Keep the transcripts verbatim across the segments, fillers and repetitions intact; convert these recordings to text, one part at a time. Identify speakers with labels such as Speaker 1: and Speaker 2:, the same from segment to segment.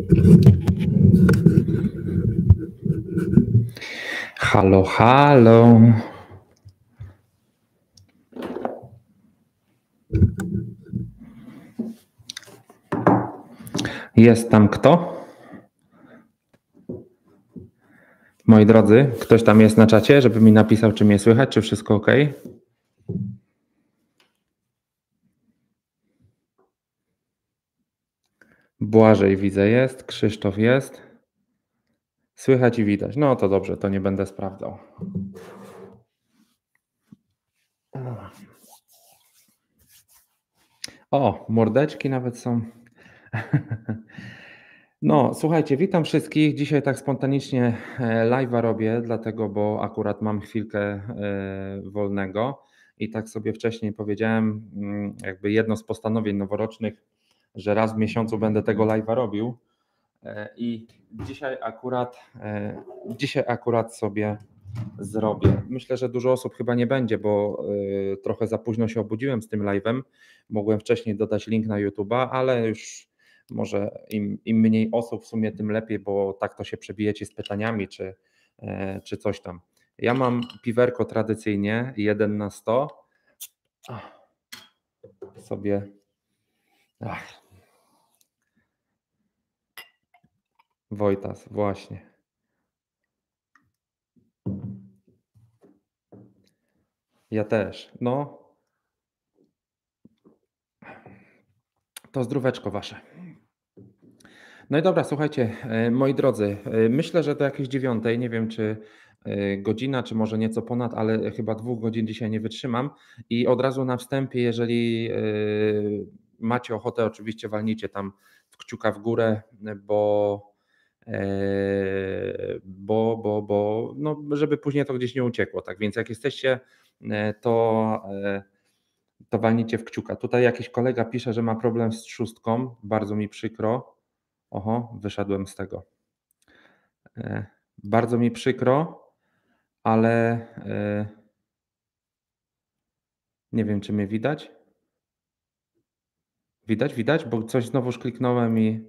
Speaker 1: Halo, halo. Jest tam kto? Moi drodzy, ktoś tam jest na czacie, żeby mi napisał, czy mnie słychać, czy wszystko ok? Błażej widzę jest, Krzysztof jest. Słychać i widać. No to dobrze, to nie będę sprawdzał. O, mordeczki nawet są. No, słuchajcie, witam wszystkich. Dzisiaj tak spontanicznie e, live'a robię, dlatego, bo akurat mam chwilkę e, wolnego i tak sobie wcześniej powiedziałem, mm, jakby jedno z postanowień noworocznych, że raz w miesiącu będę tego live'a robił. E, I dzisiaj akurat, e, dzisiaj akurat sobie zrobię. Myślę, że dużo osób chyba nie będzie, bo e, trochę za późno się obudziłem z tym live'em. Mogłem wcześniej dodać link na YouTube'a, ale już może im, im mniej osób w sumie, tym lepiej, bo tak to się przebijecie z pytaniami czy, e, czy coś tam. Ja mam piwerko tradycyjnie, jeden na sto. Ach, sobie. Ach, Wojtas, właśnie. Ja też. No, to zdróweczko wasze. No i dobra, słuchajcie, e, moi drodzy, e, myślę, że do jakiejś dziewiątej, nie wiem czy e, godzina, czy może nieco ponad, ale chyba dwóch godzin dzisiaj nie wytrzymam. I od razu na wstępie, jeżeli e, macie ochotę, oczywiście walnijcie tam w kciuka w górę, bo e, bo, bo, bo, no, żeby później to gdzieś nie uciekło. Tak więc jak jesteście, e, to, e, to walnijcie w kciuka. Tutaj jakiś kolega pisze, że ma problem z trzustką, bardzo mi przykro. Oho, wyszedłem z tego. E, Bardzo mi przykro, ale e, nie wiem, czy mnie widać. Widać, widać, bo coś znowuż kliknąłem i.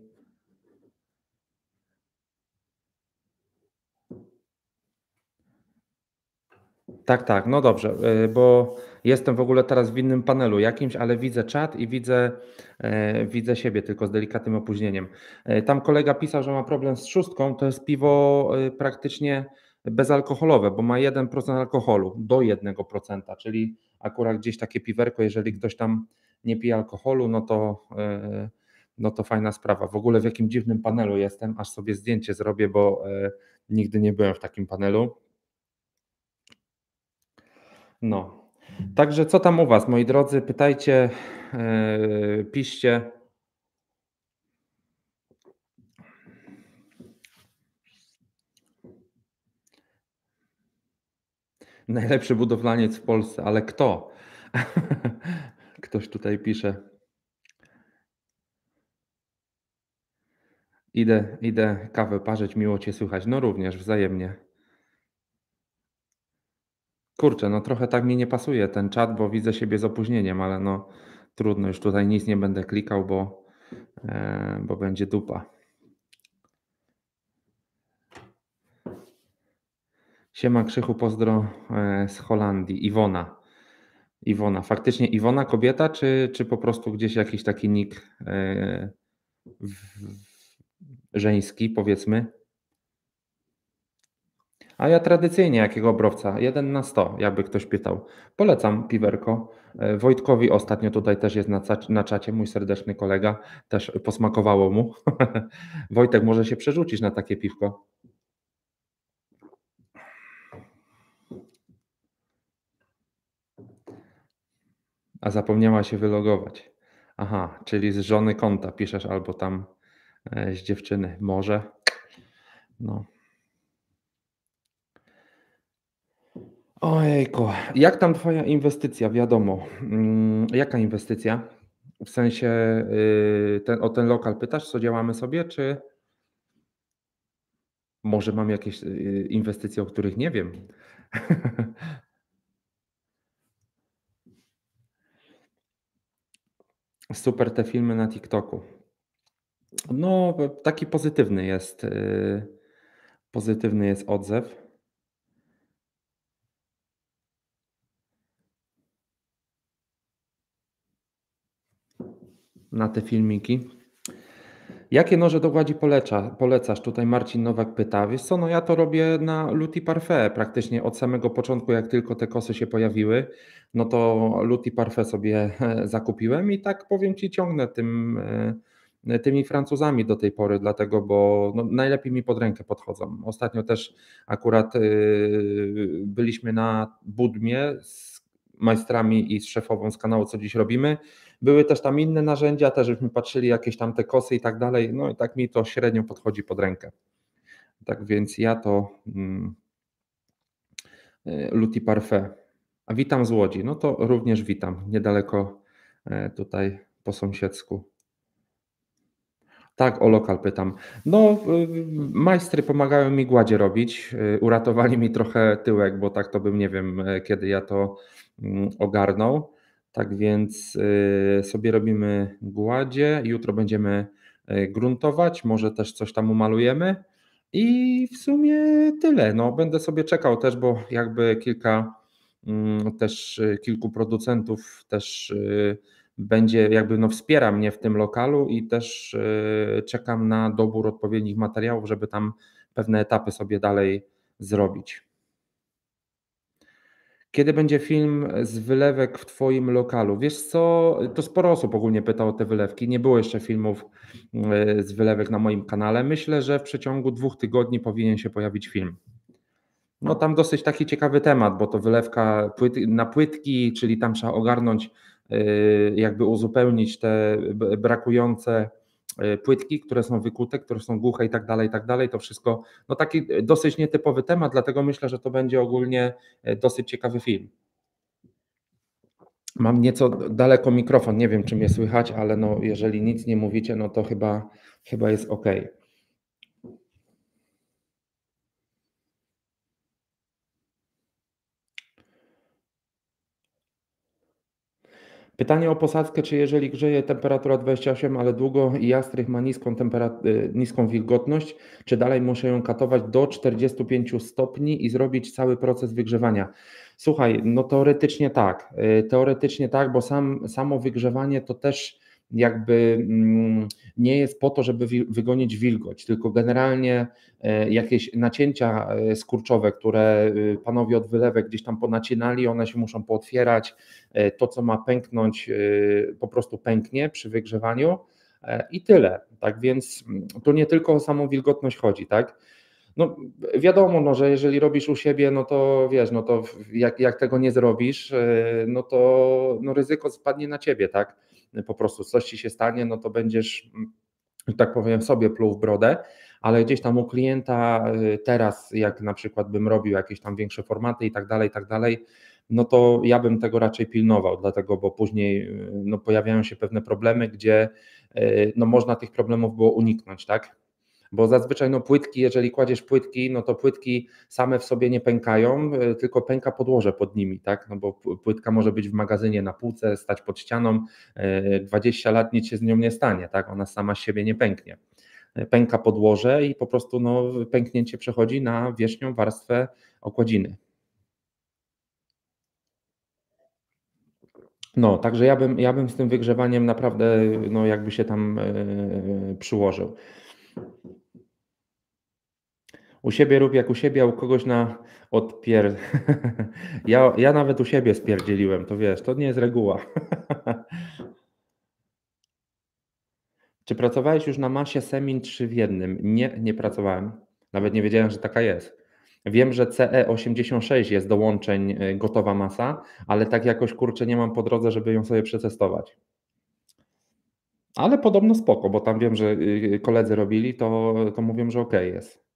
Speaker 1: Tak, tak, no dobrze, e, bo jestem w ogóle teraz w innym panelu jakimś, ale widzę czat i widzę, e, widzę siebie tylko z delikatnym opóźnieniem. E, Tam kolega pisał, że ma problem z trzustką, to jest piwo e, praktycznie bezalkoholowe, bo ma jeden procent alkoholu do jednego procenta, czyli akurat gdzieś takie piwerko, jeżeli ktoś tam nie pije alkoholu, no to, e, no to fajna sprawa. W ogóle w jakim dziwnym panelu jestem, aż sobie zdjęcie zrobię, bo e, nigdy nie byłem w takim panelu. No. Także co tam u was, moi drodzy? Pytajcie, yy, piszcie. Najlepszy budowlaniec w Polsce, ale kto? Ktoś tutaj pisze. Idę, idę kawę parzyć, miło cię słychać. No również, wzajemnie. Kurczę, no trochę tak mi nie pasuje ten czat, bo widzę siebie z opóźnieniem, ale no trudno, już tutaj nic nie będę klikał, bo, e, bo będzie dupa. Siema Krzychu, pozdro e, z Holandii. Iwona. Iwona. Faktycznie Iwona kobieta, czy, czy po prostu gdzieś jakiś taki nick e, w- żeński, powiedzmy? A ja tradycyjnie jakiego obrowca? jeden na sto, jakby ktoś pytał. Polecam piwerko. E, Wojtkowi ostatnio tutaj też jest na, ca- na czacie, mój serdeczny kolega, też posmakowało mu. Wojtek, może się przerzucisz na takie piwko? A zapomniała się wylogować. Aha, czyli z żony konta piszesz albo tam e, z dziewczyny. Może. No. Ojejku, jak tam twoja inwestycja? Wiadomo. Mm, jaka inwestycja? W sensie, yy, ten, o ten lokal pytasz, co działamy sobie, czy może mam jakieś yy, inwestycje, o których nie wiem? Super te filmy na TikToku. No, taki pozytywny jest, yy, pozytywny jest odzew na te filmiki. Jakie noże do gładzi polecza polecasz? Tutaj Marcin Nowak pyta. Wiesz co, no ja to robię na Luty Parfait praktycznie od samego początku, jak tylko te kosy się pojawiły, no to Luty Parfait sobie zakupiłem i tak powiem Ci ciągnę tym, e, tymi Francuzami do tej pory, dlatego, bo no najlepiej mi pod rękę podchodzą. Ostatnio też akurat, yy, byliśmy na Budmie z majstrami i z szefową z kanału Co Dziś Robimy. Były też tam inne narzędzia, też żeśmy patrzyli jakieś tam te kosy i tak dalej, no i tak mi to średnio podchodzi pod rękę. Tak więc ja to, mm, y, Luty Parfait. A witam z Łodzi. No to również witam, niedaleko, e, tutaj po sąsiedzku. Tak, o lokal pytam. No, y, majstry pomagają mi gładzie robić, y, uratowali mi trochę tyłek, bo tak to bym nie wiem, e, kiedy ja to, mm, ogarnął. Tak więc, y, sobie robimy gładzie, jutro będziemy, e, gruntować, może też coś tam umalujemy i w sumie tyle. No, będę sobie czekał też, bo jakby kilka, mm, też, y, kilku producentów też, y, będzie jakby, no, wspiera mnie w tym lokalu i też, yy, czekam na dobór odpowiednich materiałów, żeby tam pewne etapy sobie dalej zrobić. Kiedy będzie film z wylewek w Twoim lokalu? Wiesz co, to sporo osób ogólnie pyta o te wylewki. Nie było jeszcze filmów, yy, z wylewek na moim kanale. Myślę, że w przeciągu dwóch tygodni powinien się pojawić film. No tam dosyć taki ciekawy temat, bo to wylewka płyt na płytki, czyli tam trzeba ogarnąć, yy, jakby uzupełnić te b brakujące, yy, płytki, które są wykute, które są głuche i tak dalej, i tak dalej. To wszystko, no taki dosyć nietypowy temat, dlatego myślę, że to będzie ogólnie, yy, dosyć ciekawy film. Mam nieco daleko mikrofon, nie wiem czy mnie słychać, ale no jeżeli nic nie mówicie, no to chyba chyba jest ok. Pytanie o posadzkę, czy jeżeli grzeje temperatura dwadzieścia osiem, ale długo i jastrych ma niską tempera y, niską wilgotność, czy dalej muszę ją katować do czterdziestu pięciu stopni i zrobić cały proces wygrzewania? Słuchaj, no teoretycznie tak, y, teoretycznie tak, bo sam samo wygrzewanie to też jakby, mm, nie jest po to, żeby wi wygonić wilgoć, tylko generalnie, e, jakieś nacięcia, e, skurczowe, które, y, panowie od wylewek gdzieś tam ponacinali, one się muszą pootwierać. E, to, co ma pęknąć, e, po prostu pęknie przy wygrzewaniu, e, i tyle. Tak więc, mm, tu nie tylko o samą wilgotność chodzi, tak? No, wiadomo, no, że jeżeli robisz u siebie, no to wiesz, no to jak jak tego nie zrobisz, e, no to no ryzyko spadnie na ciebie, tak? Po prostu coś ci się stanie, no to będziesz, mm, że tak powiem, sobie pluł w brodę, ale gdzieś tam u klienta, y, teraz jak na przykład bym robił jakieś tam większe formaty i tak dalej, i tak dalej, no to ja bym tego raczej pilnował, dlatego, bo później, y, no pojawiają się pewne problemy, gdzie, y, no można tych problemów było uniknąć, tak? Bo zazwyczaj, no płytki, jeżeli kładziesz płytki, no to płytki same w sobie nie pękają, y, tylko pęka podłoże pod nimi, tak? No bo p płytka może być w magazynie na półce, stać pod ścianą, y, dwadzieścia lat nic się z nią nie stanie, tak? Ona sama z siebie nie pęknie. Y, Pęka podłoże i po prostu, no, pęknięcie przechodzi na wierzchnią warstwę okładziny. No, także ja bym ja bym z tym wygrzewaniem naprawdę, no, jakby się tam, yy, przyłożył. U siebie rób jak u siebie, a u kogoś na odpier ja ja nawet u siebie spierdzieliłem, to wiesz, to nie jest reguła. Czy pracowałeś już na masie Semin trzy w jednym? Nie, nie pracowałem. Nawet nie wiedziałem, że taka jest. Wiem, że C E osiemdziesiąt sześć jest do łączeń, yy, gotowa masa, ale tak jakoś, kurczę, nie mam po drodze, żeby ją sobie przetestować. Ale podobno spoko, bo tam wiem, że, y, koledzy robili, to to mówią, że okej jest.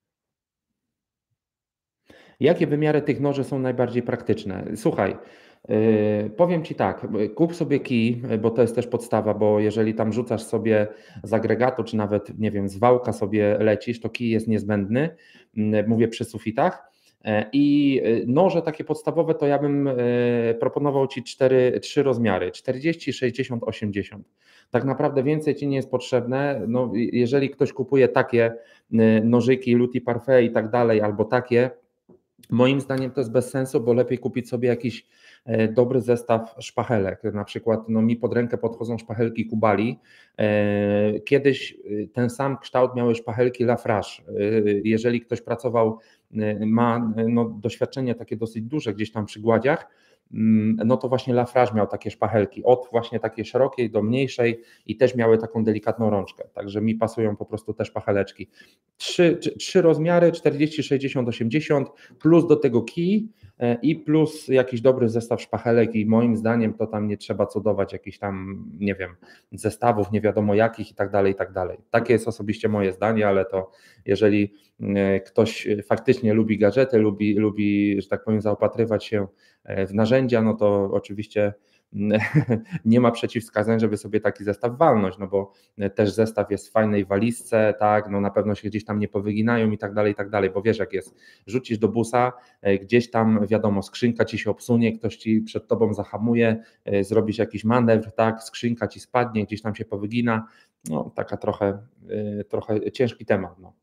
Speaker 1: Jakie wymiary tych noży są najbardziej praktyczne? Słuchaj, yy, powiem Ci tak, y, kup sobie kij, y, bo to jest też podstawa, bo jeżeli tam rzucasz sobie z agregatu, czy nawet, nie wiem, z wałka sobie lecisz, to kij jest niezbędny, mm, mówię przy sufitach. E, I y, noże takie podstawowe to ja bym e, proponował Ci cztery, trzy rozmiary: czterdzieści, sześćdziesiąt, osiemdziesiąt. Tak naprawdę więcej Ci nie jest potrzebne. No, jeżeli ktoś kupuje takie y, nożyki, Luti Parfait i tak dalej, albo takie, moim zdaniem to jest bez sensu, bo lepiej kupić sobie jakiś e, dobry zestaw szpachelek. Na przykład no, mi pod rękę podchodzą szpachelki Kubali. E, Kiedyś y, ten sam kształt miały szpachelki Lafrage. Y, Jeżeli ktoś pracował, y, ma y, no, doświadczenie takie dosyć duże gdzieś tam przy gładziach, mm, no to właśnie Lafrage miał takie szpachelki, od właśnie takiej szerokiej do mniejszej i też miały taką delikatną rączkę, także mi pasują po prostu te szpacheleczki. Trzy, trzy, trzy rozmiary: czterdzieści, sześćdziesiąt, osiemdziesiąt, plus do tego kij e, i plus jakiś dobry zestaw szpachelek i moim zdaniem to tam nie trzeba cudować jakichś tam, nie wiem, zestawów nie wiadomo jakich i tak dalej, i tak dalej. Takie jest osobiście moje zdanie, ale to jeżeli e, ktoś faktycznie lubi gadżety, lubi, lubi, że tak powiem, zaopatrywać się e, w narzędzia, no to oczywiście nie ma przeciwwskazań, żeby sobie taki zestaw walnąć, no bo też zestaw jest w fajnej walizce, tak, no na pewno się gdzieś tam nie powyginają i tak dalej, i tak dalej, bo wiesz jak jest, rzucisz do busa, e, gdzieś tam wiadomo, skrzynka ci się obsunie, ktoś ci przed tobą zahamuje, e, zrobisz jakiś manewr, tak, skrzynka ci spadnie, gdzieś tam się powygina, no taka trochę, e, trochę ciężki temat, no.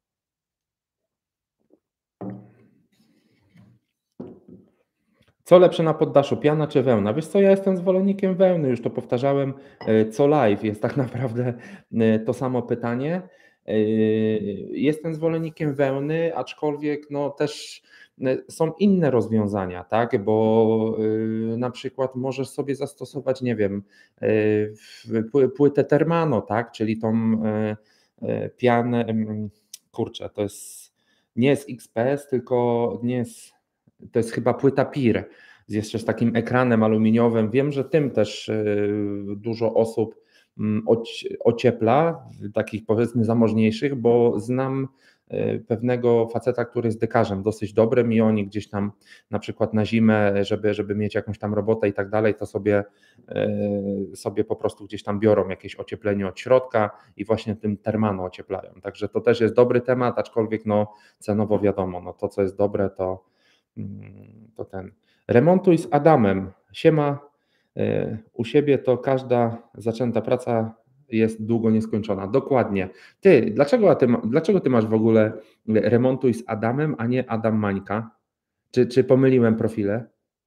Speaker 1: Co lepsze na poddaszu, piana czy wełna? Wiesz co, ja jestem zwolennikiem wełny, już to powtarzałem e, co live, jest tak naprawdę e, to samo pytanie. E, Jestem zwolennikiem wełny, aczkolwiek no też e, są inne rozwiązania, tak? Bo e, na przykład możesz sobie zastosować, nie wiem, e, w- pły- płytę Termano, tak? Czyli tą e, e, pianę, em, kurczę, to jest, nie jest X P S, tylko nie jest, to jest chyba płyta Pir z jeszcze z takim ekranem aluminiowym. Wiem, że tym też y, dużo osób mm, oci- ociepla, takich powiedzmy zamożniejszych, bo znam y, pewnego faceta, który jest dekarzem dosyć dobrym i oni gdzieś tam na przykład na zimę, żeby, żeby mieć jakąś tam robotę i tak dalej, to sobie, y, sobie po prostu gdzieś tam biorą jakieś ocieplenie od środka i właśnie tym termano ocieplają. Także to też jest dobry temat, aczkolwiek no cenowo wiadomo, no to co jest dobre to, mm, to ten. Remontuj z Adamem. Siema, e, u siebie to każda zaczęta praca jest długo nieskończona. Dokładnie. Ty, dlaczego ty, ma- dlaczego ty masz w ogóle remontuj z Adamem, a nie Adam Mańka? Czy, czy pomyliłem profile?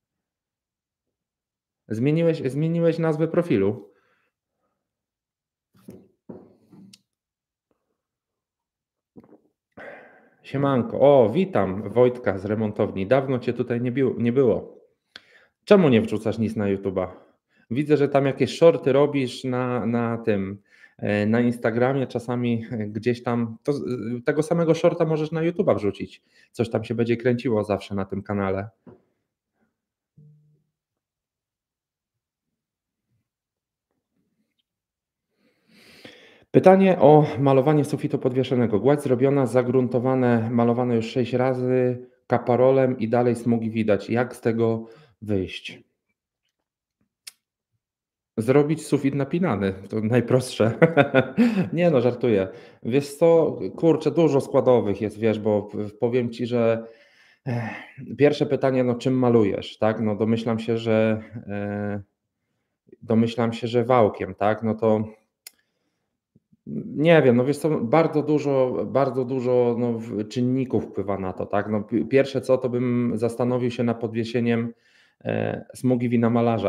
Speaker 1: Zmieniłeś, zmieniłeś nazwę profilu? Siemanko. O, witam Wojtka z remontowni. Dawno cię tutaj nie, bił, nie było. Czemu nie wrzucasz nic na YouTube'a? Widzę, że tam jakieś shorty robisz na, na tym, e, na Instagramie, czasami e, gdzieś tam. To, z- tego samego shorta możesz na YouTube'a wrzucić. Coś tam się będzie kręciło zawsze na tym kanale. Pytanie o malowanie sufitu podwieszonego. Gładź zrobiona, zagruntowane, malowane już sześć razy kaparolem i dalej smugi widać. Jak z tego wyjść? Zrobić sufit napinany, to najprostsze. Nie no, żartuję. Wiesz co, kurczę, dużo składowych jest, wiesz, bo p powiem Ci, że eh, pierwsze pytanie, no czym malujesz, tak? No domyślam się, że, e, domyślam się, że wałkiem, tak? No to nie wiem, no wiesz co, bardzo dużo bardzo dużo, no, w czynników wpływa na to, tak. No, pi pierwsze co, to bym zastanowił się nad podwiesieniem, e, smugi wina malarza.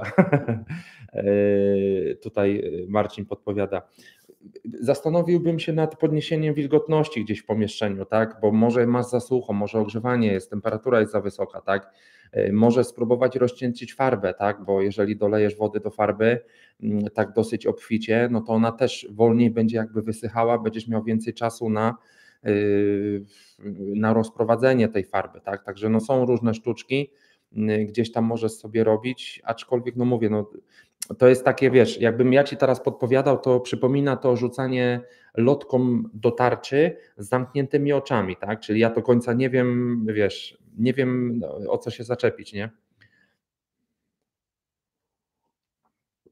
Speaker 1: Eee, tutaj e, Marcin podpowiada. Zastanowiłbym się nad podniesieniem wilgotności gdzieś w pomieszczeniu, tak, bo może masz za sucho, może ogrzewanie jest, temperatura jest za wysoka, tak. E, może spróbować rozcieńczyć farbę, tak, bo jeżeli dolejesz wody do farby, mm, tak dosyć obficie, no to ona też wolniej będzie jakby wysychała, będziesz miał więcej czasu na, yy, na rozprowadzenie tej farby, tak. Także no są różne sztuczki, yy, gdzieś tam możesz sobie robić, aczkolwiek no mówię, no to jest takie, wiesz, jakbym ja ci teraz podpowiadał, to przypomina to rzucanie lotką do tarczy z zamkniętymi oczami, tak? Czyli ja do końca nie wiem, wiesz, nie wiem no, o co się zaczepić, nie?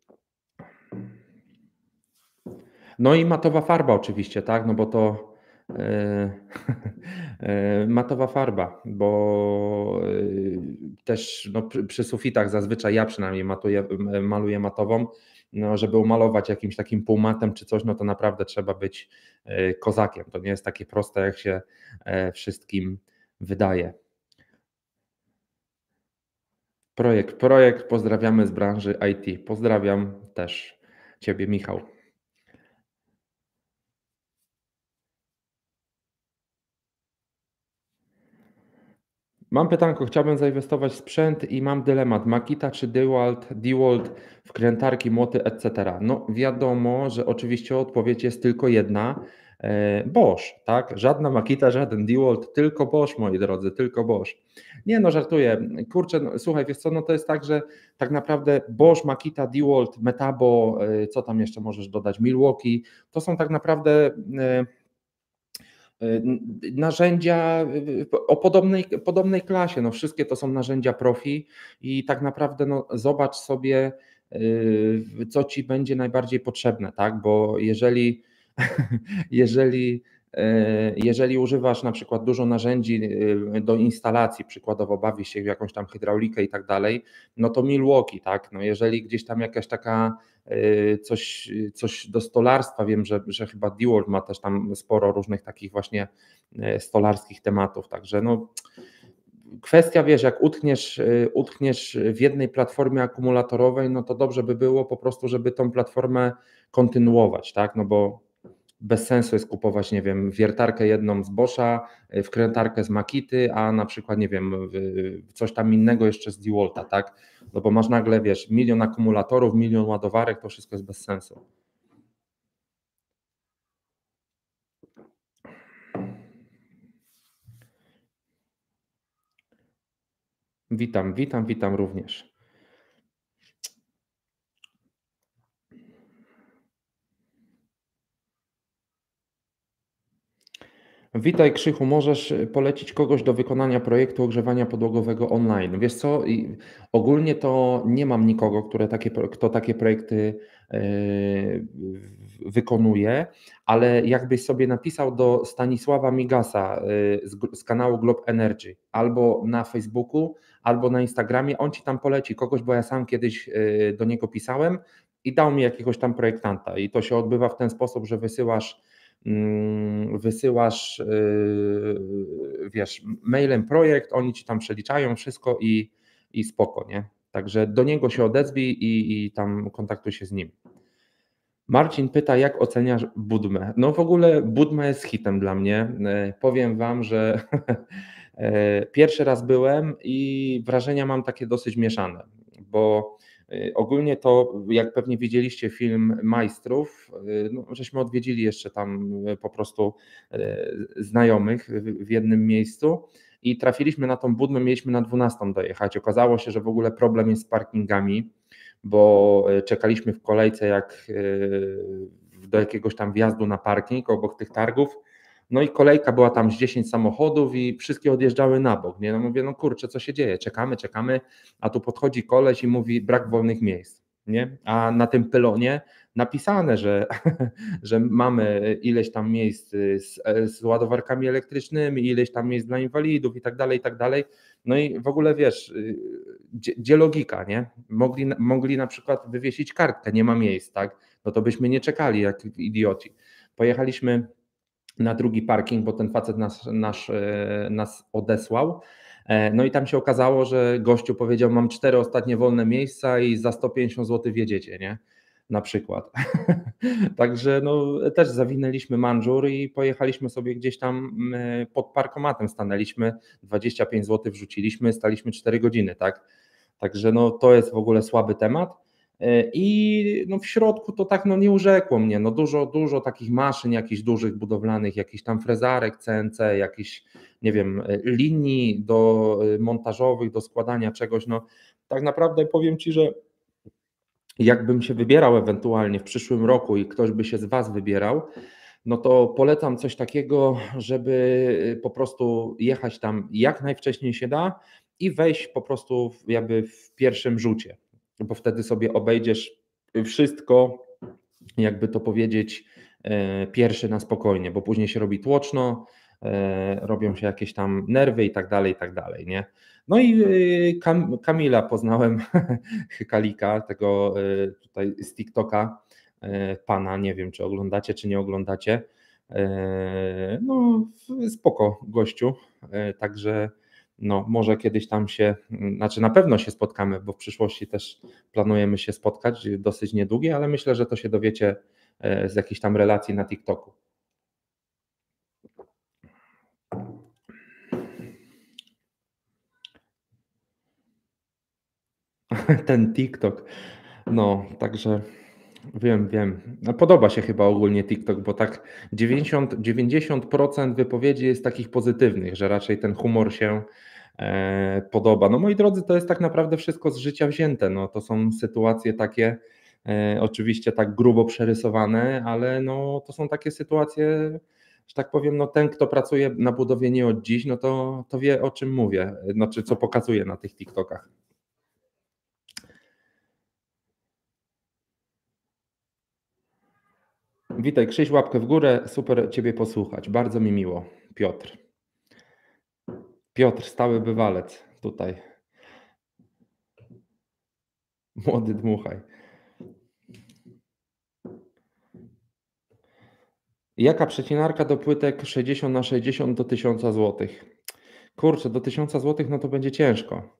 Speaker 1: No i matowa farba oczywiście, tak? No bo to Eee, eee, matowa farba, bo, yy, też no przy przy sufitach zazwyczaj ja przynajmniej matuję m maluję matową. No, żeby umalować jakimś takim półmatem czy coś, no to naprawdę trzeba być, yy, kozakiem. To nie jest takie proste, jak się, e, wszystkim wydaje. Projekt, projekt, pozdrawiamy z branży I T. Pozdrawiam też Ciebie, Michał. Mam pytanko, chciałbym zainwestować w sprzęt i mam dylemat Makita czy DeWalt DeWalt, wkrętarki, młoty et cetera. No wiadomo, że oczywiście odpowiedź jest tylko jedna, eee, Bosch, tak? Żadna Makita, żaden DeWalt, tylko Bosch, moi drodzy, tylko Bosch. Nie no, żartuję. Kurczę, no słuchaj, wiesz co, no to jest tak, że tak naprawdę Bosch, Makita, DeWalt, Metabo, yy, co tam jeszcze możesz dodać, Milwaukee, to są tak naprawdę, yy Yy, narzędzia yy, o podobnej podobnej klasie. No wszystkie to są narzędzia profi i tak naprawdę no zobacz sobie, yy, co Ci będzie najbardziej potrzebne, tak? Bo jeżeli jeżeli, yy, jeżeli używasz na przykład dużo narzędzi, yy, do instalacji, przykładowo bawisz się w jakąś tam hydraulikę i tak dalej, no to Milwaukee, tak? No jeżeli gdzieś tam jakaś taka, yy, coś coś do stolarstwa, wiem, że że chyba DeWalt ma też tam sporo różnych takich właśnie, yy, stolarskich tematów, także no kwestia, wiesz, jak utkniesz, yy, utkniesz w jednej platformie akumulatorowej, no to dobrze by było po prostu, żeby tą platformę kontynuować, tak? No bo bez sensu jest kupować, nie wiem, wiertarkę jedną z Boscha, yy, wkrętarkę z Makity, a na przykład, nie wiem, w coś tam innego jeszcze z DeWalta, tak? No bo masz nagle, wiesz, milion akumulatorów, milion ładowarek, to wszystko jest bez sensu. Witam, witam, witam również. Witaj Krzychu, możesz y, polecić kogoś do wykonania projektu ogrzewania podłogowego online. Wiesz co, i ogólnie to nie mam nikogo, które takie, pro- kto takie projekty e, w- wykonuje, ale jakbyś sobie napisał do Stanisława Migasa e, z, gr- z kanału Globe Energy albo na Facebooku, albo na Instagramie, on ci tam poleci kogoś, bo ja sam kiedyś e, do niego pisałem i dał mi jakiegoś tam projektanta. I to się odbywa w ten sposób, że wysyłasz Mm, wysyłasz, yy, wiesz, mailem projekt, oni ci tam przeliczają wszystko i, i spoko, nie? Także do niego się odezwij i, i tam kontaktuj się z nim. Marcin pyta, jak oceniasz Budmę? No w ogóle Budma jest hitem dla mnie. E, Powiem Wam, że e, pierwszy raz byłem i wrażenia mam takie dosyć mieszane, bo e, ogólnie to, jak pewnie widzieliście film Majstrów, e, no, żeśmy odwiedzili jeszcze tam e, po prostu e, znajomych w w jednym miejscu i trafiliśmy na tą Budmę, mieliśmy na dwunastą dojechać. Okazało się, że w ogóle problem jest z parkingami, bo e, czekaliśmy w kolejce jak e, do jakiegoś tam wjazdu na parking obok tych targów. No i kolejka była tam z dziesięć samochodów i wszystkie odjeżdżały na bok. Nie? No mówię, no kurczę, co się dzieje? Czekamy, czekamy, a tu podchodzi koleś i mówi brak wolnych miejsc. Nie? A na tym pylonie napisane, że, że mamy ileś tam miejsc z, z ładowarkami elektrycznymi, ileś tam miejsc dla inwalidów i tak dalej, i tak dalej. No i w ogóle wiesz, y, gdzie, gdzie logika, nie? Mogli, mogli na przykład wywiesić kartkę, nie ma miejsc, tak? No to byśmy nie czekali jak idioci. Pojechaliśmy na drugi parking, bo ten facet nas, nasz, e, nas odesłał. E, No i tam się okazało, że gościu powiedział: Mam cztery ostatnie wolne miejsca i za sto pięćdziesiąt złotych wjedziecie, nie? Na przykład. Także no, też zawinęliśmy manżur i pojechaliśmy sobie gdzieś tam mm, pod parkomatem, stanęliśmy, dwadzieścia pięć złotych wrzuciliśmy, staliśmy cztery godziny, tak? Także no, to jest w ogóle słaby temat. E, I no w środku to tak no nie urzekło mnie, no dużo, dużo takich maszyn jakichś dużych budowlanych, jakichś tam frezarek C N C, jakichś nie wiem, e, linii do e, montażowych, do składania czegoś, no tak naprawdę powiem Ci, że jakbym się wybierał ewentualnie w przyszłym roku i ktoś by się z Was wybierał, no to polecam coś takiego, żeby po prostu jechać tam jak najwcześniej się da i wejść po prostu w, jakby w pierwszym rzucie, bo wtedy sobie obejdziesz wszystko, jakby to powiedzieć, e, pierwszy na spokojnie, bo później się robi tłoczno, e, robią się jakieś tam nerwy i tak dalej, i tak dalej, nie? No i y, Kam Kamila poznałem, Hykalika, tego y, tutaj z TikToka, e, pana, nie wiem czy oglądacie, czy nie oglądacie. E, No, spoko gościu, e, także no, może kiedyś tam się, mm, znaczy na pewno się spotkamy, bo w przyszłości też planujemy się spotkać, y, dosyć niedługie, ale myślę, że to się dowiecie e, z jakichś tam relacji na TikToku. Ten TikTok. No, także wiem, wiem. No, podoba się chyba ogólnie TikTok, bo tak dziewięćdziesiąt dziewięćdziesiąt procent wypowiedzi jest takich pozytywnych, że raczej ten humor się e, podoba. No moi drodzy, to jest tak naprawdę wszystko z życia wzięte. No, to są sytuacje takie, e, oczywiście tak grubo przerysowane, ale no, to są takie sytuacje, że tak powiem, no ten, kto pracuje na budowie nie od dziś, no to, to wie o czym mówię, znaczy co pokazuje na tych TikTokach. Witaj Krzyś, łapkę w górę, super Ciebie posłuchać, bardzo mi miło. Piotr. Piotr, stały bywalec tutaj, młody dmuchaj. Jaka przecinarka do płytek sześćdziesiąt na sześćdziesiąt do tysiąca złotych? Kurczę, do tysiąca złotych no to będzie ciężko.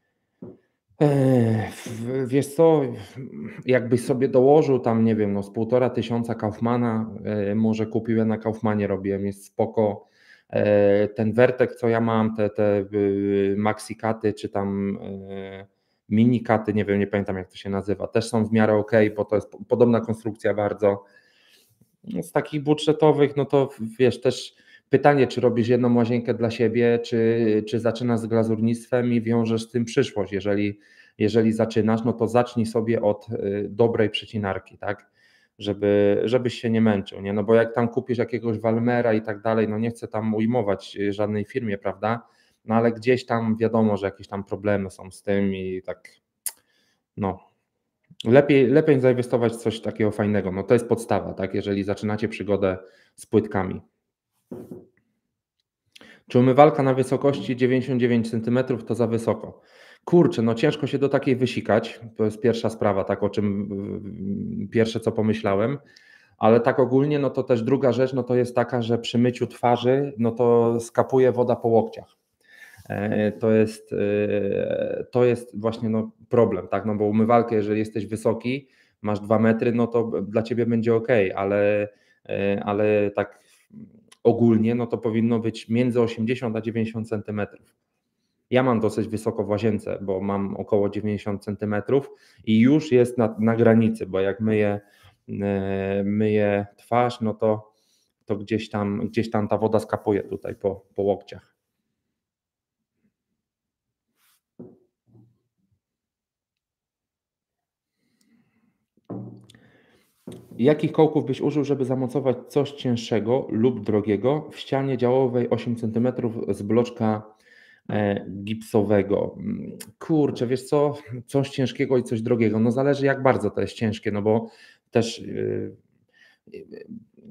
Speaker 1: Eee, w wiesz co, jakbyś sobie dołożył tam, nie wiem, no z półtora tysiąca Kaufmana, eee, może kupił, ja na Kaufmanie robiłem, jest spoko. Eee, ten Wertek, co ja mam, te te, y, maxikaty czy tam, eee, minikaty, nie wiem, nie pamiętam jak to się nazywa, też są w miarę okej, bo to jest po podobna konstrukcja bardzo. No z takich budżetowych, no to wiesz, też pytanie, czy robisz jedną łazienkę dla siebie, czy czy zaczynasz z glazurnictwem i wiążesz z tym przyszłość. Jeżeli jeżeli zaczynasz, no to zacznij sobie od, y, dobrej przecinarki, tak, żeby żebyś się nie męczył, nie? No bo jak tam kupisz jakiegoś Walmera i tak dalej, no nie chcę tam ujmować, y, żadnej firmie, prawda, no ale gdzieś tam wiadomo, że jakieś tam problemy są z tym i tak, no, lepiej lepiej zainwestować w coś takiego fajnego. No to jest podstawa, tak, jeżeli zaczynacie przygodę z płytkami. Czy umywalka na wysokości dziewięćdziesiąt dziewięć centymetrów to za wysoko? Kurczę, no ciężko się do takiej wysikać. To jest pierwsza sprawa, tak o czym yy, pierwsze co pomyślałem, ale tak ogólnie, no to też druga rzecz, no to jest taka, że przy myciu twarzy, no to skapuje woda po łokciach. E, To jest, e, to jest właśnie no problem, tak, no bo umywalkę, jeżeli jesteś wysoki, masz dwa metry, no to dla ciebie będzie ok, ale, e, ale tak ogólnie, no to powinno być między osiemdziesiąt a dziewięćdziesiąt centymetrów. Ja mam dosyć wysoko w łazience, bo mam około dziewięćdziesiąt centymetrów i już jest na, na granicy, bo jak myję, e, myję twarz, no to, to gdzieś tam, gdzieś tam ta woda skapuje tutaj po, po łokciach. Jakich kołków byś użył, żeby zamocować coś cięższego lub drogiego w ścianie działowej osiem centymetrów z bloczka e, gipsowego? Mm, Kurczę, wiesz co, coś ciężkiego i coś drogiego. No zależy jak bardzo to jest ciężkie, no bo też yy, yy,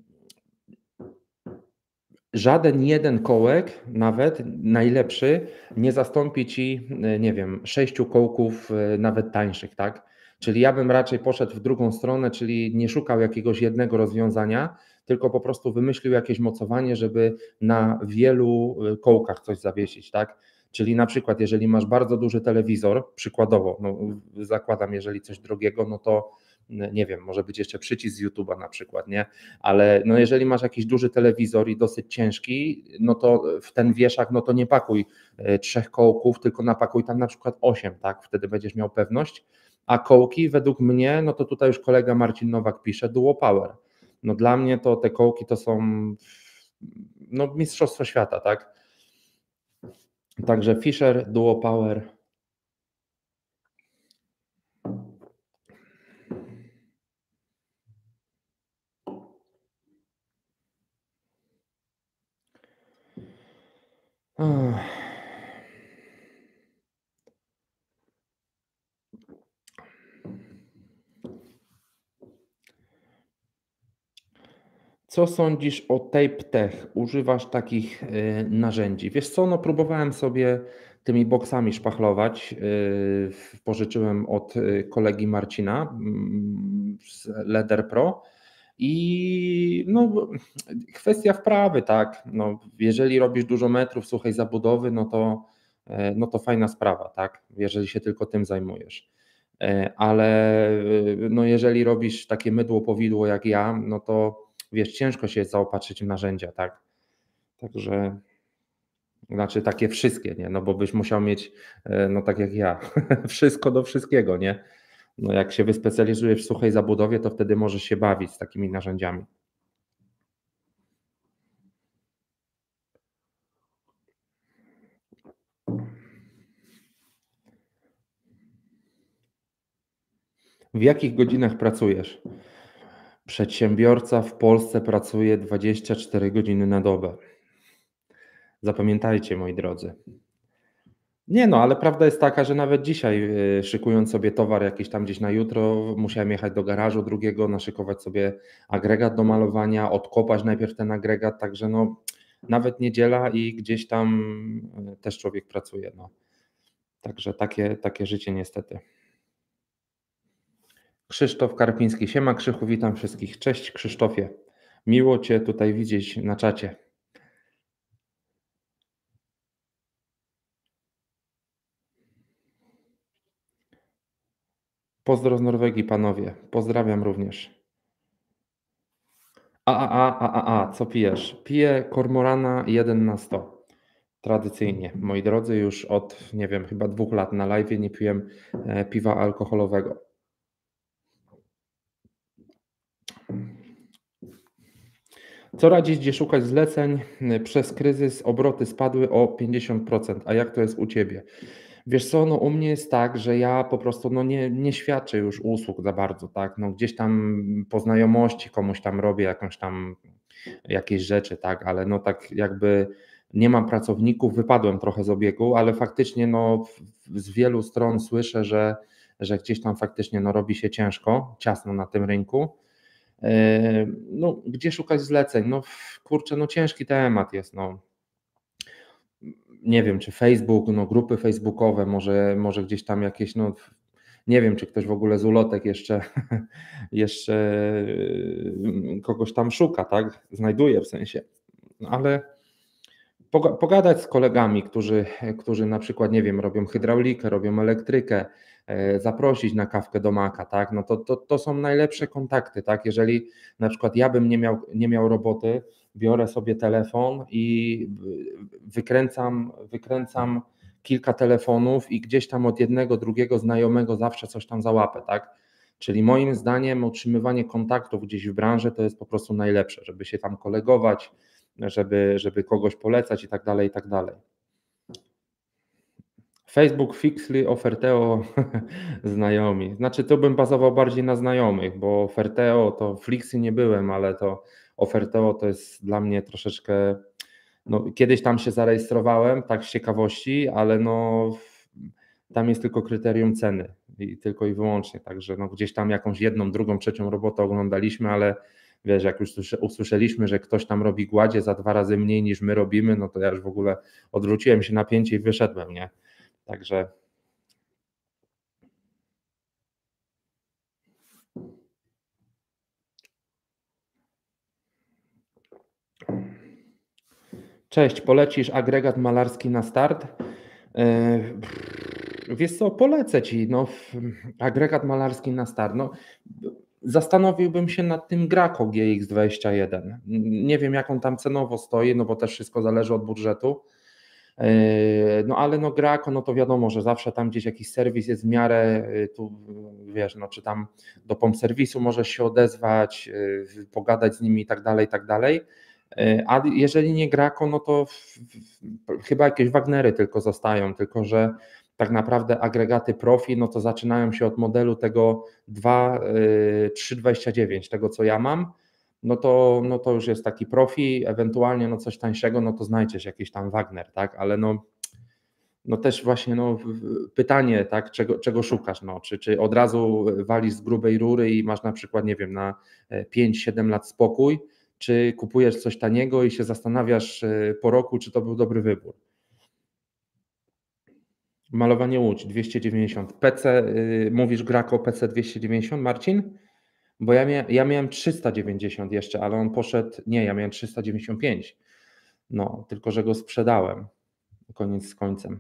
Speaker 1: żaden jeden kołek, nawet najlepszy, nie zastąpi ci, e, nie wiem, sześciu kołków, e, nawet tańszych, tak? Czyli ja bym raczej poszedł w drugą stronę, czyli nie szukał jakiegoś jednego rozwiązania, tylko po prostu wymyślił jakieś mocowanie, żeby na wielu, e, kołkach coś zawiesić, tak? Czyli na przykład, jeżeli masz bardzo duży telewizor, przykładowo, no, zakładam, jeżeli coś drogiego, no to nie wiem, może być jeszcze przycisk z YouTube'a na przykład, nie? Ale no jeżeli masz jakiś duży telewizor i dosyć ciężki, no to w ten wieszak, no to nie pakuj e, trzech kołków, tylko napakuj tam na przykład osiem, tak? Wtedy będziesz miał pewność. A kołki według mnie, no to tutaj już kolega Marcin Nowak pisze Duo Power. No dla mnie to te kołki to są no mistrzostwo świata, tak? Także Fisher Duo Power. Ach. Co sądzisz o Tape Tech? Używasz takich, y, narzędzi? Wiesz co, no próbowałem sobie tymi boksami szpachlować, yy, w pożyczyłem od, y, kolegi Marcina, mm, z Leder Pro i no b kwestia wprawy, tak. No, jeżeli robisz dużo metrów suchej zabudowy, no to, e, no to fajna sprawa, tak, jeżeli się tylko tym zajmujesz. E, ale, y, no jeżeli robisz takie mydło powidło jak ja, no to wiesz, ciężko się jest zaopatrzyć w narzędzia, tak. Także znaczy takie wszystkie, nie, no bo byś musiał mieć, e, no tak jak ja, wszystko do wszystkiego, nie. No jak się wyspecjalizujesz w suchej zabudowie, to wtedy możesz się bawić z takimi narzędziami. W jakich godzinach pracujesz? Przedsiębiorca w Polsce pracuje dwadzieścia cztery godziny na dobę. Zapamiętajcie, moi drodzy. Nie no, ale prawda jest taka, że nawet dzisiaj, yy, szykując sobie towar jakiś tam gdzieś na jutro, musiałem jechać do garażu drugiego, naszykować sobie agregat do malowania, odkopać najpierw ten agregat, także no nawet niedziela i gdzieś tam, yy, też człowiek pracuje, no. Także takie takie życie niestety. Krzysztof Karpiński. Siema Krzychu, witam wszystkich. Cześć Krzysztofie. Miło Cię tutaj widzieć na czacie. Pozdro z Norwegii panowie. Pozdrawiam również. A, a, a, a, a, a, co pijesz? Piję Kormorana jeden na sto. Tradycyjnie. Moi drodzy, już od, nie wiem, chyba dwóch lat na live'ie nie piłem, e, piwa alkoholowego. Co radzić, gdzie szukać zleceń? Przez kryzys obroty spadły o pięćdziesiąt procent. A jak to jest u Ciebie? Wiesz co, no u mnie jest tak, że ja po prostu no nie nie świadczę już usług za bardzo, tak. No gdzieś tam po znajomości komuś tam robię jakąś tam jakieś rzeczy, tak, ale no tak jakby nie mam pracowników, wypadłem trochę z obiegu, ale faktycznie no w z wielu stron słyszę, że że gdzieś tam faktycznie no robi się ciężko, ciasno na tym rynku. Eee, no gdzie szukać zleceń? No kurczę, no ciężki temat jest, no. Nie wiem, czy Facebook, no grupy facebookowe, może może gdzieś tam jakieś, no nie wiem, czy ktoś w ogóle z ulotek jeszcze jeszcze, yy, kogoś tam szuka, tak, znajduje w sensie. No ale poga pogadać z kolegami, którzy którzy na przykład, nie wiem, robią hydraulikę, robią elektrykę, e, zaprosić na kawkę do maka, tak, no to to to są najlepsze kontakty, tak. Jeżeli na przykład ja bym nie miał nie miał roboty, biorę sobie telefon i w wykręcam wykręcam kilka telefonów i gdzieś tam od jednego, drugiego znajomego zawsze coś tam załapę, tak. Czyli moim zdaniem utrzymywanie kontaktów gdzieś w branży to jest po prostu najlepsze, żeby się tam kolegować, żeby żeby kogoś polecać i tak dalej, i tak dalej. Facebook, Fixly, Oferteo, znajomi. Znaczy to bym bazował bardziej na znajomych, bo Oferteo to Flixy nie byłem, ale to Oferteo to jest dla mnie troszeczkę no kiedyś tam się zarejestrowałem, tak z ciekawości, ale no tam jest tylko kryterium ceny i tylko i wyłącznie, także no gdzieś tam jakąś jedną, drugą, trzecią robotę oglądaliśmy, ale wiesz, jak już słysze usłyszeliśmy, że ktoś tam robi gładzie za dwa razy mniej niż my robimy, no to ja już w ogóle odwróciłem się na pięcie i wyszedłem, nie? Także Cześć, polecisz agregat malarski na start? Yy, wiesz co, polecę Ci, no, agregat malarski na start, no, zastanowiłbym się nad tym Graco G X dwadzieścia jeden. Nie wiem, jak on tam cenowo stoi, no bo też wszystko zależy od budżetu. Yy, no ale no Graco, no to wiadomo, że zawsze tam gdzieś jakiś serwis jest w miarę, yy, tu wiesz, no czy tam do pomp serwisu możesz się odezwać, yy, pogadać z nimi i tak dalej, i tak dalej. Yy, a jeżeli nie Graco, no to w w chyba jakieś Wagnery tylko zostają, tylko że tak naprawdę agregaty profi, no to zaczynają się od modelu tego dwa, yy, trzy dwadzieścia dziewięć, tego co ja mam, no to no to już jest taki profi, ewentualnie no coś tańszego, no to znajdziesz jakiś tam Wagner, tak, ale no no też właśnie no w pytanie, tak, czego czego szukasz, no, czy czy od razu walisz z grubej rury i masz na przykład, nie wiem, na, e, pięć siedem lat spokój, czy kupujesz coś taniego i się zastanawiasz y, po roku, czy to był dobry wybór. Malowanie Łódź dwieście dziewięćdziesiąt. P C, y, mówisz Graco P C dwieście dziewięćdziesiąt, Marcin? Bo ja, mia ja miałem trzysta dziewięćdziesiąt jeszcze, ale on poszedł, nie, ja miałem trzysta dziewięćdziesiąt pięć. No, tylko że go sprzedałem. Koniec z końcem.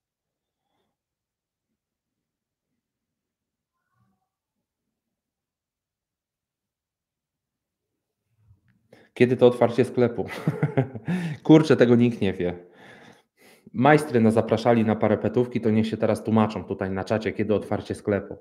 Speaker 1: Kiedy to otwarcie sklepu? Kurczę, tego nikt nie wie. Majstry nas zapraszali na parapetówki, to niech się teraz tłumaczą tutaj na czacie, kiedy otwarcie sklepu.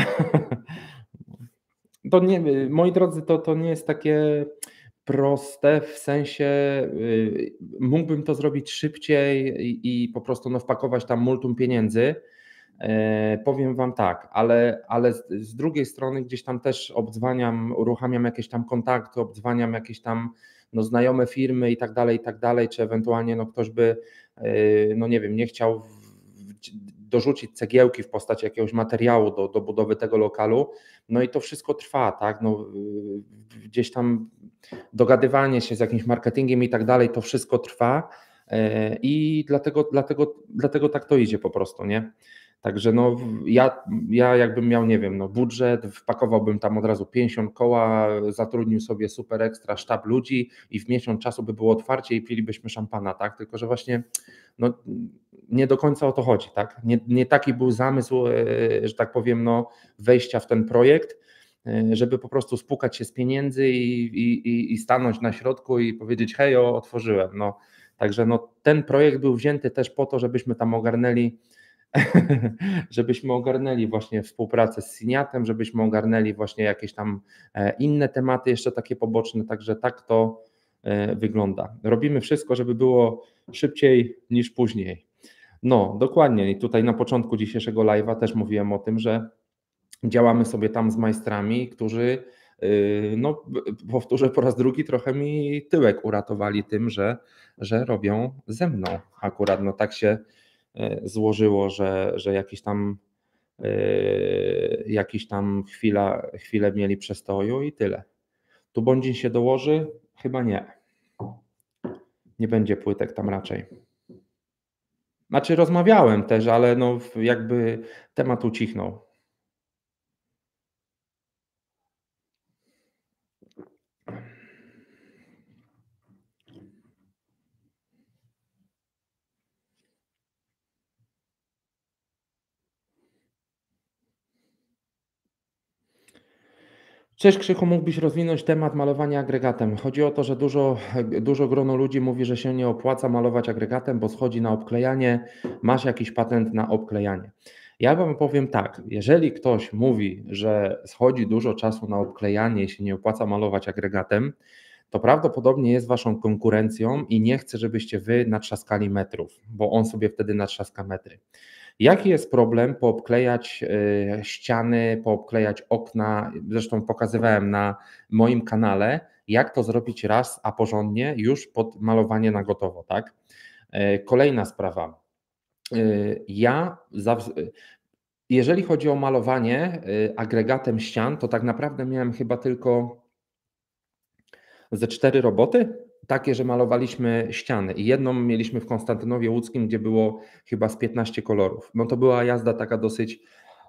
Speaker 1: To nie, moi drodzy, to, to nie jest takie proste, w sensie y, mógłbym to zrobić szybciej i, i po prostu no, wpakować tam multum pieniędzy. E, powiem Wam tak, ale, ale z, z drugiej strony gdzieś tam też obdzwaniam, uruchamiam jakieś tam kontakty, obdzwaniam jakieś tam no, znajome firmy i tak dalej, i tak dalej, czy ewentualnie no, ktoś by, y, no nie wiem, nie chciał w, dorzucić cegiełki w postaci jakiegoś materiału do, do budowy tego lokalu, no i to wszystko trwa, tak, no, y, gdzieś tam dogadywanie się z jakimś marketingiem i tak dalej, to wszystko trwa i dlatego, dlatego, dlatego tak to idzie po prostu, nie? Także no ja, ja jakbym miał, nie wiem, no budżet, wpakowałbym tam od razu pięćdziesiąt koła, zatrudnił sobie super ekstra sztab ludzi i w miesiąc czasu by było otwarcie i pilibyśmy szampana, tak? Tylko że właśnie no, nie do końca o to chodzi, tak? Nie, nie taki był zamysł, że tak powiem, no, wejścia w ten projekt, żeby po prostu spukać się z pieniędzy i, i, i stanąć na środku i powiedzieć hej, o, otworzyłem. No, także no, ten projekt był wzięty też po to, żebyśmy tam ogarnęli żebyśmy ogarnęli właśnie współpracę z Siniatem, żebyśmy ogarnęli właśnie jakieś tam inne tematy jeszcze takie poboczne, także tak to wygląda. Robimy wszystko, żeby było szybciej niż później. No, dokładnie i tutaj na początku dzisiejszego live'a też mówiłem o tym, że działamy sobie tam z majstrami, którzy, no powtórzę po raz drugi, trochę mi tyłek uratowali tym, że, że robią ze mną. Akurat no tak się złożyło, że, że jakiś tam jakiś tam chwila, chwilę mieli przestoju i tyle. Tu Bądzin się dołoży? Chyba nie. Nie będzie płytek tam raczej. Znaczy rozmawiałem też, ale no jakby temat ucichnął. Cześć Krzychu, mógłbyś rozwinąć temat malowania agregatem. Chodzi o to, że dużo, dużo grono ludzi mówi, że się nie opłaca malować agregatem, bo schodzi na obklejanie, masz jakiś patent na obklejanie. Ja Wam powiem tak, jeżeli ktoś mówi, że schodzi dużo czasu na obklejanie i się nie opłaca malować agregatem, to prawdopodobnie jest Waszą konkurencją i nie chce, żebyście Wy natrzaskali metrów, bo on sobie wtedy natrzaska metry. Jaki jest problem poobklejać ściany, poobklejać okna? Zresztą pokazywałem na moim kanale, jak to zrobić raz, a porządnie, już pod malowanie na gotowo, tak? Kolejna sprawa. Ja, jeżeli chodzi o malowanie agregatem ścian, to tak naprawdę miałem chyba tylko ze cztery roboty, takie, że malowaliśmy ściany i jedną mieliśmy w Konstantynowie Łódzkim, gdzie było chyba z piętnaście kolorów. No to była jazda taka dosyć,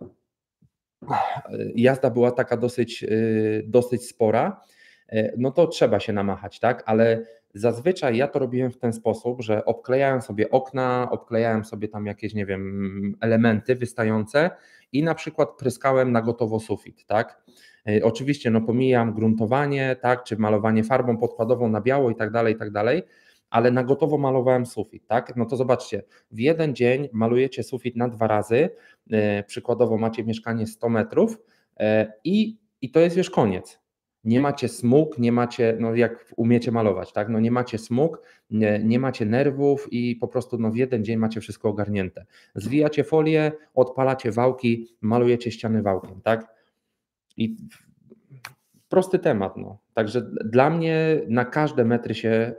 Speaker 1: jazda była taka dosyć, dosyć spora, no to trzeba się namachać, tak, ale zazwyczaj ja to robiłem w ten sposób, że obklejałem sobie okna, obklejałem sobie tam jakieś, nie wiem, elementy wystające i na przykład pryskałem na gotowo sufit, tak. Oczywiście no pomijam gruntowanie, tak, czy malowanie farbą podkładową na biało i tak dalej, i tak dalej, ale na gotowo malowałem sufit, tak? No to zobaczcie, w jeden dzień malujecie sufit na dwa razy, przykładowo macie mieszkanie sto metrów i, i to jest już koniec. Nie macie smug, nie macie, no jak umiecie malować, tak? No nie macie smug, nie, nie macie nerwów i po prostu no w jeden dzień macie wszystko ogarnięte. Zwijacie folię, odpalacie wałki, malujecie ściany wałkiem, tak? I prosty temat. No. Także dla mnie na każde metry się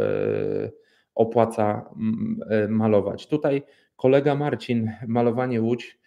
Speaker 1: opłaca malować. Tutaj kolega Marcin, malowanie Łódź,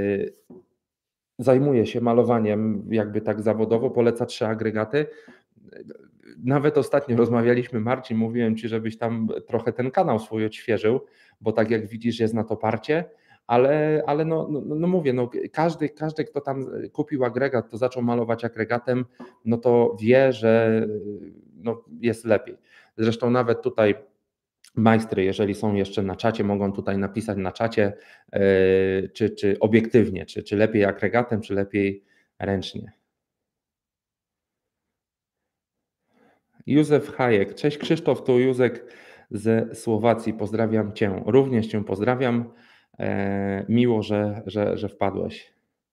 Speaker 1: zajmuje się malowaniem jakby tak zawodowo, poleca trzy agregaty. nawet ostatnio rozmawialiśmy, Marcin, mówiłem Ci, żebyś tam trochę ten kanał swój odświeżył, bo tak jak widzisz jest na to parcie, ale, ale no, no, no mówię, no każdy, każdy, kto tam kupił agregat, to zaczął malować agregatem, no to wie, że no jest lepiej. Zresztą nawet tutaj majstry, jeżeli są jeszcze na czacie, mogą tutaj napisać na czacie, yy, czy, czy obiektywnie, czy, czy lepiej agregatem, czy lepiej ręcznie. Józef Hajek. Cześć Krzysztof, tu Józek ze Słowacji. Pozdrawiam Cię. Również Cię pozdrawiam. E, miło, że, że, że wpadłeś.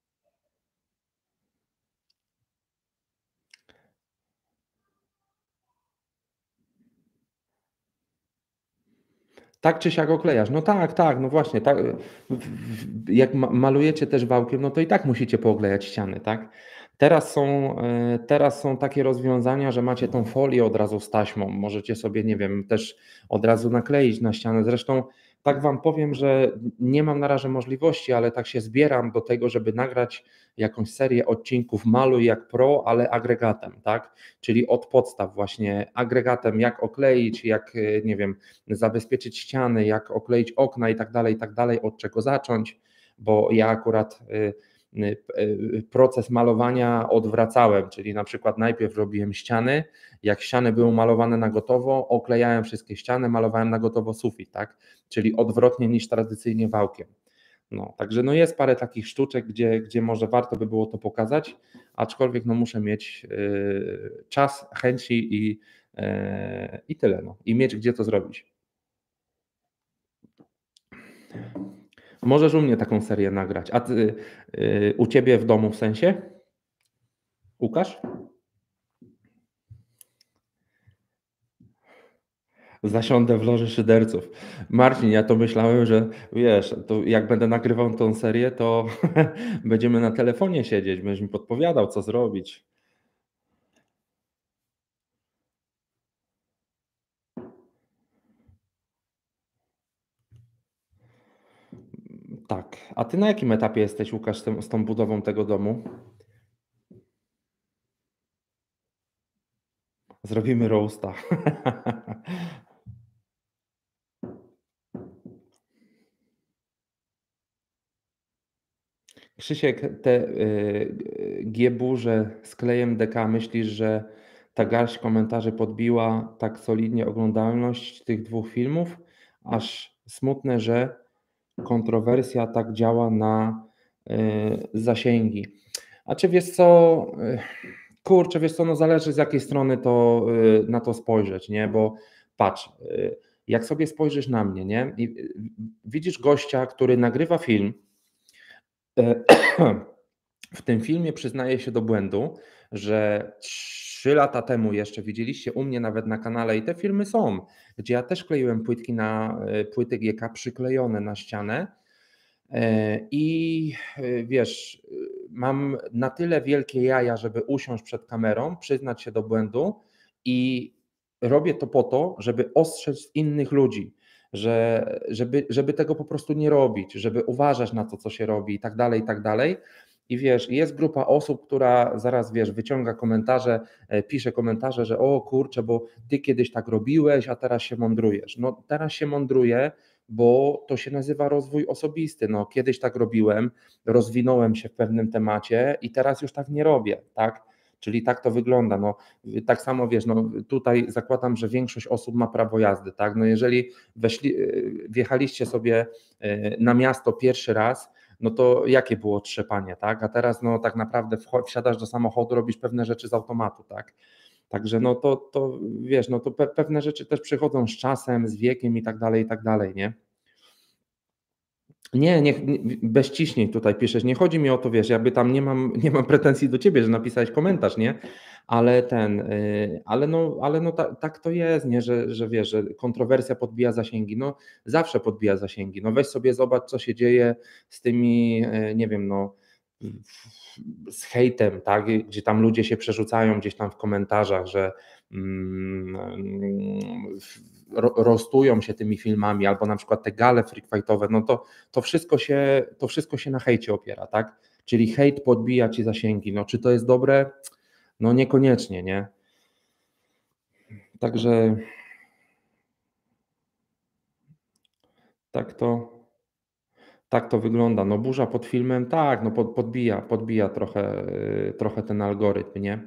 Speaker 1: Tak czy siak oklejasz? No tak, tak, no właśnie. Tak, jak malujecie też wałkiem, no to i tak musicie pooklejać ściany, tak? Teraz są, e, teraz są takie rozwiązania, że macie tą folię od razu z taśmą. Możecie sobie, nie wiem, też od razu nakleić na ścianę. Zresztą tak Wam powiem, że nie mam na razie możliwości, ale tak się zbieram do tego, żeby nagrać jakąś serię odcinków Maluj jak pro, ale agregatem, tak? Czyli od podstaw właśnie agregatem, jak okleić, jak, nie wiem, zabezpieczyć ściany, jak okleić okna i tak dalej, i tak dalej, od czego zacząć, bo ja akurat proces malowania odwracałem, czyli na przykład najpierw robiłem ściany, jak ściany były malowane na gotowo, oklejałem wszystkie ściany, malowałem na gotowo sufit, tak? Czyli odwrotnie niż tradycyjnie wałkiem. No, także no jest parę takich sztuczek, gdzie, gdzie może warto by było to pokazać, aczkolwiek no muszę mieć yy, czas, chęci i, yy, i tyle. No. I mieć gdzie to zrobić. Możesz u mnie taką serię nagrać. A ty, yy, u Ciebie w domu w sensie? Łukasz? Zasiądę w loży szyderców. Marcin, ja to myślałem, że wiesz, to jak będę nagrywał tą serię, to będziemy na telefonie siedzieć, będziesz mi podpowiadał, co zrobić. Tak. A ty na jakim etapie jesteś, Łukasz, z, tym, z tą budową tego domu? Zrobimy roasta. Krzysiek, te y, G-burze z klejem D K, myślisz, że ta garść komentarzy podbiła tak solidnie oglądalność tych dwóch filmów? Aż smutne, że kontrowersja tak działa na y, zasięgi. A czy wiesz co, y, kurczę, wiesz co, no zależy z jakiej strony to y, na to spojrzeć, nie? Bo patrz, y, jak sobie spojrzysz na mnie, nie? I y, widzisz gościa, który nagrywa film, y, w tym filmie przyznaje się do błędu, że trzy lata temu jeszcze widzieliście u mnie nawet na kanale i te filmy są, gdzie ja też kleiłem płytki na płyty G K przyklejone na ścianę. I wiesz, mam na tyle wielkie jaja, żeby usiąść przed kamerą, przyznać się do błędu i robię to po to, żeby ostrzec innych ludzi, że, żeby, żeby tego po prostu nie robić, żeby uważać na to, co się robi i tak dalej, i tak dalej. I wiesz, jest grupa osób, która zaraz, wiesz, wyciąga komentarze, pisze komentarze, że o kurczę, bo ty kiedyś tak robiłeś, a teraz się mądrujesz. No teraz się mądruję, bo to się nazywa rozwój osobisty. No, kiedyś tak robiłem, rozwinąłem się w pewnym temacie i teraz już tak nie robię, tak? Czyli tak to wygląda. No, tak samo wiesz, no, tutaj zakładam, że większość osób ma prawo jazdy, tak? No, jeżeli weszli, wjechaliście sobie na miasto pierwszy raz, no to jakie było trzepanie, tak? A teraz no tak naprawdę wsiadasz do samochodu, robisz pewne rzeczy z automatu, tak? Także no to, to wiesz, no to pe pewne rzeczy też przychodzą z czasem, z wiekiem i tak dalej, i tak dalej, nie? Nie, nie, bez ciśnień tutaj piszesz. Nie chodzi mi o to, wiesz, jakby tam nie mam, nie mam pretensji do ciebie, że napisałeś komentarz, nie? Ale ten, yy, ale no, ale no ta, tak to jest, nie? Że, że wiesz, że kontrowersja podbija zasięgi. No zawsze podbija zasięgi. No weź sobie zobacz, co się dzieje z tymi, yy, nie wiem, no z hejtem, tak? Gdzie tam ludzie się przerzucają gdzieś tam w komentarzach, że mm, ro, rostują się tymi filmami, albo na przykład te gale freakfightowe, no to, to, wszystko się, to wszystko się na hejcie opiera, tak? Czyli hejt podbija ci zasięgi. No czy to jest dobre? No niekoniecznie, nie? Także tak to tak to wygląda. No burza pod filmem, tak, no pod podbija podbija trochę, yy, trochę ten algorytm, nie?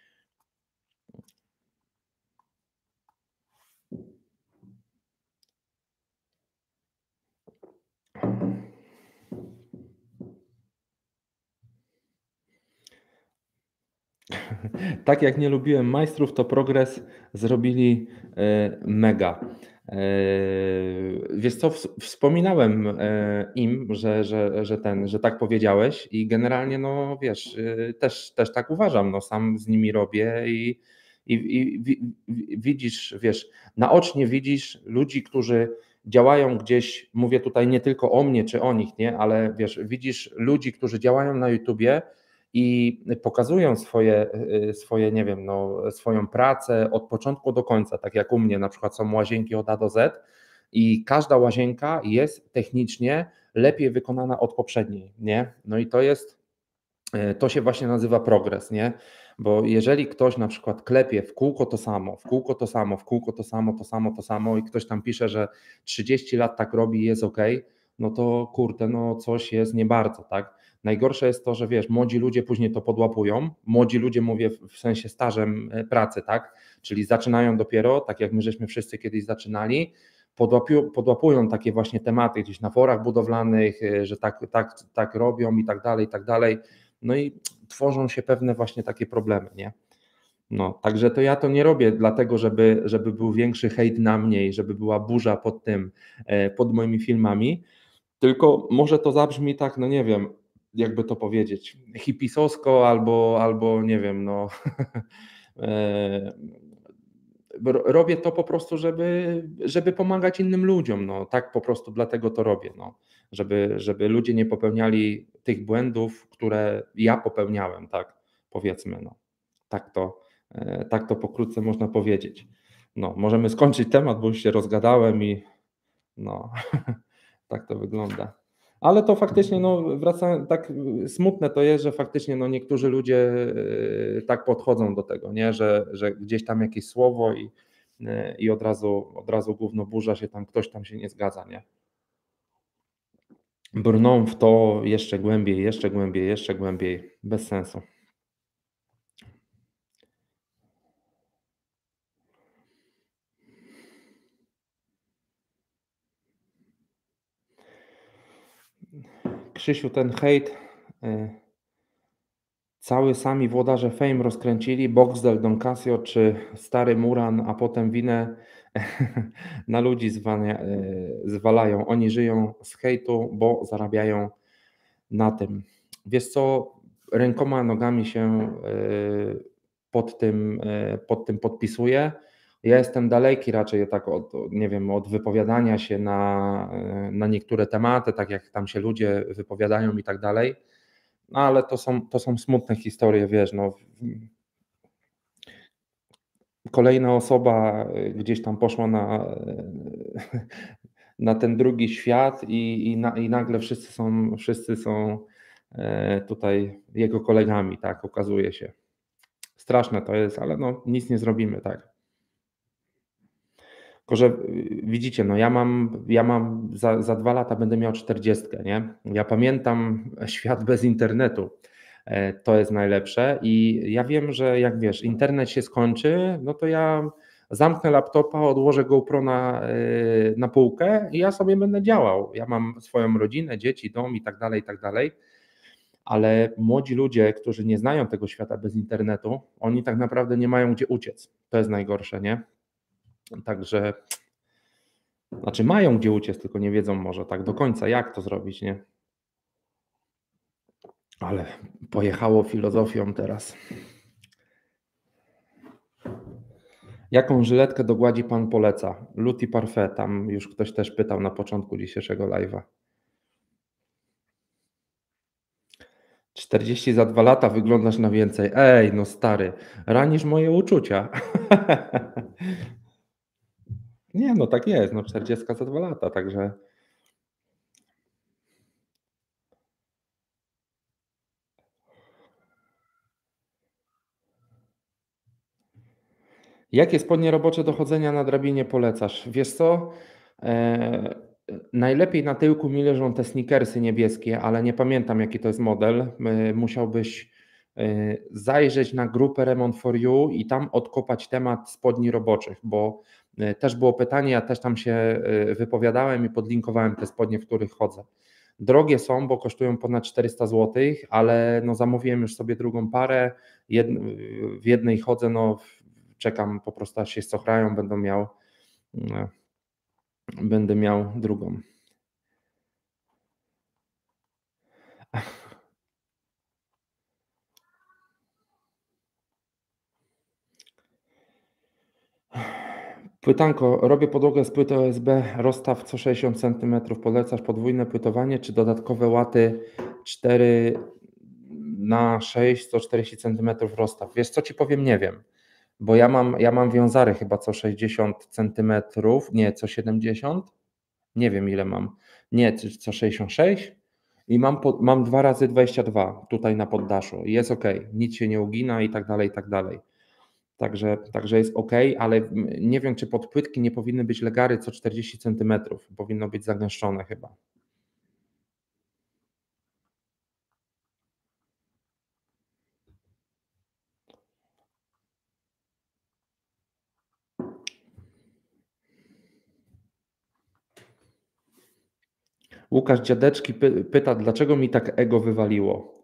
Speaker 1: Tak jak nie lubiłem Majstrów, to Progres zrobili, e, mega. Eee, wiesz co, ws wspominałem, e, im, że że że ten że tak powiedziałeś i generalnie, no wiesz, y, też też tak uważam, no sam z nimi robię i i i wi wi widzisz, wiesz, naocznie widzisz ludzi, którzy działają gdzieś, mówię tutaj nie tylko o mnie czy o nich, nie, ale wiesz, widzisz ludzi, którzy działają na YouTubie i pokazują swoje, y, swoje, nie wiem, no, swoją pracę od początku do końca, tak jak u mnie na przykład są łazienki od A do Z i każda łazienka jest technicznie lepiej wykonana od poprzedniej, nie? No i to jest, y, to się właśnie nazywa progres, nie? Bo jeżeli ktoś na przykład klepie w kółko to samo, w kółko to samo, w kółko to samo, to samo, to samo i ktoś tam pisze, że trzydzieści lat tak robi i jest okej, no to kurde, no coś jest nie bardzo, tak? Najgorsze jest to, że wiesz, młodzi ludzie później to podłapują. Młodzi ludzie, mówię w w sensie stażem e, pracy, tak? Czyli zaczynają dopiero, tak jak my żeśmy wszyscy kiedyś zaczynali, podłapiu podłapują takie właśnie tematy gdzieś na forach budowlanych, e, że tak tak tak robią i tak dalej, i tak dalej. No i tworzą się pewne właśnie takie problemy, nie? No, także to ja to nie robię dlatego, żeby żeby był większy hejt na mnie i żeby była burza pod tym, e, pod moimi filmami, tylko może to zabrzmi tak, no nie wiem, jakby to powiedzieć, hipisowsko albo albo nie wiem, no, e, ro robię to po prostu, żeby żeby pomagać innym ludziom, no, tak po prostu dlatego to robię, no, żeby żeby ludzie nie popełniali tych błędów, które ja popełniałem, tak, powiedzmy, no. Tak to, e, tak to pokrótce można powiedzieć. No, możemy skończyć temat, bo już się rozgadałem i no, tak to wygląda. Ale to faktycznie, no, wraca tak, y, smutne to jest, że faktycznie, no, niektórzy ludzie, y, tak podchodzą do tego, nie, że że gdzieś tam jakieś słowo i, y, i od razu od razu gówno burza się tam, ktoś tam się nie zgadza, nie? Brną w to jeszcze głębiej, jeszcze głębiej, jeszcze głębiej, bez sensu. Krzysiu, ten hejt, y cały sami włodarze Fame rozkręcili, Boxdel, Don Casio czy stary Muran, a potem winę na ludzi zwania eee, zwalają. Oni żyją z hejtu, bo zarabiają na tym. Wiesz co, rękoma, nogami się, eee, pod tym, eee, pod tym podpisuję. Ja jestem daleki raczej tak od, nie wiem, od wypowiadania się na, eee, na niektóre tematy, tak jak tam się ludzie wypowiadają i tak dalej. No, ale to są to są smutne historie, wiesz, no. Kolejna osoba, y, gdzieś tam poszła na, na ten drugi świat i i na i nagle wszyscy są wszyscy są, e, tutaj jego kolegami, tak, okazuje się. Straszne to jest, ale no nic nie zrobimy, tak. Tylko że, y, widzicie, no ja mam ja mam za za dwa lata będę miał czterdziestkę, nie? Ja pamiętam świat bez internetu. E, to jest najlepsze i ja wiem, że jak wiesz, internet się skończy, no to ja zamknę laptopa, odłożę GoPro na, e, na półkę i ja sobie będę działał. Ja mam swoją rodzinę, dzieci, dom i tak dalej, i tak dalej, ale młodzi ludzie, którzy nie znają tego świata bez internetu, oni tak naprawdę nie mają gdzie uciec. To jest najgorsze, nie? Także znaczy mają gdzie uciec, tylko nie wiedzą może tak do końca, jak to zrobić, nie? Ale pojechało filozofią teraz. Jaką żyletkę do gładzi pan poleca? Luty Parfait, tam już ktoś też pytał na początku dzisiejszego live'a. czterdzieści za dwa lata, wyglądasz na więcej. Ej, no stary, ranisz moje uczucia. Nie, no tak jest, no czterdzieści za dwa lata, także Jakie spodnie robocze do chodzenia na drabinie polecasz? Wiesz co, eee, najlepiej na tyłku mi leżą te sneakersy niebieskie, ale nie pamiętam jaki to jest model. Eee, musiałbyś, eee, zajrzeć na grupę Remont for You i tam odkopać temat spodni roboczych, bo, eee, też było pytanie, ja też tam się, eee, wypowiadałem i podlinkowałem te spodnie, w których chodzę. Drogie są, bo kosztują ponad czterysta złotych, ale no zamówiłem już sobie drugą parę. Jed w jednej chodzę, no czekam po prostu aż się zcochrają, będę miał, no, będę miał drugą. Pytanko, robię podłogę z płyty O S B, rozstaw co sześćdziesiąt centymetrów. Polecasz podwójne płytowanie czy dodatkowe łaty cztery na sześć, sto czterdzieści centymetrów rozstaw? Wiesz co ci powiem, nie wiem, bo ja mam, ja mam wiązary chyba co sześćdziesiąt centymetrów, nie, co siedemdziesiąt, nie wiem ile mam, nie, c co sześćdziesiąt sześć i mam pod mam dwa razy dwadzieścia dwa tutaj na poddaszu i jest okej, nic się nie ugina i tak dalej, i tak dalej. Także także jest okej, ale, mm, nie wiem, czy pod płytki nie powinny być legary co czterdzieści centymetrów, powinno być zagęszczone chyba. Łukasz Dziadeczki py pyta: „Dlaczego mi tak ego wywaliło?”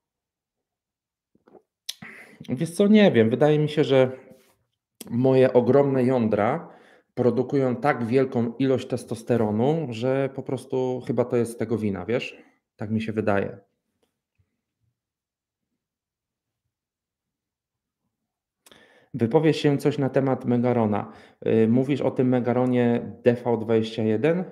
Speaker 1: Wiesz co, nie wiem, wydaje mi się, że moje ogromne jądra produkują tak wielką ilość testosteronu, że po prostu chyba to jest tego wina, wiesz? Tak mi się wydaje. Wypowiedz się coś na temat Megarona. Y, mówisz o tym Megaronie D V dwadzieścia jeden?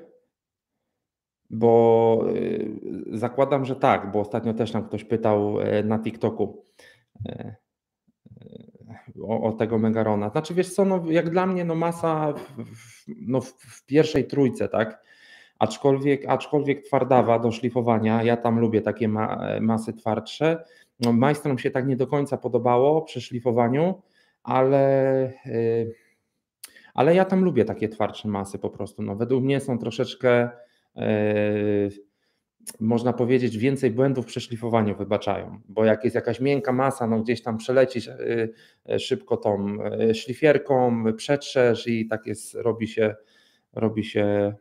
Speaker 1: Bo, y, zakładam, że tak, bo ostatnio też tam ktoś pytał, e, na TikToku, e, o o tego Megarona. Znaczy wiesz co, no jak dla mnie, no masa w w no w w pierwszej trójce, tak? Aczkolwiek aczkolwiek twardawa do szlifowania, ja tam lubię takie ma e, masy twardsze. No majstrom się tak nie do końca podobało przy szlifowaniu, ale, y, ale ja tam lubię takie twardsze masy po prostu. No według mnie są troszeczkę, yy, można powiedzieć, więcej błędów przy szlifowaniu wybaczają, bo jak jest jakaś miękka masa, no gdzieś tam przelecisz, yy, yy, szybko tą, yy, szlifierką, przetrzesz i tak jest, robi się robi się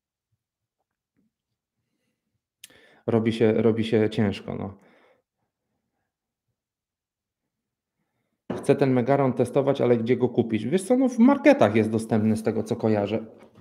Speaker 1: robi się robi się ciężko, no. Chcę ten Megaron testować, ale gdzie go kupić? Wiesz co, no w marketach jest dostępny z tego co kojarzę.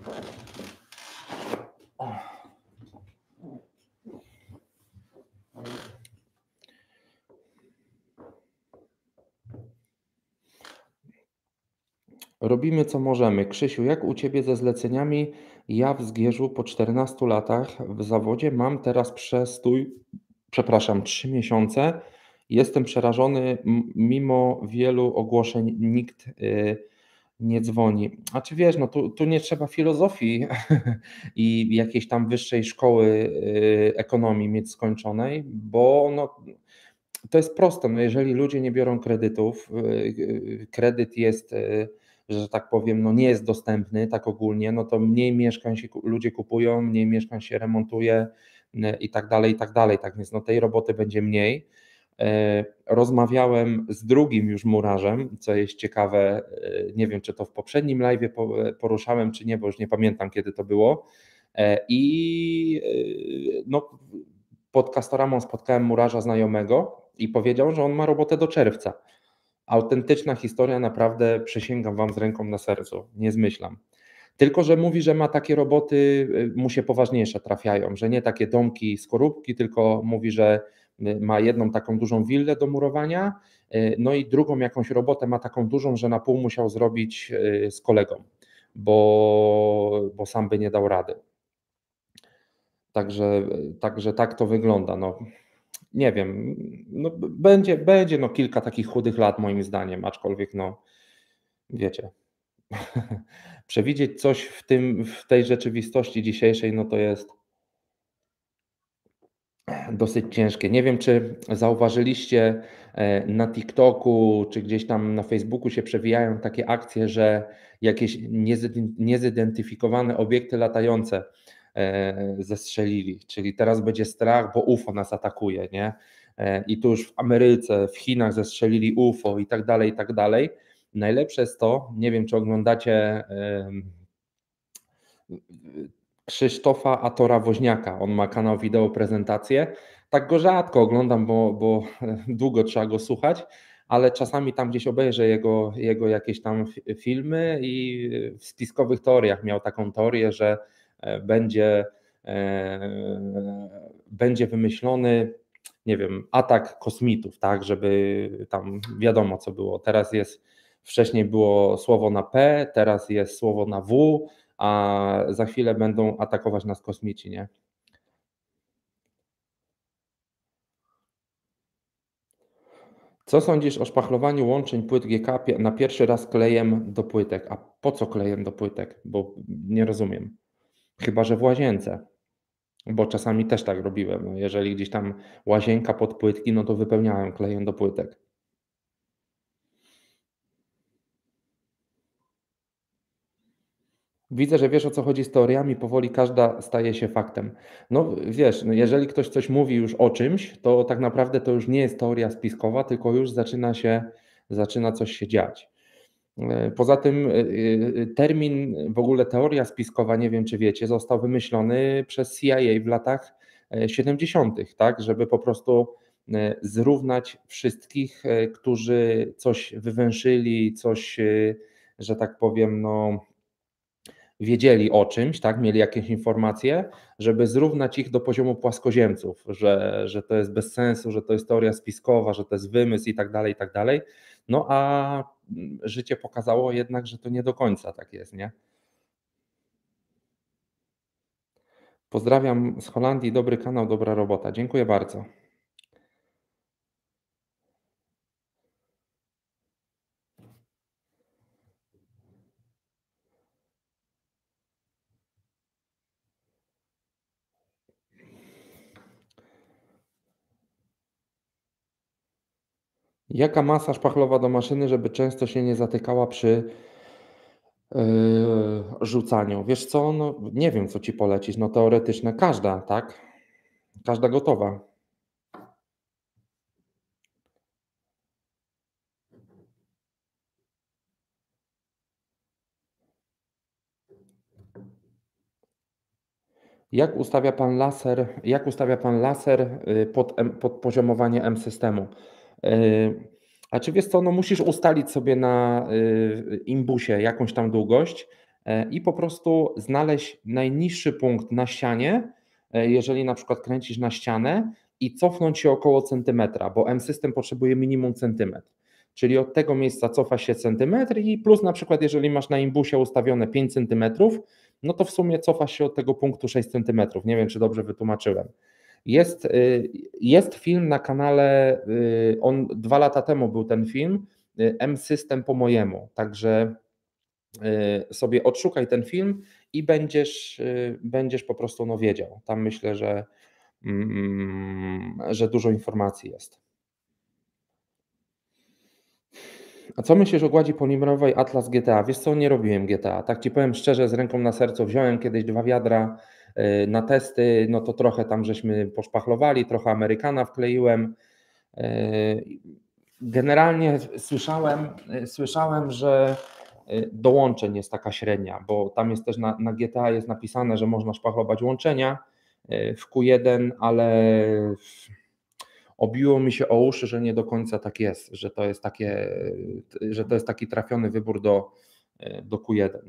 Speaker 1: Robimy co możemy. Krzysiu, jak u Ciebie ze zleceniami? Ja w Zgierzu po czternastu latach w zawodzie mam teraz przestój, przepraszam, trzy miesiące. Jestem przerażony, m mimo wielu ogłoszeń nikt, y, nie dzwoni. A czy wiesz, no tu tu nie trzeba filozofii i jakiejś tam wyższej szkoły, y, ekonomii mieć skończonej, bo no to jest proste, no jeżeli ludzie nie biorą kredytów, y, y, kredyt jest, y, że tak powiem, no nie jest dostępny tak ogólnie, no to mniej mieszkań się ku ludzie kupują, mniej mieszkań się remontuje, y, i tak dalej, i tak dalej. Tak więc no tej roboty będzie mniej. E, rozmawiałem z drugim już murarzem, co jest ciekawe, y, nie wiem, czy to w poprzednim live'ie po poruszałem, czy nie, bo już nie pamiętam, kiedy to było. E, i, y, no pod Castoramą spotkałem murarza znajomego i powiedział, że on ma robotę do czerwca. Autentyczna historia, naprawdę przysięgam Wam z ręką na sercu, nie zmyślam. Tylko że mówi, że ma takie roboty, y, mu się poważniejsze trafiają, że nie takie domki, skorupki, tylko mówi, że y, ma jedną taką dużą willę do murowania, y, no i drugą jakąś robotę ma taką dużą, że na pół musiał zrobić, y, z kolegą, bo bo sam by nie dał rady. Także także tak to wygląda, no. Nie wiem, no b będzie będzie no kilka takich chudych lat moim zdaniem, aczkolwiek no, wiecie, przewidzieć coś w tym w tej rzeczywistości dzisiejszej, no to jest dosyć ciężkie. Nie wiem, czy zauważyliście, e, na TikToku czy gdzieś tam na Facebooku się przewijają takie akcje, że jakieś niezydent niezidentyfikowane obiekty latające, e, zestrzelili. Czyli teraz będzie strach, bo U F O nas atakuje, nie? E, I tu już w Ameryce, w Chinach zestrzelili U F O i tak dalej, i tak dalej. Najlepsze jest to, nie wiem, czy oglądacie, em, Krzysztofa Atora Woźniaka. On ma kanał Wideo Prezentacje. Tak go rzadko oglądam, bo, bo długo trzeba go słuchać, ale czasami tam gdzieś obejrzę jego, jego jakieś tam fi- filmy i w spiskowych teoriach miał taką teorię, że e, będzie, e, będzie wymyślony, nie wiem, atak kosmitów, tak, żeby tam wiadomo co było. Teraz jest, wcześniej było słowo na P, teraz jest słowo na W, a za chwilę będą atakować nas kosmici, nie? Co sądzisz o szpachlowaniu łączeń płyt G K pie na pierwszy raz klejem do płytek? A po co klejem do płytek? Bo nie rozumiem. Chyba że w łazience, bo czasami też tak robiłem. No jeżeli gdzieś tam łazienka pod płytki, no to wypełniałem klejem do płytek. Widzę, że wiesz, o co chodzi z teoriami, powoli każda staje się faktem. No wiesz, no jeżeli ktoś coś mówi już o czymś, to tak naprawdę to już nie jest teoria spiskowa, tylko już zaczyna się zaczyna coś się dziać. E, poza tym, y, y, termin, w ogóle teoria spiskowa, nie wiem czy wiecie, został wymyślony przez C I A w latach, e, siedemdziesiątych, tak, żeby po prostu, e, zrównać wszystkich, e, którzy coś wywęszyli, coś, e, że tak powiem, no wiedzieli o czymś, tak, mieli jakieś informacje, żeby zrównać ich do poziomu płaskoziemców, że że to jest bez sensu, że to jest teoria spiskowa, że to jest wymysł i tak dalej, i tak dalej. No a, mm, życie pokazało jednak, że to nie do końca tak jest, nie? Pozdrawiam z Holandii, dobry kanał, dobra robota. Dziękuję bardzo. Jaka masa szpachlowa do maszyny, żeby często się nie zatykała przy, yy, rzucaniu? Wiesz co, no nie wiem, co ci polecić, no teoretyczne każda, tak? Każda gotowa. Jak ustawia pan laser jak ustawia pan laser, y, pod em pod poziomowanie M-systemu? Yy, a czy wiesz co, no musisz ustalić sobie na, y, imbusie jakąś tam długość, e, i po prostu znaleźć najniższy punkt na ścianie, e, jeżeli na przykład kręcisz na ścianę i cofnąć się około centymetra, bo M-system potrzebuje minimum centymetr. Czyli od tego miejsca cofa się centymetr i plus na przykład jeżeli masz na imbusie ustawione pięć centymetrów, no to w sumie cofasz się od tego punktu sześć centymetrów. Nie wiem, czy dobrze wytłumaczyłem. Jest, y, jest film na kanale, y, on dwa lata temu był ten film, y, M-System po mojemu, także, y, sobie odszukaj ten film i będziesz, y, będziesz po prostu, no, wiedział. Tam myślę, że, mm, że dużo informacji jest. A co myślisz o gładzi polimerowej Atlas G T A? Wiesz co, nie robiłem G T A. Tak ci powiem szczerze, z ręką na sercu, wziąłem kiedyś dwa wiadra, y, na testy, no to trochę tam żeśmy poszpachlowali, trochę Amerykana wkleiłem. Y, Generalnie słyszałem, y, słyszałem, że, y, do łączeń jest taka średnia, bo tam jest też na na G T A jest napisane, że można szpachlować łączenia, y, w Q jeden, ale obiło mi się o uszy, że nie do końca tak jest, że to jest takie, że to jest taki trafiony wybór do, do Q jeden.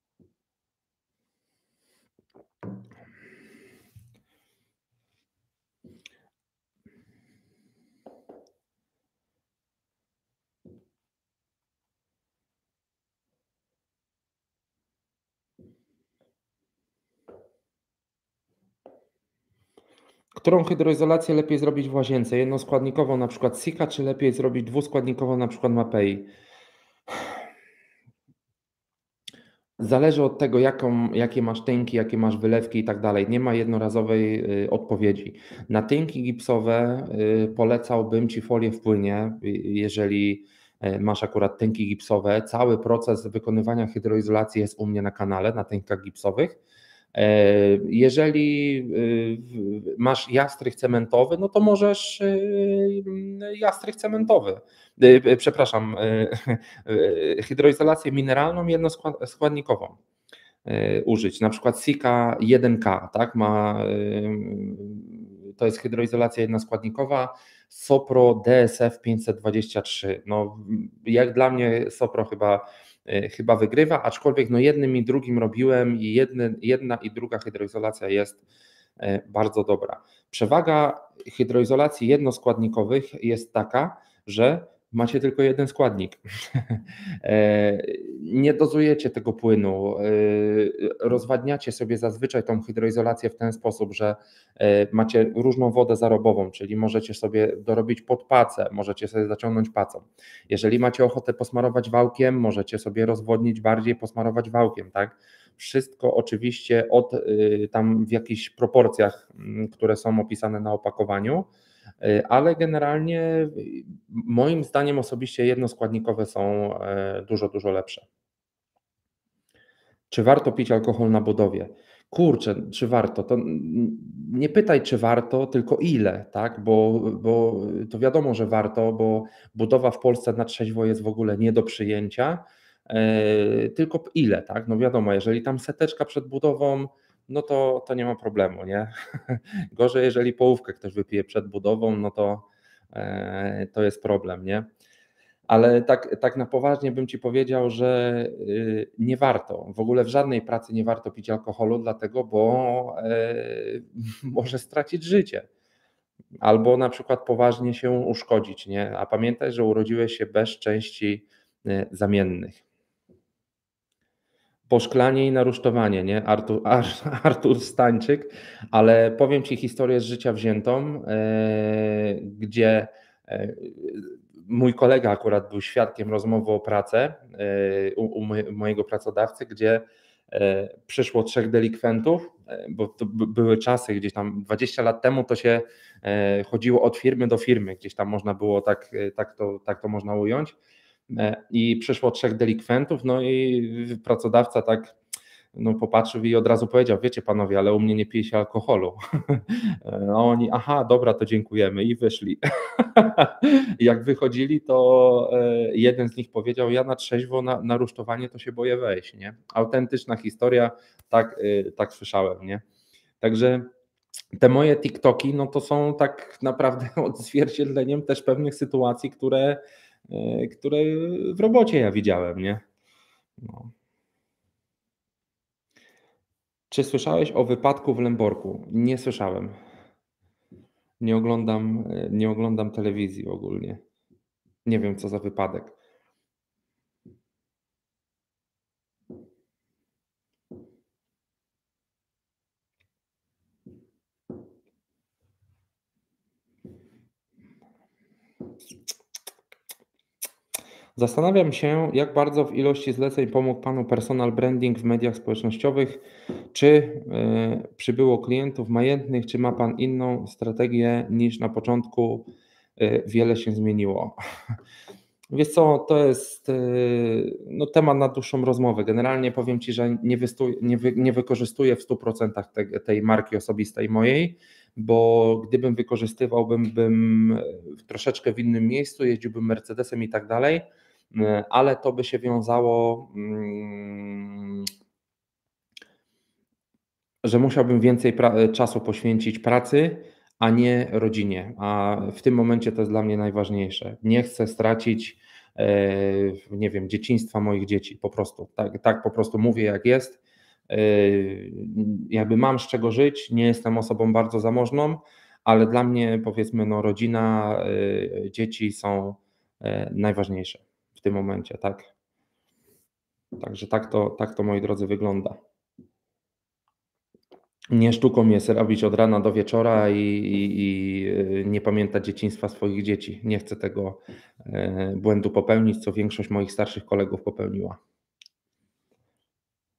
Speaker 1: Którą hydroizolację lepiej zrobić w łazience? Jednoskładnikową na przykład Sika, czy lepiej zrobić dwuskładnikową na przykład Mapei? Zależy od tego, jaką jakie masz tynki, jakie masz wylewki i tak dalej. Nie ma jednorazowej, y, odpowiedzi. Na tynki gipsowe, y, polecałbym Ci folię w płynie, y, jeżeli, e, masz akurat tynki gipsowe. Cały proces wykonywania hydroizolacji jest u mnie na kanale, na tynkach gipsowych. E, jeżeli, y, w masz jastrych cementowy, no to możesz, y, mm, jastrych cementowy, y, y, przepraszam, y, y, hydroizolację mineralną jednoskład składnikową, y, użyć. Na przykład Sika jeden K, tak, ma, y, to jest hydroizolacja jednoskładnikowa, Sopro D S F pięćset dwadzieścia trzy. No, jak dla mnie Sopro chyba, y, chyba wygrywa, aczkolwiek no jednym i drugim robiłem i jedny, jedna i druga hydroizolacja jest, e, bardzo dobra. Przewaga hydroizolacji jednoskładnikowych jest taka, że macie tylko jeden składnik. E, Nie dozujecie tego płynu, e, rozwadniacie sobie zazwyczaj tą hydroizolację w ten sposób, że e, macie różną wodę zarobową, czyli możecie sobie dorobić pod pacę, możecie sobie zaciągnąć pacą. Jeżeli macie ochotę posmarować wałkiem, możecie sobie rozwodnić bardziej, posmarować wałkiem, tak? Wszystko oczywiście od, y, tam w jakichś proporcjach, mm, które są opisane na opakowaniu, y, ale generalnie, y, moim zdaniem osobiście jednoskładnikowe są, e, dużo, dużo lepsze. Czy warto pić alkohol na budowie? Kurczę, czy warto? To n nie pytaj, czy warto, tylko ile, tak? Bo bo to wiadomo, że warto, bo budowa w Polsce na trzeźwo jest w ogóle nie do przyjęcia, eee, tylko p ile, tak? No wiadomo, jeżeli tam seteczka przed budową, no to to nie ma problemu, nie? Gorzej, jeżeli połówkę ktoś wypije przed budową, no to, eee, to jest problem, nie? Ale tak tak na poważnie bym Ci powiedział, że, y, nie warto. W ogóle w żadnej pracy nie warto pić alkoholu, dlatego bo, e, może stracić życie albo na przykład poważnie się uszkodzić, nie? A pamiętaj, że urodziłeś się bez części, y, zamiennych. Poszklanie i narusztowanie, nie? Artur Ar Artur Stańczyk, ale powiem Ci historię z życia wziętą, e, gdzie, e, mój kolega akurat był świadkiem rozmowy o pracę, e, u u moj mojego pracodawcy, gdzie, e, przyszło trzech delikwentów, e, bo to by były czasy gdzieś tam dwadzieścia lat temu to się, e, chodziło od firmy do firmy, gdzieś tam można było tak, e, tak to tak to można ująć. E, I przyszło trzech delikwentów, no i pracodawca tak, no popatrzył i od razu powiedział: „Wiecie panowie, ale u mnie nie pije się alkoholu”. A oni: „Aha, dobra, to dziękujemy” i wyszli. Jak wychodzili, to, e, jeden z nich powiedział: „Ja na trzeźwo na na rusztowanie to się boję wejść”, nie? Autentyczna historia, tak, y, tak słyszałem, nie? Także te moje TikToki, no to są tak naprawdę odzwierciedleniem też pewnych sytuacji, które, e, które w robocie ja widziałem, nie? No. Czy słyszałeś o wypadku w Lęborku? Nie słyszałem. Nie oglądam, e, nie oglądam telewizji ogólnie. Nie wiem, co za wypadek. Zastanawiam się, jak bardzo w ilości zleceń pomógł Panu personal branding w mediach społecznościowych. Czy, e, przybyło klientów majętnych, czy ma Pan inną strategię niż na początku? E, wiele się zmieniło. Wiesz co, to jest, yy, no, temat na dłuższą rozmowę. Generalnie powiem Ci, że nie wystu nie wy nie wykorzystuję w stu procentach te tej marki osobistej mojej, bo gdybym wykorzystywał, bym bym w troszeczkę w innym miejscu, jeździłbym Mercedesem i tak dalej, yy, ale to by się wiązało, mm, że musiałbym więcej pra czasu poświęcić pracy, a nie rodzinie, a w tym momencie to jest dla mnie najważniejsze. Nie chcę stracić, e, nie wiem, dzieciństwa moich dzieci po prostu. Tak tak po prostu mówię, jak jest. E, Jakby mam z czego żyć, nie jestem osobą bardzo zamożną, ale dla mnie, powiedzmy, no rodzina, e, dzieci są, e, najważniejsze w tym momencie, tak. Także tak to tak to, moi drodzy, wygląda. Nie sztuką jest robić od rana do wieczora i i i, y, nie pamiętać dzieciństwa swoich dzieci. Nie chcę tego, e, błędu popełnić, co większość moich starszych kolegów popełniła.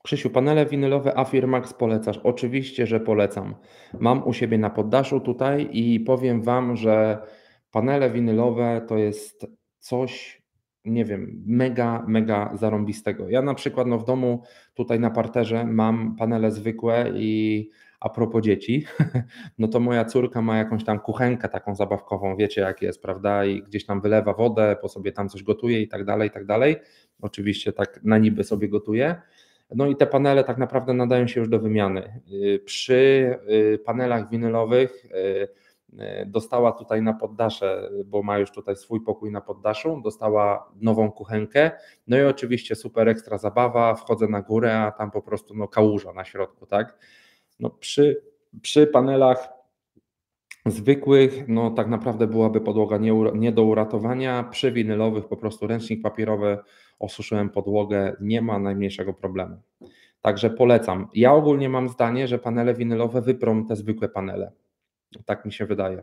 Speaker 1: Krzysiu, panele winylowe Affirmax polecasz? Oczywiście, że polecam. Mam u siebie na poddaszu tutaj i powiem Wam, że panele winylowe to jest coś, nie wiem, mega, mega zarąbistego. Ja na przykład no w domu tutaj na parterze mam panele zwykłe i a propos dzieci, no to moja córka ma jakąś tam kuchenkę taką zabawkową, wiecie jak jest, prawda? I gdzieś tam wylewa wodę, po sobie tam coś gotuje i tak dalej, i tak dalej. Oczywiście tak na niby sobie gotuje. No i te panele tak naprawdę nadają się już do wymiany. Y, Przy y, panelach winylowych y, y, dostała tutaj na poddasze, bo ma już tutaj swój pokój na poddaszu, dostała nową kuchenkę, no i oczywiście super ekstra zabawa, wchodzę na górę, a tam po prostu no kałuża na środku, tak? No przy, przy panelach zwykłych, no tak naprawdę byłaby podłoga nie, ura- nie do uratowania, przy winylowych po prostu ręcznik papierowy, osuszyłem podłogę, nie ma najmniejszego problemu. Także polecam. Ja ogólnie mam zdanie, że panele winylowe wyprą te zwykłe panele. Tak mi się wydaje.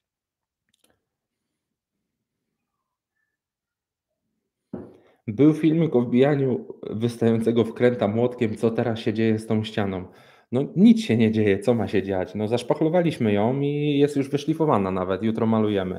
Speaker 1: Był filmik o wbijaniu wystającego wkręta młotkiem, co teraz się dzieje z tą ścianą. No nic się nie dzieje, co ma się dziać? No zaszpachlowaliśmy ją i jest już wyszlifowana nawet, jutro malujemy.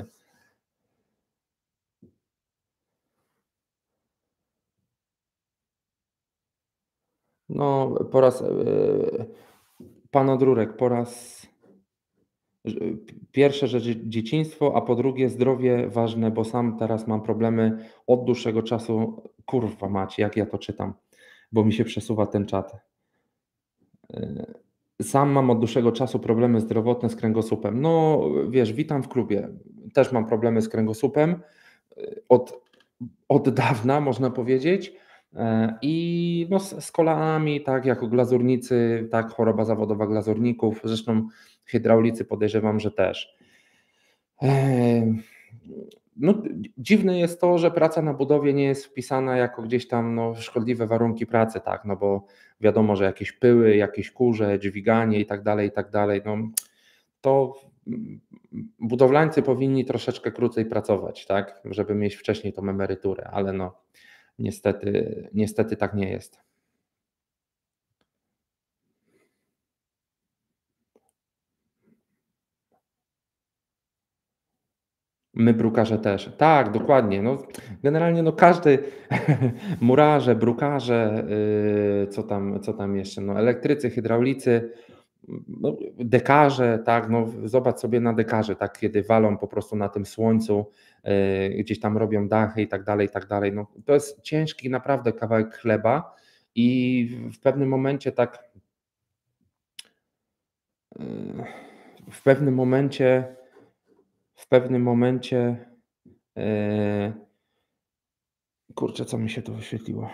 Speaker 1: No po raz, yy, pan Odrurek, po raz Ż- Pierwsze, że dzie- dzieciństwo, a po drugie zdrowie ważne, bo sam teraz mam problemy od dłuższego czasu. Kurwa macie, jak ja to czytam, bo mi się przesuwa ten czat. Y, Sam mam od dłuższego czasu problemy zdrowotne z kręgosłupem. No wiesz, witam w klubie. Też mam problemy z kręgosłupem y, od, od dawna, można powiedzieć. E, I no, z, z kolanami, tak, jako glazurnicy, tak, choroba zawodowa glazurników, zresztą hydraulicy podejrzewam, że też. Em, No, dziwne jest to, że praca na budowie nie jest wpisana jako gdzieś tam no, szkodliwe warunki pracy, tak, no bo wiadomo, że jakieś pyły, jakieś kurze, dźwiganie i tak dalej, i tak dalej, no to mm, budowlańcy powinni troszeczkę krócej pracować, tak, żeby mieć wcześniej tą emeryturę, ale no niestety, niestety tak nie jest. My brukarze też. Tak, dokładnie. No, generalnie no każdy murarze, brukarze, yy, co tam, co tam jeszcze, no, elektrycy, hydraulicy, no, dekarze, tak, no, zobacz sobie na dekarze, tak, kiedy walą po prostu na tym słońcu, yy, gdzieś tam robią dachy i tak dalej, i tak dalej. No, to jest ciężki naprawdę kawałek chleba i w pewnym momencie tak, yy, w pewnym momencie, w pewnym momencie, yy, kurczę, co mi się tu wyświetliło?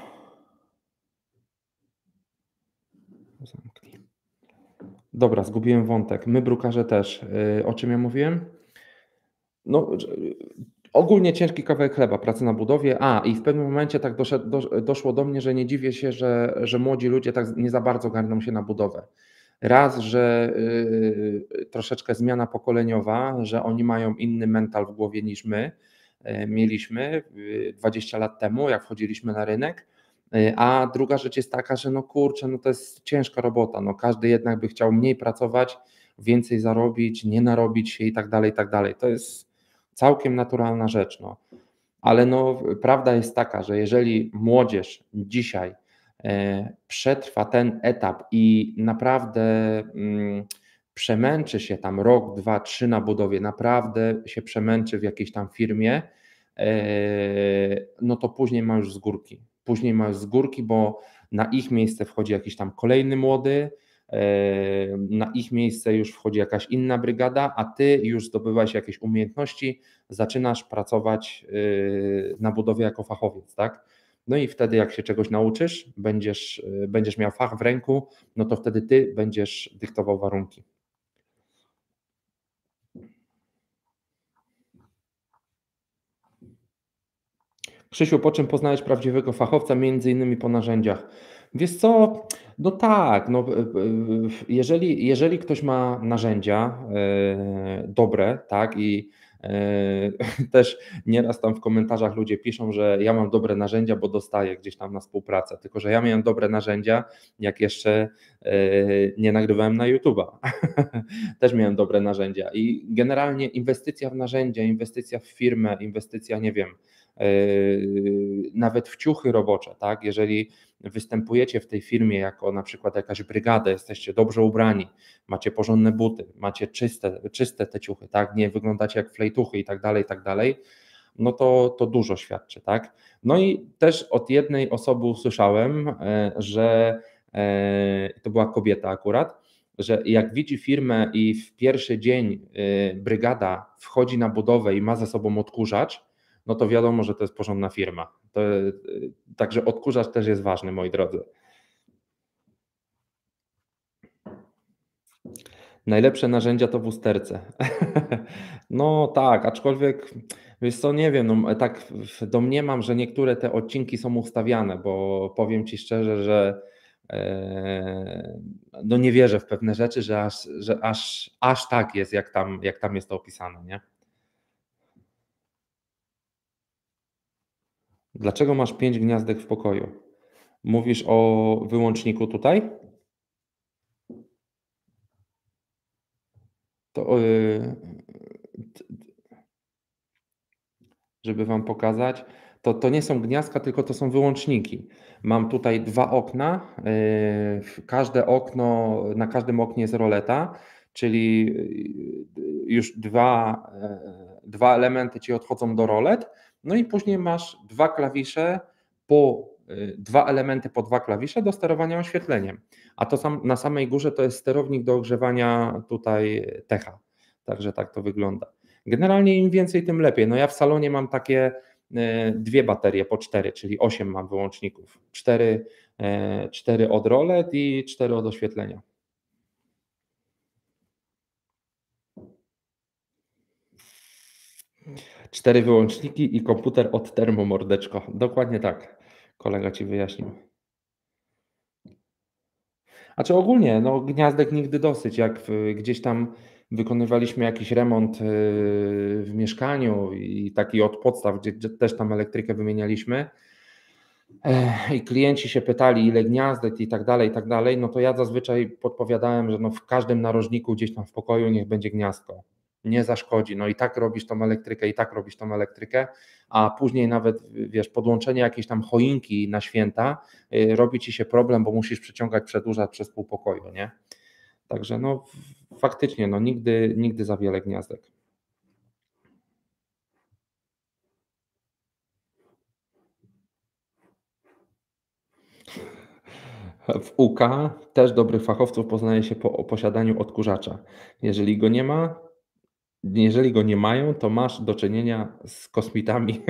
Speaker 1: Zamknij. Dobra, zgubiłem wątek. My brukarze też. Yy, o czym ja mówiłem? No, że- ogólnie ciężki kawałek chleba, praca na budowie. A, i w pewnym momencie tak doszedł, dosz, doszło do mnie, że nie dziwię się, że, że młodzi ludzie tak nie za bardzo garną się na budowę. Raz, że yy, troszeczkę zmiana pokoleniowa, że oni mają inny mental w głowie niż my yy, mieliśmy yy, dwadzieścia lat temu, jak wchodziliśmy na rynek. Yy, A druga rzecz jest taka, że no kurczę, no to jest ciężka robota. No każdy jednak by chciał mniej pracować, więcej zarobić, nie narobić się i tak dalej, i tak dalej. To jest całkiem naturalna rzecz. No. Ale no, prawda jest taka, że jeżeli młodzież dzisiaj e, przetrwa ten etap i naprawdę mm, przemęczy się tam rok, dwa, trzy na budowie, naprawdę się przemęczy w jakiejś tam firmie, e, no to później ma już z górki. Później ma już z górki, bo na ich miejsce wchodzi jakiś tam kolejny młody, e, na ich miejsce już wchodzi jakaś inna brygada, a ty już zdobywałeś jakieś umiejętności, zaczynasz pracować yy, na budowie jako fachowiec, tak? No i wtedy jak się czegoś nauczysz, będziesz, yy, będziesz miał fach w ręku, no to wtedy ty będziesz dyktował warunki. Krzysiu, po czym poznałeś prawdziwego fachowca, między innymi po narzędziach? Wiesz co, no tak, no, y, y, jeżeli, jeżeli ktoś ma narzędzia e, dobre, tak, i Też nieraz tam w komentarzach ludzie piszą, że ja mam dobre narzędzia, bo dostaję gdzieś tam na współpracę, tylko że ja miałem dobre narzędzia, jak jeszcze nie nagrywałem na YouTube'a. Też miałem dobre narzędzia i generalnie inwestycja w narzędzia, inwestycja w firmę, inwestycja, nie wiem, nawet w ciuchy robocze, tak? Jeżeli występujecie w tej firmie jako na przykład jakaś brygada, jesteście dobrze ubrani, macie porządne buty, macie czyste, czyste te ciuchy, tak? Nie wyglądacie jak flejtuchy i tak dalej, i tak dalej, no to, to dużo świadczy, tak? No i też od jednej osoby usłyszałem, że to była kobieta akurat, że jak widzi firmę i w pierwszy dzień brygada wchodzi na budowę i ma ze sobą odkurzacz, no to wiadomo, że to jest porządna firma. To, także odkurzacz też jest ważny, moi drodzy. Najlepsze narzędzia to w usterce. No tak, aczkolwiek wiesz co, nie wiem, no, tak domniemam, że niektóre te odcinki są ustawiane, bo powiem Ci szczerze, że e, no nie wierzę w pewne rzeczy, że aż, że aż, aż tak jest, jak tam, jak tam jest to opisane, nie? Dlaczego masz pięć gniazdek w pokoju? Mówisz o wyłączniku tutaj? To, yy, żeby Wam pokazać, to, to nie są gniazdka, tylko to są wyłączniki. Mam tutaj dwa okna, yy, każde okno, na każdym oknie jest roleta, czyli yy, już dwa, yy, dwa elementy Ci odchodzą do rolet, no i później masz dwa klawisze po yy, dwa elementy po dwa klawisze do sterowania oświetleniem. A to sam, na samej górze to jest sterownik do ogrzewania tutaj techa. Także tak to wygląda. Generalnie im więcej, tym lepiej. No ja w salonie mam takie e, dwie baterie po cztery, czyli osiem mam wyłączników. Cztery, e, cztery od rolet i cztery od oświetlenia. Cztery wyłączniki i komputer od termo, mordeczko. Dokładnie tak. Kolega Ci wyjaśnił. A czy ogólnie, no gniazdek nigdy dosyć, jak w, gdzieś tam wykonywaliśmy jakiś remont yy, w mieszkaniu i taki od podstaw, gdzie, gdzie też tam elektrykę wymienialiśmy, i klienci się pytali, ile gniazdek i tak dalej, i tak dalej, no to ja zazwyczaj podpowiadałem, że no w każdym narożniku gdzieś tam w pokoju niech będzie gniazdko. Nie zaszkodzi. No i tak robisz tą elektrykę, i tak robisz tą elektrykę, a później nawet, wiesz, podłączenie jakiejś tam choinki na święta y, robi ci się problem, bo musisz przeciągać przedłużacz przez pół pokoju, nie? Także no faktycznie, no nigdy, nigdy za wiele gniazdek. W U K też dobrych fachowców poznaje się po posiadaniu odkurzacza. Jeżeli go nie ma, jeżeli go nie mają, to masz do czynienia z kosmitami.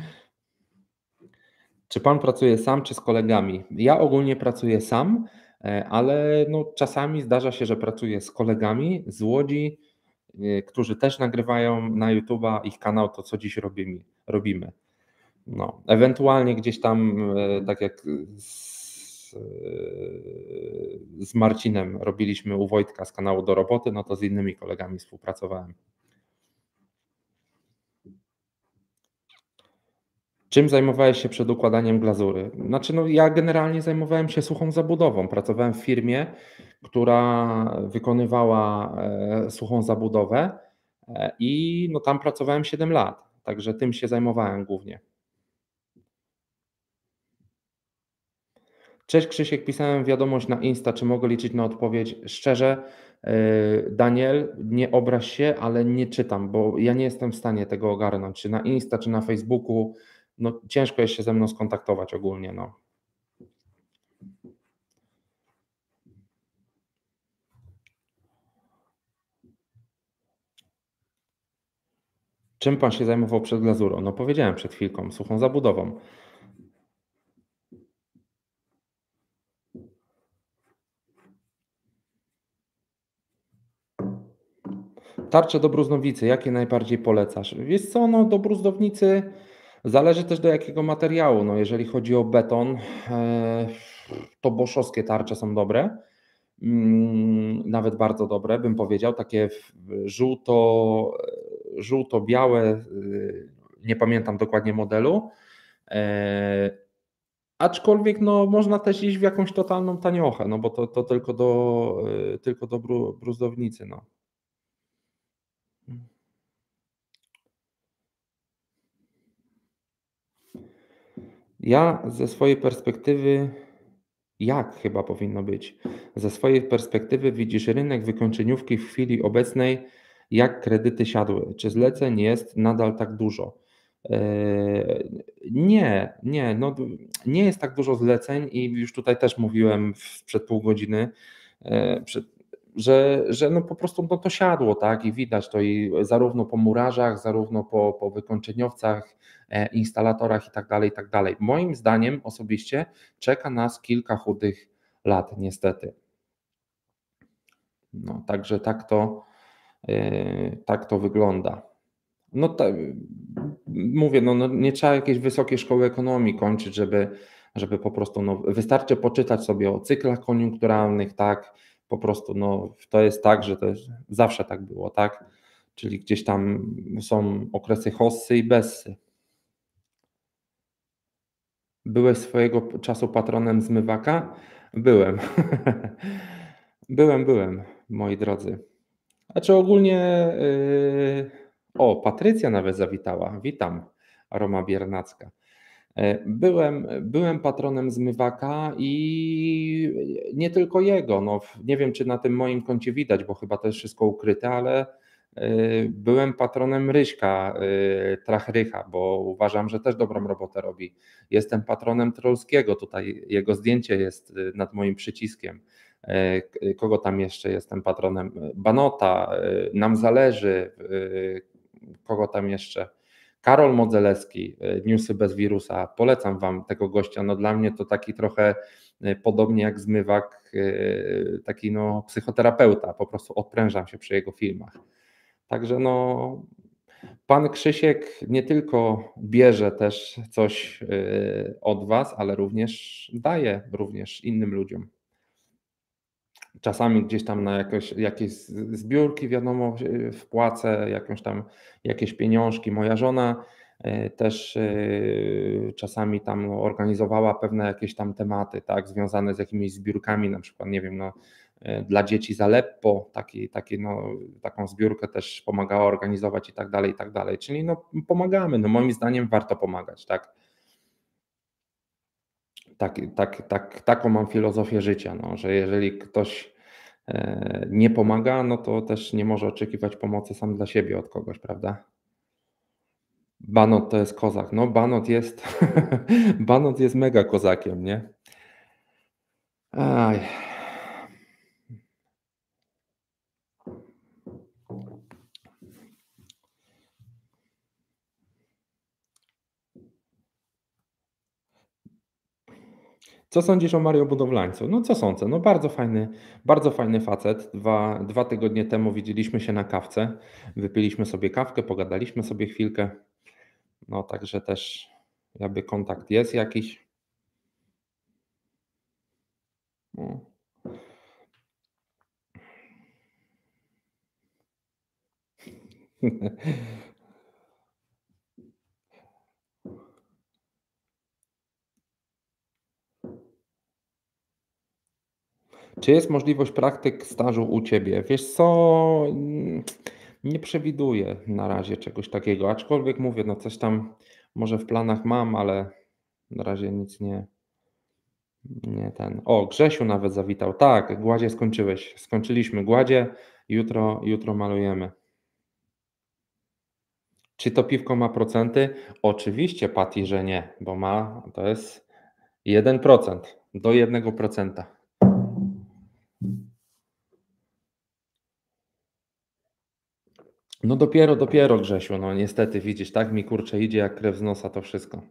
Speaker 1: Czy pan pracuje sam, czy z kolegami? Ja ogólnie pracuję sam, e, ale no czasami zdarza się, że pracuję z kolegami z Łodzi, e, którzy też nagrywają na YouTube'a ich kanał To co dziś robimy. robimy. No, ewentualnie gdzieś tam, e, tak jak z, e, z Marcinem robiliśmy u Wojtka z kanału Do Roboty, no to z innymi kolegami współpracowałem. Czym zajmowałeś się przed układaniem glazury? Znaczy, no ja generalnie zajmowałem się suchą zabudową. Pracowałem w firmie, która wykonywała e, suchą zabudowę e, i no tam pracowałem siedem lat, także tym się zajmowałem głównie. Cześć Krzysiek, pisałem wiadomość na Insta, czy mogę liczyć na odpowiedź? Szczerze, e, Daniel, nie obraź się, ale nie czytam, bo ja nie jestem w stanie tego ogarnąć, czy na Insta, czy na Facebooku. No ciężko jest się ze mną skontaktować ogólnie, no. Czym pan się zajmował przed glazurą? No powiedziałem przed chwilką, suchą zabudową. Tarcze do bruznowicy, jakie najbardziej polecasz? Wiesz co, no do bruzdownicy zależy też do jakiego materiału. No jeżeli chodzi o beton, e, to boszowskie tarcze są dobre. Mm, nawet bardzo dobre, bym powiedział, takie w- żółto, żółto-białe, y, nie pamiętam dokładnie modelu. E, aczkolwiek no, można też iść w jakąś totalną taniochę, no bo to, to tylko do, y, tylko do bru, bruzdownicy. No. Ja ze swojej perspektywy, jak chyba powinno być? Ze swojej perspektywy widzisz rynek wykończeniówki w chwili obecnej, jak kredyty siadły? Czy zleceń jest nadal tak dużo? Eee, nie, nie, no, nie jest tak dużo zleceń i już tutaj też mówiłem w, przed pół godziny, e, przed, że, że no po prostu no to siadło, tak? I widać to i zarówno po murarzach, zarówno po, po wykończeniowcach, e, instalatorach i tak dalej, i tak dalej. Moim zdaniem osobiście czeka nas kilka chudych lat, niestety. No, także tak to, e, tak to wygląda. No ta, mówię, no, no nie trzeba jakiejś wysokiej szkoły ekonomii kończyć, żeby, żeby po prostu, no, wystarczy poczytać sobie o cyklach koniunkturalnych, tak, po prostu, no, to jest tak, że to jest, zawsze tak było, tak, czyli gdzieś tam są okresy hossy i bessy. Byłeś swojego czasu patronem zmywaka? Byłem. Byłem, byłem, moi drodzy. Znaczy ogólnie, yy... o, Patrycja nawet zawitała. Witam, Roma Biernacka. E, Byłem, byłem patronem zmywaka i nie tylko jego. No, nie wiem, czy na tym moim koncie widać, bo chyba to jest wszystko ukryte, ale e, byłem patronem Ryśka e, Trachrycha, bo uważam, że też dobrą robotę robi. Jestem patronem Trollskiego, tutaj jego zdjęcie jest e, nad moim przyciskiem. E, k- Kogo tam jeszcze jestem patronem? Banota, e, Nam Zależy, e, kogo tam jeszcze? Karol Modzelewski, y, Newsy bez wirusa. Polecam Wam tego gościa. No dla mnie to taki trochę y, podobnie jak Zmywak, y, taki no psychoterapeuta. Po prostu odprężam się przy jego filmach. Także no, pan Krzysiek nie tylko bierze też coś y, od Was, ale również daje również innym ludziom. Czasami gdzieś tam na jakoś, jakieś zbiórki, wiadomo, y, wpłacę, jakąś tam jakieś pieniążki. Moja żona y, też y, czasami tam no, organizowała pewne jakieś tam tematy, tak, związane z jakimiś zbiórkami, na przykład, nie wiem, no, y, dla dzieci z Aleppo, taki, taki, no, taką zbiórkę też pomagała organizować i tak dalej, i tak dalej. Czyli no, pomagamy, no, moim zdaniem warto pomagać, tak. Tak, tak, tak, taką mam filozofię życia, no, że jeżeli ktoś e, nie pomaga, no to też nie może oczekiwać pomocy sam dla siebie od kogoś, prawda? Banot to jest kozak. No, Banot jest, Banot jest mega kozakiem, nie? Aj. Co sądzisz o Mario Budowlańcu? No co sądzę? No bardzo fajny, bardzo fajny facet. Dwa, dwa tygodnie temu widzieliśmy się na kawce, wypiliśmy sobie kawkę, pogadaliśmy sobie chwilkę. No także też jakby kontakt jest jakiś. No. Czy jest możliwość praktyk stażu u Ciebie? Wiesz co, mm, nie przewiduję na razie czegoś takiego, aczkolwiek mówię, no coś tam może w planach mam, ale na razie nic nie, nie ten. O, Grzesiu nawet zawitał. Tak, gładzie skończyłeś. Skończyliśmy gładzie, jutro, jutro malujemy. Czy to piwko ma procenty? Oczywiście, Pati, że nie, bo ma, to jest jeden procent do jednego procenta. No dopiero, dopiero Grzesiu, no niestety widzisz, tak mi kurczę idzie jak krew z nosa to wszystko.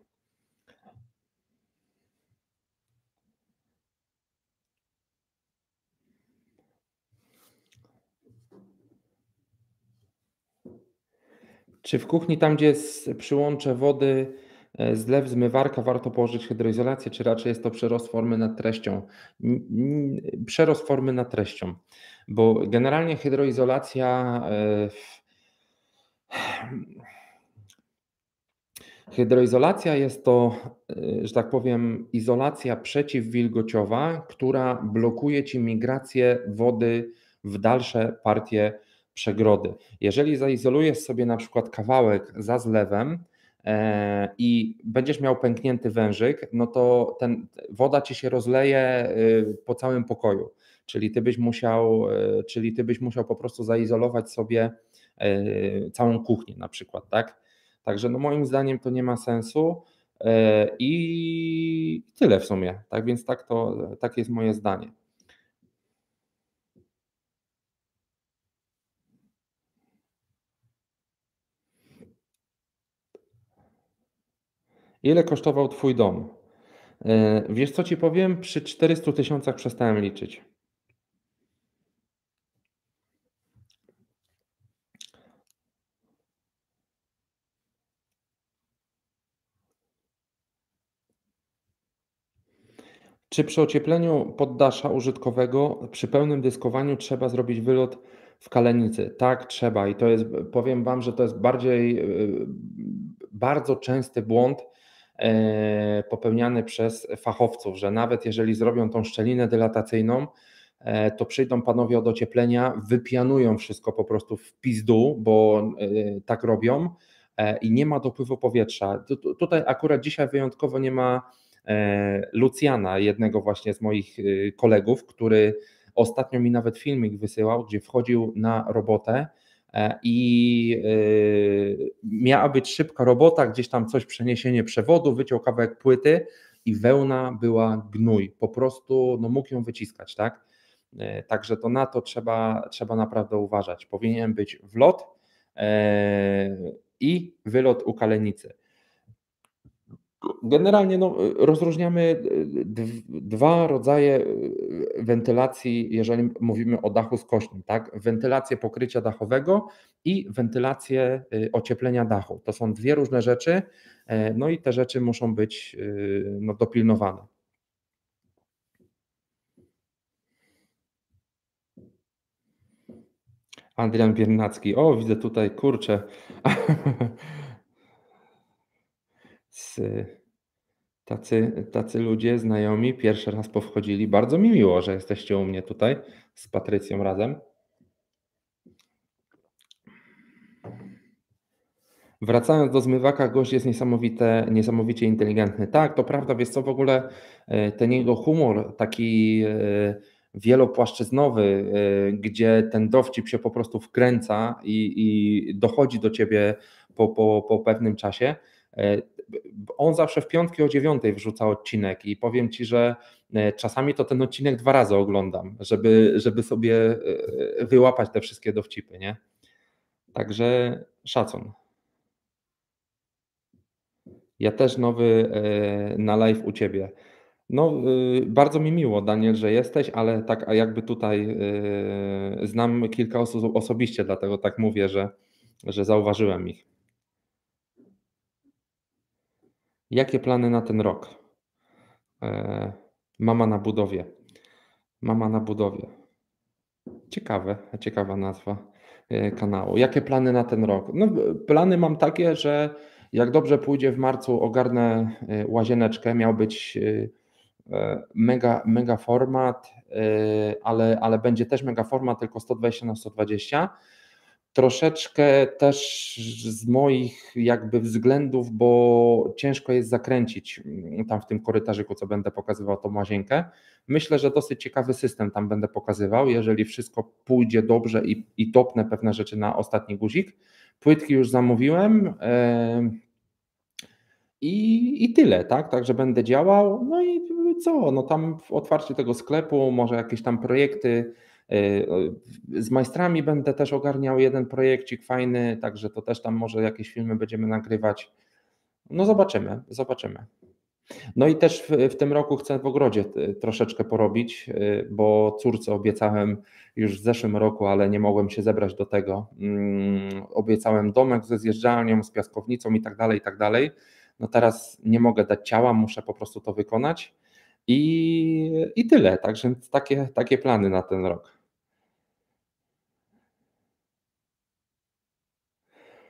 Speaker 1: Czy w kuchni tam, gdzie jest przyłącze wody, e, zlew, zmywarka, warto położyć hydroizolację, czy raczej jest to przerost formy nad treścią? N- n- Przerost formy nad treścią, bo generalnie hydroizolacja, e, Hydroizolacja jest to, y, że tak powiem, izolacja przeciwwilgociowa, która blokuje ci migrację wody w dalsze partie przegrody. Jeżeli zaizolujesz sobie na przykład kawałek za zlewem, e, i będziesz miał pęknięty wężyk, no to ten woda ci się rozleje, y, po całym pokoju. Czyli ty byś musiał, y, czyli ty byś musiał po prostu zaizolować sobie, y, całą kuchnię na przykład, tak? Także no moim zdaniem to nie ma sensu, e, i tyle w sumie. Tak więc tak to takie jest moje zdanie. Ile kosztował twój dom? E, wiesz co ci powiem? Przy czterystu tysiącach przestałem liczyć. Czy przy ociepleniu poddasza użytkowego przy pełnym dyskowaniu trzeba zrobić wylot w kalenicy? Tak, trzeba i to jest, powiem Wam, że to jest bardziej, yy, bardzo częsty błąd, e, popełniany przez fachowców, że nawet jeżeli zrobią tą szczelinę dylatacyjną, e, to przyjdą panowie od ocieplenia, wypianują wszystko po prostu w pizdu, bo e, tak robią, e, i nie ma dopływu powietrza. Tu- tu- Tutaj akurat dzisiaj wyjątkowo nie ma e, Lucjana, jednego właśnie z moich y, kolegów, który ostatnio mi nawet filmik wysyłał, gdzie wchodził na robotę, e, i y, miała być szybka robota, gdzieś tam coś, przeniesienie przewodu, wyciął kawałek płyty i wełna była gnój. Po prostu no, mógł ją wyciskać, tak? E, Także to na to trzeba, trzeba naprawdę uważać. Powinien być wlot, e, i wylot u kalenicy. Generalnie no, rozróżniamy y, dw- dwa rodzaje y, wentylacji, jeżeli mówimy o dachu skośnym, tak? Wentylację pokrycia dachowego i wentylację y, ocieplenia dachu. To są dwie różne rzeczy, e, no i te rzeczy muszą być y, no, dopilnowane. Adrian Biernacki, o widzę tutaj, kurczę, z, tacy, tacy ludzie znajomi pierwszy raz powchodzili. Bardzo mi miło, że jesteście u mnie tutaj z Patrycją razem. Wracając do zmywaka, gość jest niesamowite, niesamowicie inteligentny. Tak, to prawda, wiesz co, w ogóle e, ten jego humor taki e, wielopłaszczyznowy, e, gdzie ten dowcip się po prostu wkręca i, i dochodzi do ciebie po, po, po pewnym czasie. e, On zawsze w piątki o dziewiątej wrzuca odcinek i powiem ci, że e, czasami to ten odcinek dwa razy oglądam, żeby, żeby sobie e, wyłapać te wszystkie dowcipy, nie? Także szacun. Ja też nowy, e, na live u Ciebie. No, y, bardzo mi miło, Daniel, że jesteś, ale tak a jakby tutaj y, znam kilka osób osobiście, dlatego tak mówię, że, że zauważyłem ich. Jakie plany na ten rok? E, Mama na budowie. Mama na budowie. Ciekawe, ciekawa nazwa e, kanału. Jakie plany na ten rok? No, plany mam takie, że jak dobrze pójdzie w marcu, ogarnę e, łazieneczkę. Miał być e, e, mega, mega format, e, ale, ale będzie też mega format, tylko sto dwadzieścia na sto dwadzieścia. Troszeczkę też z moich jakby względów, bo ciężko jest zakręcić mm, tam w tym korytarzyku, co będę pokazywał tą łazienkę. Myślę, że dosyć ciekawy system tam będę pokazywał, jeżeli wszystko pójdzie dobrze i, i topnę pewne rzeczy na ostatni guzik. Płytki już zamówiłem, e, i, i tyle, tak? Także będę działał. No i co? No tam w otwarcie tego sklepu, może jakieś tam projekty. yy, Z majstrami będę też ogarniał jeden projekcik fajny, także to też tam może jakieś filmy będziemy nagrywać. No zobaczymy, zobaczymy. No i też w, w tym roku chcę w ogrodzie y, troszeczkę porobić, y, bo córce obiecałem już w zeszłym roku, ale nie mogłem się zebrać do tego. Mm, Obiecałem domek ze zjeżdżalnią, z piaskownicą i tak dalej, i tak dalej. No teraz nie mogę dać ciała, muszę po prostu to wykonać i, i tyle. Także takie, takie plany na ten rok.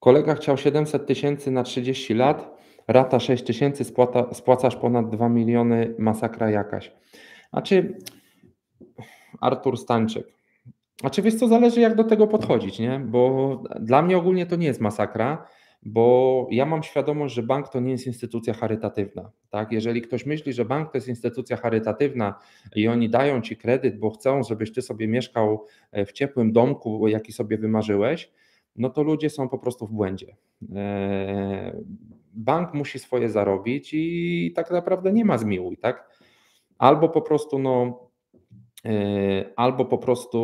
Speaker 1: Kolega chciał siedemset tysięcy na trzydzieści lat, rata sześć tysięcy, spłata spłacasz ponad dwa miliony, masakra jakaś. Znaczy Artur Stańczyk. Znaczy wiesz co, zależy jak do tego podchodzić, nie? Bo dla mnie ogólnie to nie jest masakra, bo ja mam świadomość, że bank to nie jest instytucja charytatywna, tak? Jeżeli ktoś myśli, że bank to jest instytucja charytatywna i oni dają ci kredyt, bo chcą, żebyś ty sobie mieszkał w ciepłym domku, jaki sobie wymarzyłeś, no to ludzie są po prostu w błędzie. Eee, Bank musi swoje zarobić i tak naprawdę nie ma zmiłuj, tak? Albo po prostu no Yy, albo po prostu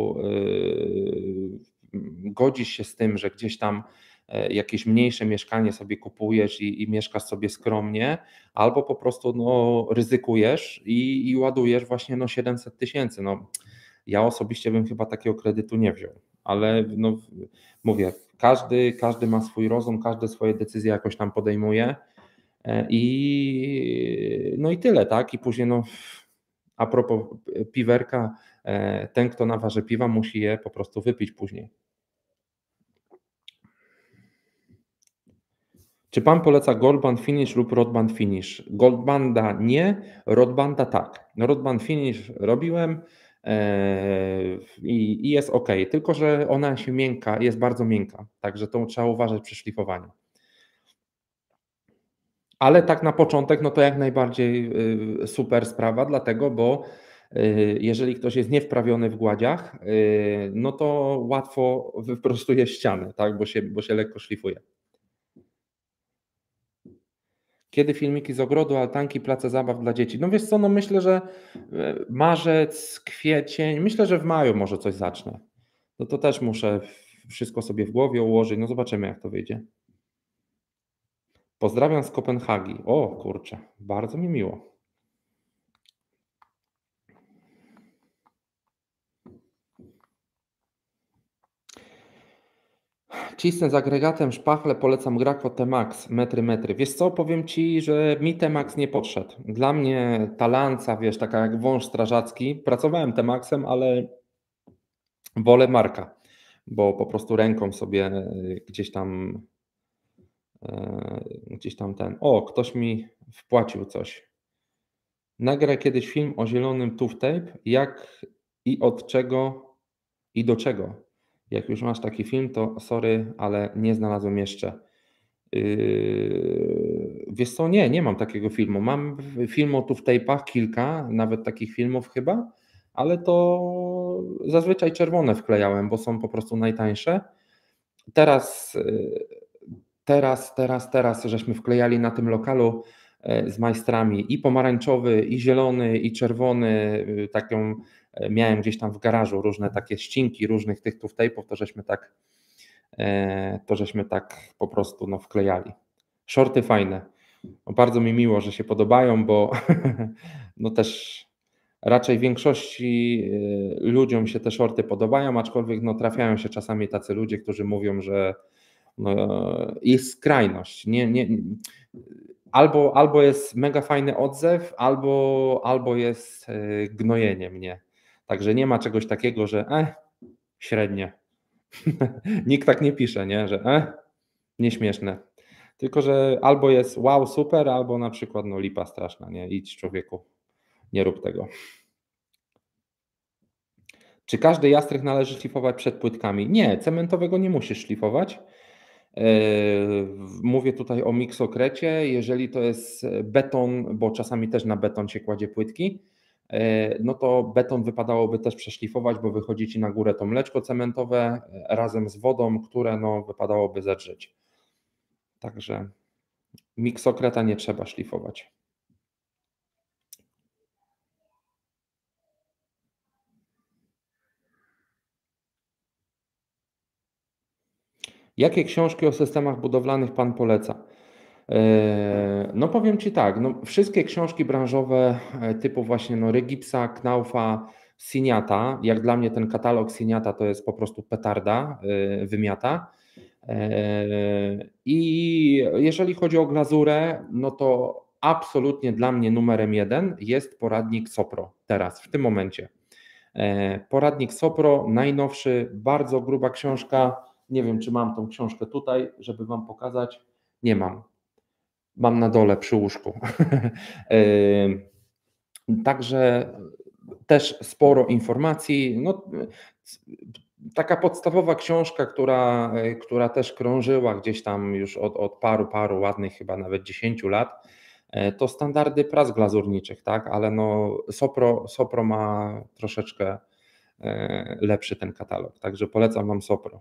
Speaker 1: yy, godzisz się z tym, że gdzieś tam e, jakieś mniejsze mieszkanie sobie kupujesz i, i mieszkasz sobie skromnie, albo po prostu no, ryzykujesz i, i ładujesz właśnie no siedemset tysięcy. No, ja osobiście bym chyba takiego kredytu nie wziął, ale no, mówię, każdy, każdy ma swój rozum, każdy swoje decyzje jakoś tam podejmuje e, i no i tyle, tak? I później no a propos piwerka, e, ten kto naważy piwa musi je po prostu wypić później. Czy pan poleca Gold Band Finish lub Rod Band Finish? Gold Banda nie, Rod Banda tak. No Rod Band Finish robiłem e, i, i jest ok, tylko że ona się miękka, jest bardzo miękka, także to trzeba uważać przy szlifowaniu. Ale tak na początek, no to jak najbardziej y, super sprawa, dlatego, bo y, jeżeli ktoś jest niewprawiony w gładziach, y, no to łatwo wyprostuje ścianę, tak, bo się, bo się lekko szlifuje. Kiedy filmiki z ogrodu, altanki, place zabaw dla dzieci? No wiesz co, no myślę, że y, marzec, kwiecień, myślę, że w maju może coś zacznę. No to też muszę wszystko sobie w głowie ułożyć, no zobaczymy jak to wyjdzie. Pozdrawiam z Kopenhagi. O kurczę, bardzo mi miło. Cisnę z agregatem, szpachle, polecam Graco T-Max, metry, metry. Wiesz co, powiem Ci, że mi T-Max nie podszedł. Dla mnie ta lanca, wiesz, taka jak wąż strażacki, pracowałem T-Maxem, ale wolę marka, bo po prostu ręką sobie e, gdzieś tam, e, gdzieś tam ten, o, ktoś mi wpłacił coś. Nagraj kiedyś film o zielonym tooth tape, jak i od czego i do czego. Jak już masz taki film, to sorry, ale nie znalazłem jeszcze. Yy, wiesz co, nie, nie mam takiego filmu. Mam film o tooth tape'ach, kilka, nawet takich filmów chyba, ale to zazwyczaj czerwone wklejałem, bo są po prostu najtańsze. Teraz, yy, teraz, teraz, teraz, żeśmy wklejali na tym lokalu yy, z majstrami i pomarańczowy, i zielony, i czerwony, yy, taką yy, miałem gdzieś tam w garażu różne takie ścinki różnych tych tooth tape'ów, to żeśmy tak to żeśmy tak po prostu no, wklejali. Shorty fajne. No, bardzo mi miło, że się podobają, bo no też raczej większości ludziom się te shorty podobają, aczkolwiek no, trafiają się czasami tacy ludzie, którzy mówią, że no, jest skrajność. Nie, nie, albo, albo jest mega fajny odzew, albo, albo jest gnojenie mnie. Także nie ma czegoś takiego, że eh, średnie. Nikt tak nie pisze, nie? Że eh, nieśmieszne. Tylko, że albo jest wow, super, albo na przykład no lipa straszna, nie? Idź człowieku, nie rób tego. Czy każdy jastrych należy szlifować przed płytkami? Nie, cementowego nie musisz szlifować. Yy, mówię tutaj o miksokrecie. Jeżeli to jest beton, bo czasami też na beton się kładzie płytki, yy, no to beton wypadałoby też przeszlifować, bo wychodzi Ci na górę to mleczko cementowe razem z wodą, które no wypadałoby zedrzeć. Także miksokreta nie trzeba szlifować. Jakie książki o systemach budowlanych Pan poleca? E, no powiem Ci tak, no wszystkie książki branżowe e, typu właśnie no Regipsa, Knaufa, Siniata, jak dla mnie ten katalog Siniata to jest po prostu petarda, e, wymiata. E, I jeżeli chodzi o glazurę, no to absolutnie dla mnie numerem jeden jest poradnik Sopro teraz, w tym momencie. Poradnik Sopro, najnowszy, bardzo gruba książka, Nie wiem, czy mam tą książkę tutaj, żeby Wam pokazać. Nie mam. Mam na dole przy łóżku. Ym, Także też sporo informacji. No, taka podstawowa książka, która, która też krążyła gdzieś tam już od, od paru, paru ładnych, chyba nawet dziesięciu lat, to standardy prac glazurniczych, tak? Ale no Sopro, Sopro ma troszeczkę e, lepszy ten katalog, także polecam Wam Sopro.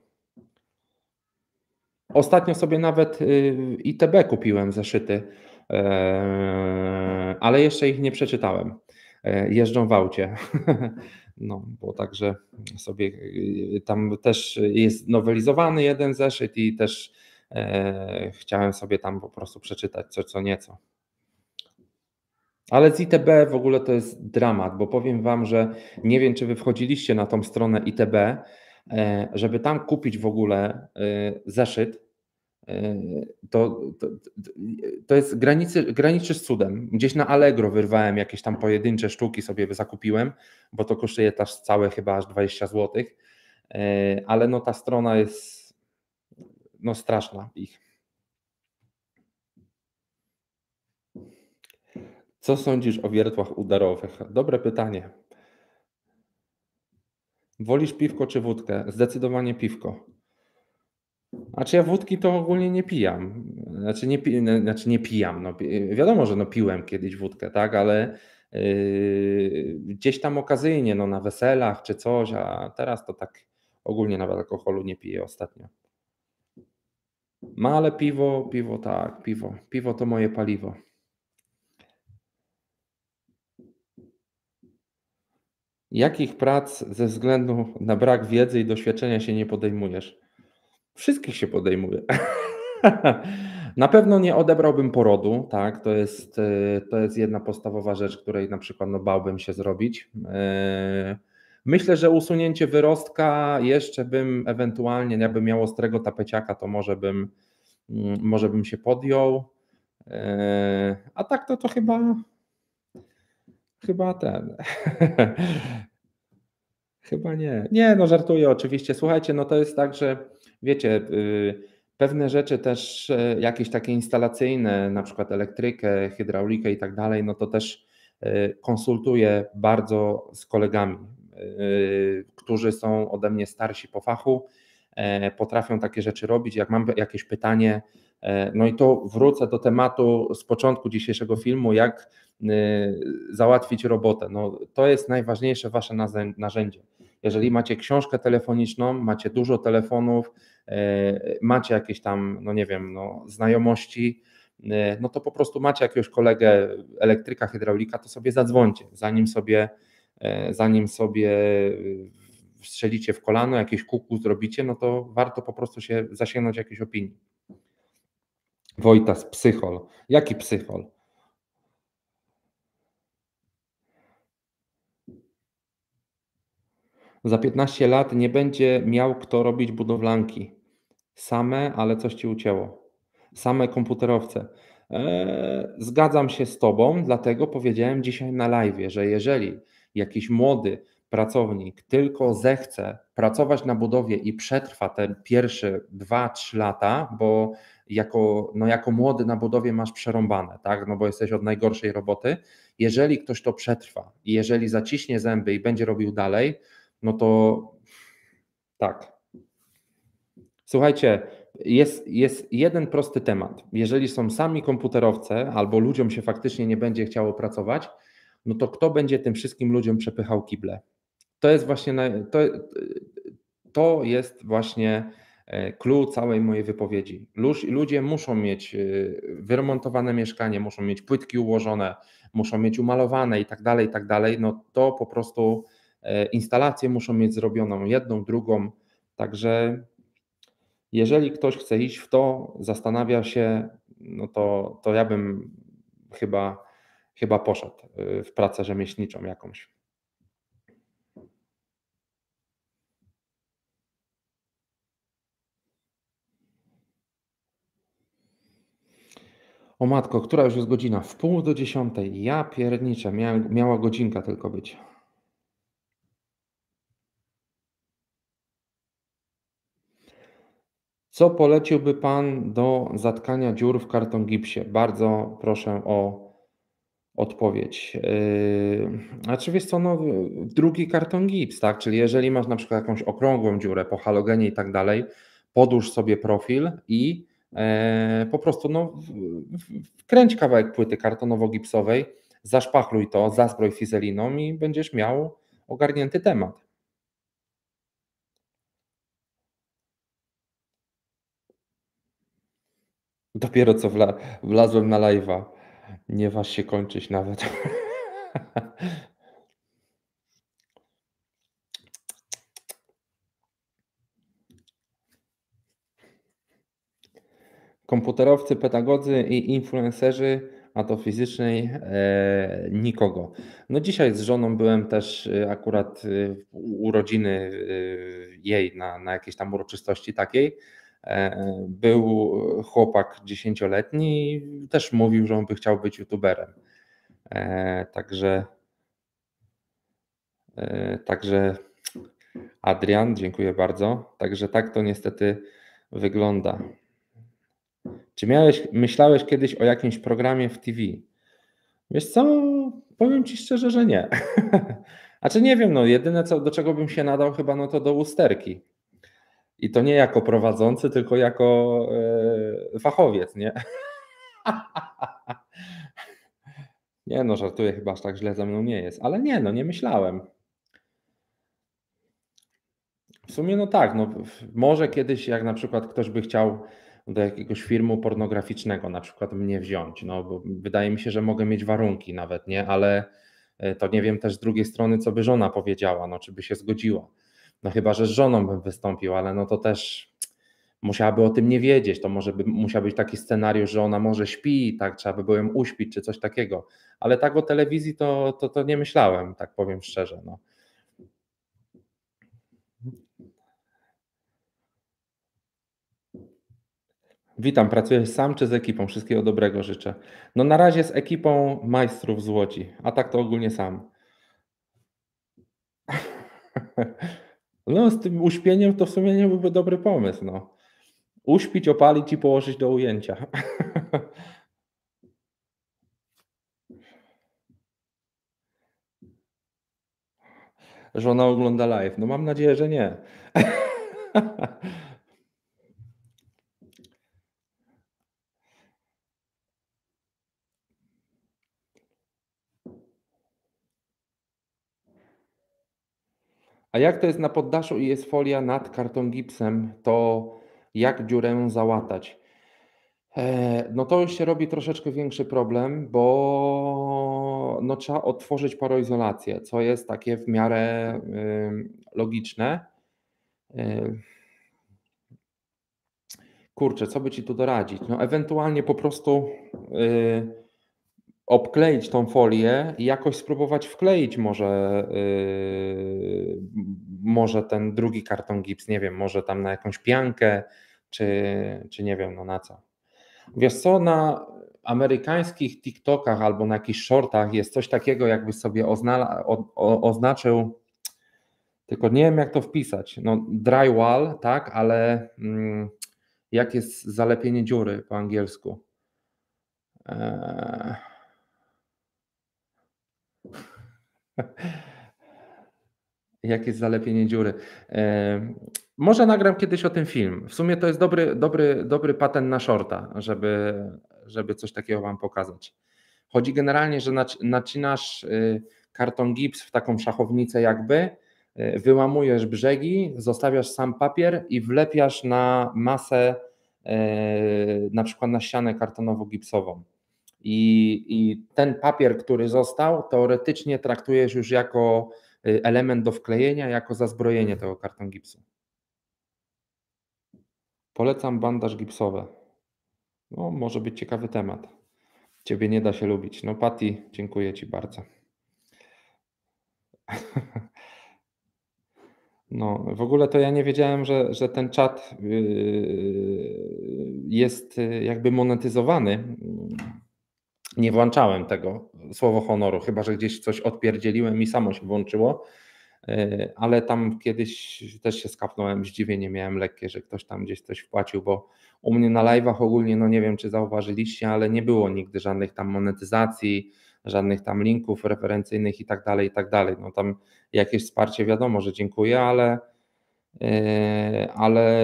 Speaker 1: Ostatnio sobie nawet y, I T B kupiłem zeszyty, e, ale jeszcze ich nie przeczytałem. E, Jeżdżą w aucie. No, bo także sobie y, tam też jest nowelizowany jeden zeszyt i też e, chciałem sobie tam po prostu przeczytać co, co nieco. Ale z I T B w ogóle to jest dramat, bo powiem Wam, że nie wiem, czy Wy wchodziliście na tą stronę I T B, e, żeby tam kupić w ogóle e, zeszyt. To, to, to jest granicy, graniczy z cudem. Gdzieś na Allegro wyrwałem jakieś tam pojedyncze sztuki, sobie zakupiłem, bo to kosztuje też całe chyba aż dwadzieścia złotych, ale no ta strona jest no straszna ich. Co sądzisz o wiertłach udarowych? Dobre pytanie. Wolisz piwko czy wódkę? Zdecydowanie piwko. Znaczy ja wódki to ogólnie nie pijam. Znaczy nie, pi, znaczy nie pijam. No, wiadomo, że no piłem kiedyś wódkę, tak, ale yy, gdzieś tam okazyjnie, no na weselach czy coś, a teraz to tak ogólnie nawet alkoholu nie piję ostatnio. No ale piwo, piwo tak, piwo. Piwo to moje paliwo. Jakich prac ze względu na brak wiedzy i doświadczenia się nie podejmujesz? Wszystkich się podejmuje. Na pewno nie odebrałbym porodu, tak, to jest, y, to jest jedna podstawowa rzecz, której na przykład no, bałbym się zrobić. Yy, Myślę, że usunięcie wyrostka jeszcze bym ewentualnie, jakbym miał ostrego tapeciaka, to może bym, mm, może bym się podjął. Yy, A tak to to chyba, chyba ten. Chyba nie. Nie, no żartuję oczywiście. Słuchajcie, no to jest tak, że wiecie, y, pewne rzeczy też e, jakieś takie instalacyjne, na przykład elektrykę, hydraulikę i tak dalej, no to też e, konsultuję bardzo z kolegami, y, którzy są ode mnie starsi po fachu, e, potrafią takie rzeczy robić. Jak mam jakieś pytanie, e, no i to wrócę do tematu z początku dzisiejszego filmu, jak y, załatwić robotę. No, to jest najważniejsze wasze narzędzie. Jeżeli macie książkę telefoniczną, macie dużo telefonów, e, macie jakieś tam, no nie wiem, no, znajomości, e, no to po prostu macie jakiegoś kolegę elektryka, hydraulika, to sobie zadzwońcie, zanim sobie, e, zanim sobie strzelicie w kolano, jakieś kuku zrobicie, no to warto po prostu się zasięgnąć jakiejś opinii. Wojtas, psychol. Jaki psychol? Za piętnaście lat nie będzie miał kto robić budowlanki. Same, ale coś ci ucięło. Same komputerowce. Eee, zgadzam się z Tobą, dlatego powiedziałem dzisiaj na live, że jeżeli jakiś młody pracownik tylko zechce pracować na budowie i przetrwa te pierwsze dwa trzy lata, bo jako, no jako młody na budowie masz przerąbane, tak? No bo jesteś od najgorszej roboty. Jeżeli ktoś to przetrwa i jeżeli zaciśnie zęby i będzie robił dalej, no to tak. Słuchajcie, jest, jest jeden prosty temat. Jeżeli są sami komputerowcy, albo ludziom się faktycznie nie będzie chciało pracować, no to kto będzie tym wszystkim ludziom przepychał kible? To jest właśnie, naj- to, to jest właśnie e, clue całej mojej wypowiedzi. Luż- Ludzie muszą mieć e, wyremontowane mieszkanie, muszą mieć płytki ułożone, muszą mieć umalowane i tak dalej, i tak dalej. No to po prostu e, instalacje muszą mieć zrobioną jedną, drugą. Także jeżeli ktoś chce iść w to, zastanawia się, no to, to ja bym chyba, chyba poszedł y, w pracę rzemieślniczą jakąś. O matko, która już jest godzina? W pół do dziesiątej. Ja pierniczę, miała, miała godzinka tylko być. Co poleciłby Pan do zatkania dziur w karton gipsie? Bardzo proszę o odpowiedź. Yy, znaczy wiesz co, no, drugi karton gips, tak? Czyli jeżeli masz na przykład jakąś okrągłą dziurę po halogenie i tak dalej, podłóż sobie profil i e, po prostu no, w, w, wkręć kawałek płyty kartonowo-gipsowej, zaszpachluj to, zazbroj fizeliną i będziesz miał ogarnięty temat. Dopiero co wla, wlazłem na live'a. Nie waż się kończyć nawet. Komputerowcy, pedagodzy i influencerzy, a to fizycznej e, nikogo. No dzisiaj z żoną byłem też e, akurat e, u urodziny e, jej na, na jakiejś tam uroczystości takiej. E, był chłopak dziesięcioletni i też mówił, że on by chciał być youtuberem. E, także, e, także Adrian, dziękuję bardzo. Także tak to niestety wygląda. Czy miałeś, myślałeś kiedyś o jakimś programie w T V? Wiesz co, powiem Ci szczerze, że nie. Znaczy nie wiem, no jedyne co, do czego bym się nadał chyba, no to do usterki. I to nie jako prowadzący, tylko jako e, fachowiec, nie? Nie no, żartuję, chyba aż tak źle ze mną nie jest. Ale nie, no nie myślałem. W sumie no tak, no może kiedyś jak na przykład ktoś by chciał do jakiegoś filmu pornograficznego na przykład mnie wziąć, no bo wydaje mi się, że mogę mieć warunki nawet, nie, ale e, to nie wiem też z drugiej strony, co by żona powiedziała, no czy by się zgodziła. No chyba, że z żoną bym wystąpił, ale no to też musiałaby o tym nie wiedzieć, to może by musiał być taki scenariusz, że ona może śpi, tak, trzeba by było ją uśpić czy coś takiego, ale tak o telewizji to, to, to nie myślałem, tak powiem szczerze, no. Witam, pracujesz sam czy z ekipą? Wszystkiego dobrego życzę. No na razie z ekipą majstrów z Łodzi, a tak to ogólnie sam. No z tym uśpieniem to w sumie nie byłby dobry pomysł, no. Uśpić, opalić i położyć do ujęcia. Żona ogląda live. No mam nadzieję, że nie. A jak to jest na poddaszu i jest folia nad karton gipsem, to jak dziurę załatać? Eee, no to już się robi troszeczkę większy problem, bo no trzeba otworzyć paroizolację, co jest takie w miarę ym, logiczne. Yy, kurczę, co by ci tu doradzić? No ewentualnie po prostu yy, obkleić tą folię i jakoś spróbować wkleić może, yy, może ten drugi karton gips, nie wiem, może tam na jakąś piankę, czy, czy nie wiem, no na co. Wiesz co, na amerykańskich TikTokach albo na jakichś shortach jest coś takiego, jakbyś sobie oznala, o, o, oznaczył, tylko nie wiem jak to wpisać, no drywall, tak, ale mm, jak jest zalepienie dziury po angielsku? Eee... Jak jest zalepienie dziury? Em, może nagram kiedyś o tym film. W sumie to jest dobry, dobry, dobry patent na shorta, żeby, żeby coś takiego Wam pokazać. Chodzi generalnie, że naci- nacinasz y, karton gips w taką szachownicę jakby, y, wyłamujesz brzegi, zostawiasz sam papier i wlepiasz na masę, y, na przykład na ścianę kartonowo-gipsową. I, I ten papier, który został, teoretycznie traktujesz już jako y, element do wklejenia, jako zazbrojenie tego karton gipsu. Polecam bandaż gipsowy. No, może być ciekawy temat. Ciebie nie da się lubić. No, Patty, dziękuję Ci bardzo. No, w ogóle to ja nie wiedziałem, że, że ten czat yy, jest yy, jakby monetyzowany. Nie włączałem tego, słowo honoru, chyba że gdzieś coś odpierdzieliłem i samo się włączyło. Yy, ale tam kiedyś też się skapnąłem, zdziwienie miałem lekkie, że ktoś tam gdzieś coś wpłacił, bo u mnie na live'ach ogólnie, no nie wiem czy zauważyliście, ale nie było nigdy żadnych tam monetyzacji, żadnych tam linków referencyjnych i tak dalej, i tak dalej. No tam jakieś wsparcie wiadomo, że dziękuję, ale yy, ale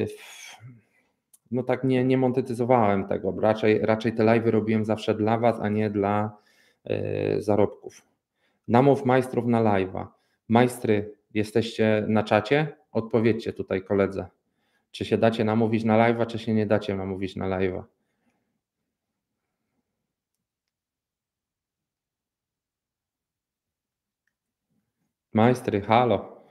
Speaker 1: no tak nie, nie monetyzowałem tego. Raczej, raczej te live'y robiłem zawsze dla Was, a nie dla yy, zarobków. Namów majstrów na live'a. Majstry, jesteście na czacie? Odpowiedzcie tutaj koledze. Czy się dacie namówić na live'a, czy się nie dacie namówić na live'a? Majstry, halo.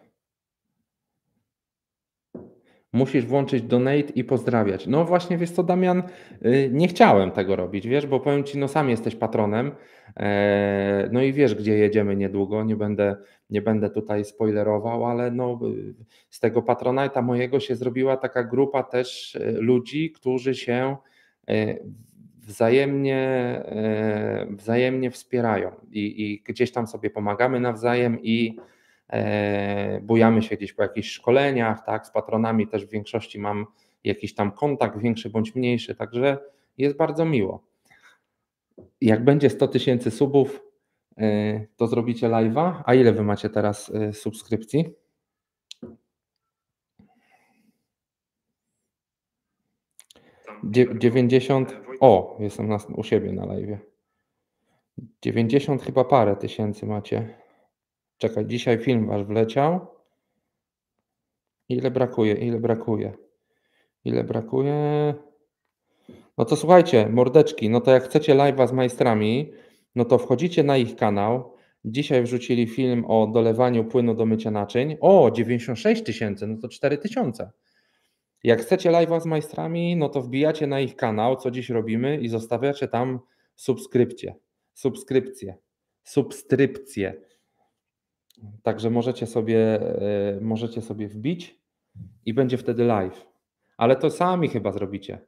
Speaker 1: Musisz włączyć donate i pozdrawiać. No właśnie, wiesz co, Damian, y, nie chciałem tego robić, wiesz, bo powiem Ci, no sam jesteś patronem, e, no i wiesz, gdzie jedziemy niedługo, nie będę, nie będę tutaj spoilerował, ale no y, z tego Patronite'a mojego się zrobiła taka grupa też y, ludzi, którzy się y, wzajemnie, e, wzajemnie wspierają i, i gdzieś tam sobie pomagamy nawzajem i e, bujamy się gdzieś po jakichś szkoleniach, tak, z patronami też w większości mam jakiś tam kontakt, większy bądź mniejszy, także jest bardzo miło. Jak będzie sto tysięcy subów, e, to zrobicie live'a. A ile wy macie teraz e, subskrypcji? Dzie- dziewięćdziesiąt. O, jestem na, u siebie na live'ie. dziewięćdziesiąt chyba parę tysięcy macie. Czekaj, dzisiaj film wasz wleciał. Ile brakuje? Ile brakuje? Ile brakuje? No to słuchajcie, mordeczki, no to jak chcecie live'a z majstrami, no to wchodzicie na ich kanał. Dzisiaj wrzucili film o dolewaniu płynu do mycia naczyń. O, dziewięćdziesiąt sześć tysięcy, no to cztery tysiące. Jak chcecie live'a z majstrami, no to wbijacie na ich kanał, co dziś robimy i zostawiacie tam subskrypcję. Subskrypcję. Subskrypcję. Także możecie sobie, e, możecie sobie wbić i będzie wtedy live. Ale to sami chyba zrobicie.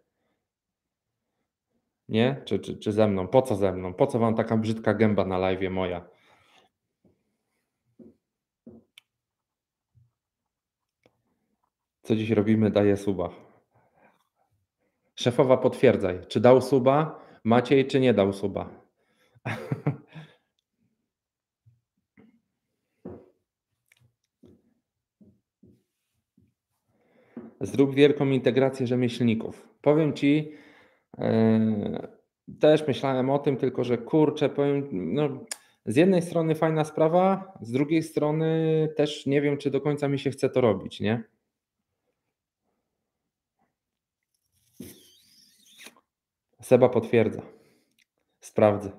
Speaker 1: Nie? Czy, czy, czy ze mną? Po co ze mną? Po co wam taka brzydka gęba na live'ie moja? Co dziś robimy? Daję suba. Szefowa, potwierdzaj. Czy dał suba Maciej, czy nie dał suba? Zrób wielką integrację rzemieślników. Powiem Ci, yy, też myślałem o tym, tylko że kurczę, powiem, no, z jednej strony fajna sprawa, z drugiej strony też nie wiem, czy do końca mi się chce to robić, nie? Seba potwierdza. Sprawdzę.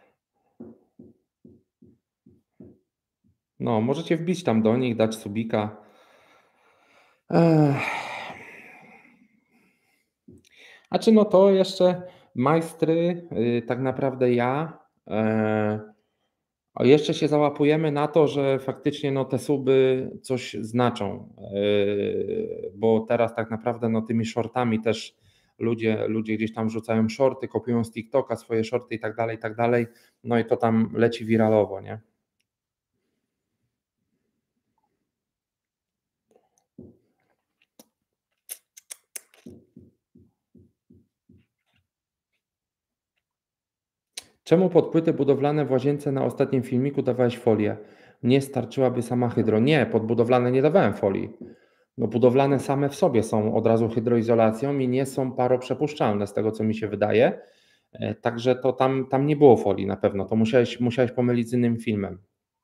Speaker 1: No, możecie wbić tam do nich, dać subika. Ech. A czy no to jeszcze majstry, y, tak naprawdę ja, e, a jeszcze się załapujemy na to, że faktycznie no te suby coś znaczą, yy, bo teraz tak naprawdę no tymi shortami też ludzie, ludzie gdzieś tam wrzucają shorty, kopiują z TikToka swoje shorty i tak dalej, i tak dalej, no i to tam leci wiralowo, nie? Czemu pod płyty budowlane w łazience na ostatnim filmiku dawałeś folię? Nie starczyłaby sama hydro. Nie, pod budowlane nie dawałem folii. No budowlane same w sobie są od razu hydroizolacją i nie są paroprzepuszczalne z tego co mi się wydaje. E, Także to tam, tam nie było folii na pewno. To musiałeś, musiałeś pomylić z innym filmem.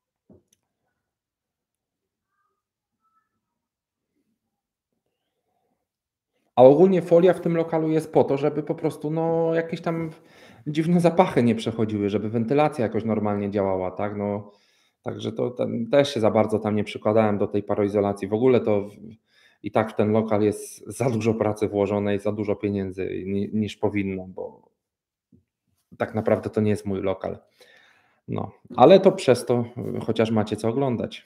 Speaker 1: A ogólnie folia w tym lokalu jest po to, żeby po prostu no, jakieś tam dziwne zapachy nie przechodziły, żeby wentylacja jakoś normalnie działała, tak? No, także to ten, też się za bardzo tam nie przykładałem do tej paroizolacji. W ogóle to w, i tak w ten lokal jest za dużo pracy włożone i za dużo pieniędzy ni, niż powinno, bo tak naprawdę to nie jest mój lokal. No, ale to przez to y, chociaż macie co oglądać.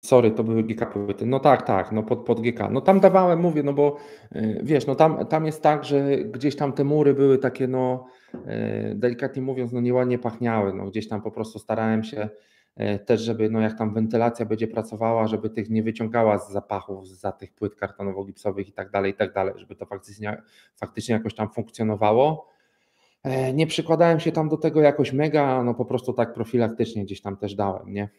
Speaker 1: Sorry, to były G K płyty. No tak, tak, no pod pod G K. No tam dawałem, mówię, no bo, yy, wiesz, no tam tam jest tak, że gdzieś tam te mury były takie, no, yy, delikatnie mówiąc, no nieładnie pachniały, no gdzieś tam po prostu starałem się, yy, też, żeby, no jak tam wentylacja będzie pracowała, żeby tych nie wyciągała z zapachów zza tych płyt kartonowo-gipsowych i tak dalej, i tak dalej, żeby to faktycznie faktycznie jakoś tam funkcjonowało. Yy, nie przykładałem się tam do tego jakoś mega, no po prostu tak profilaktycznie gdzieś tam też dałem, nie?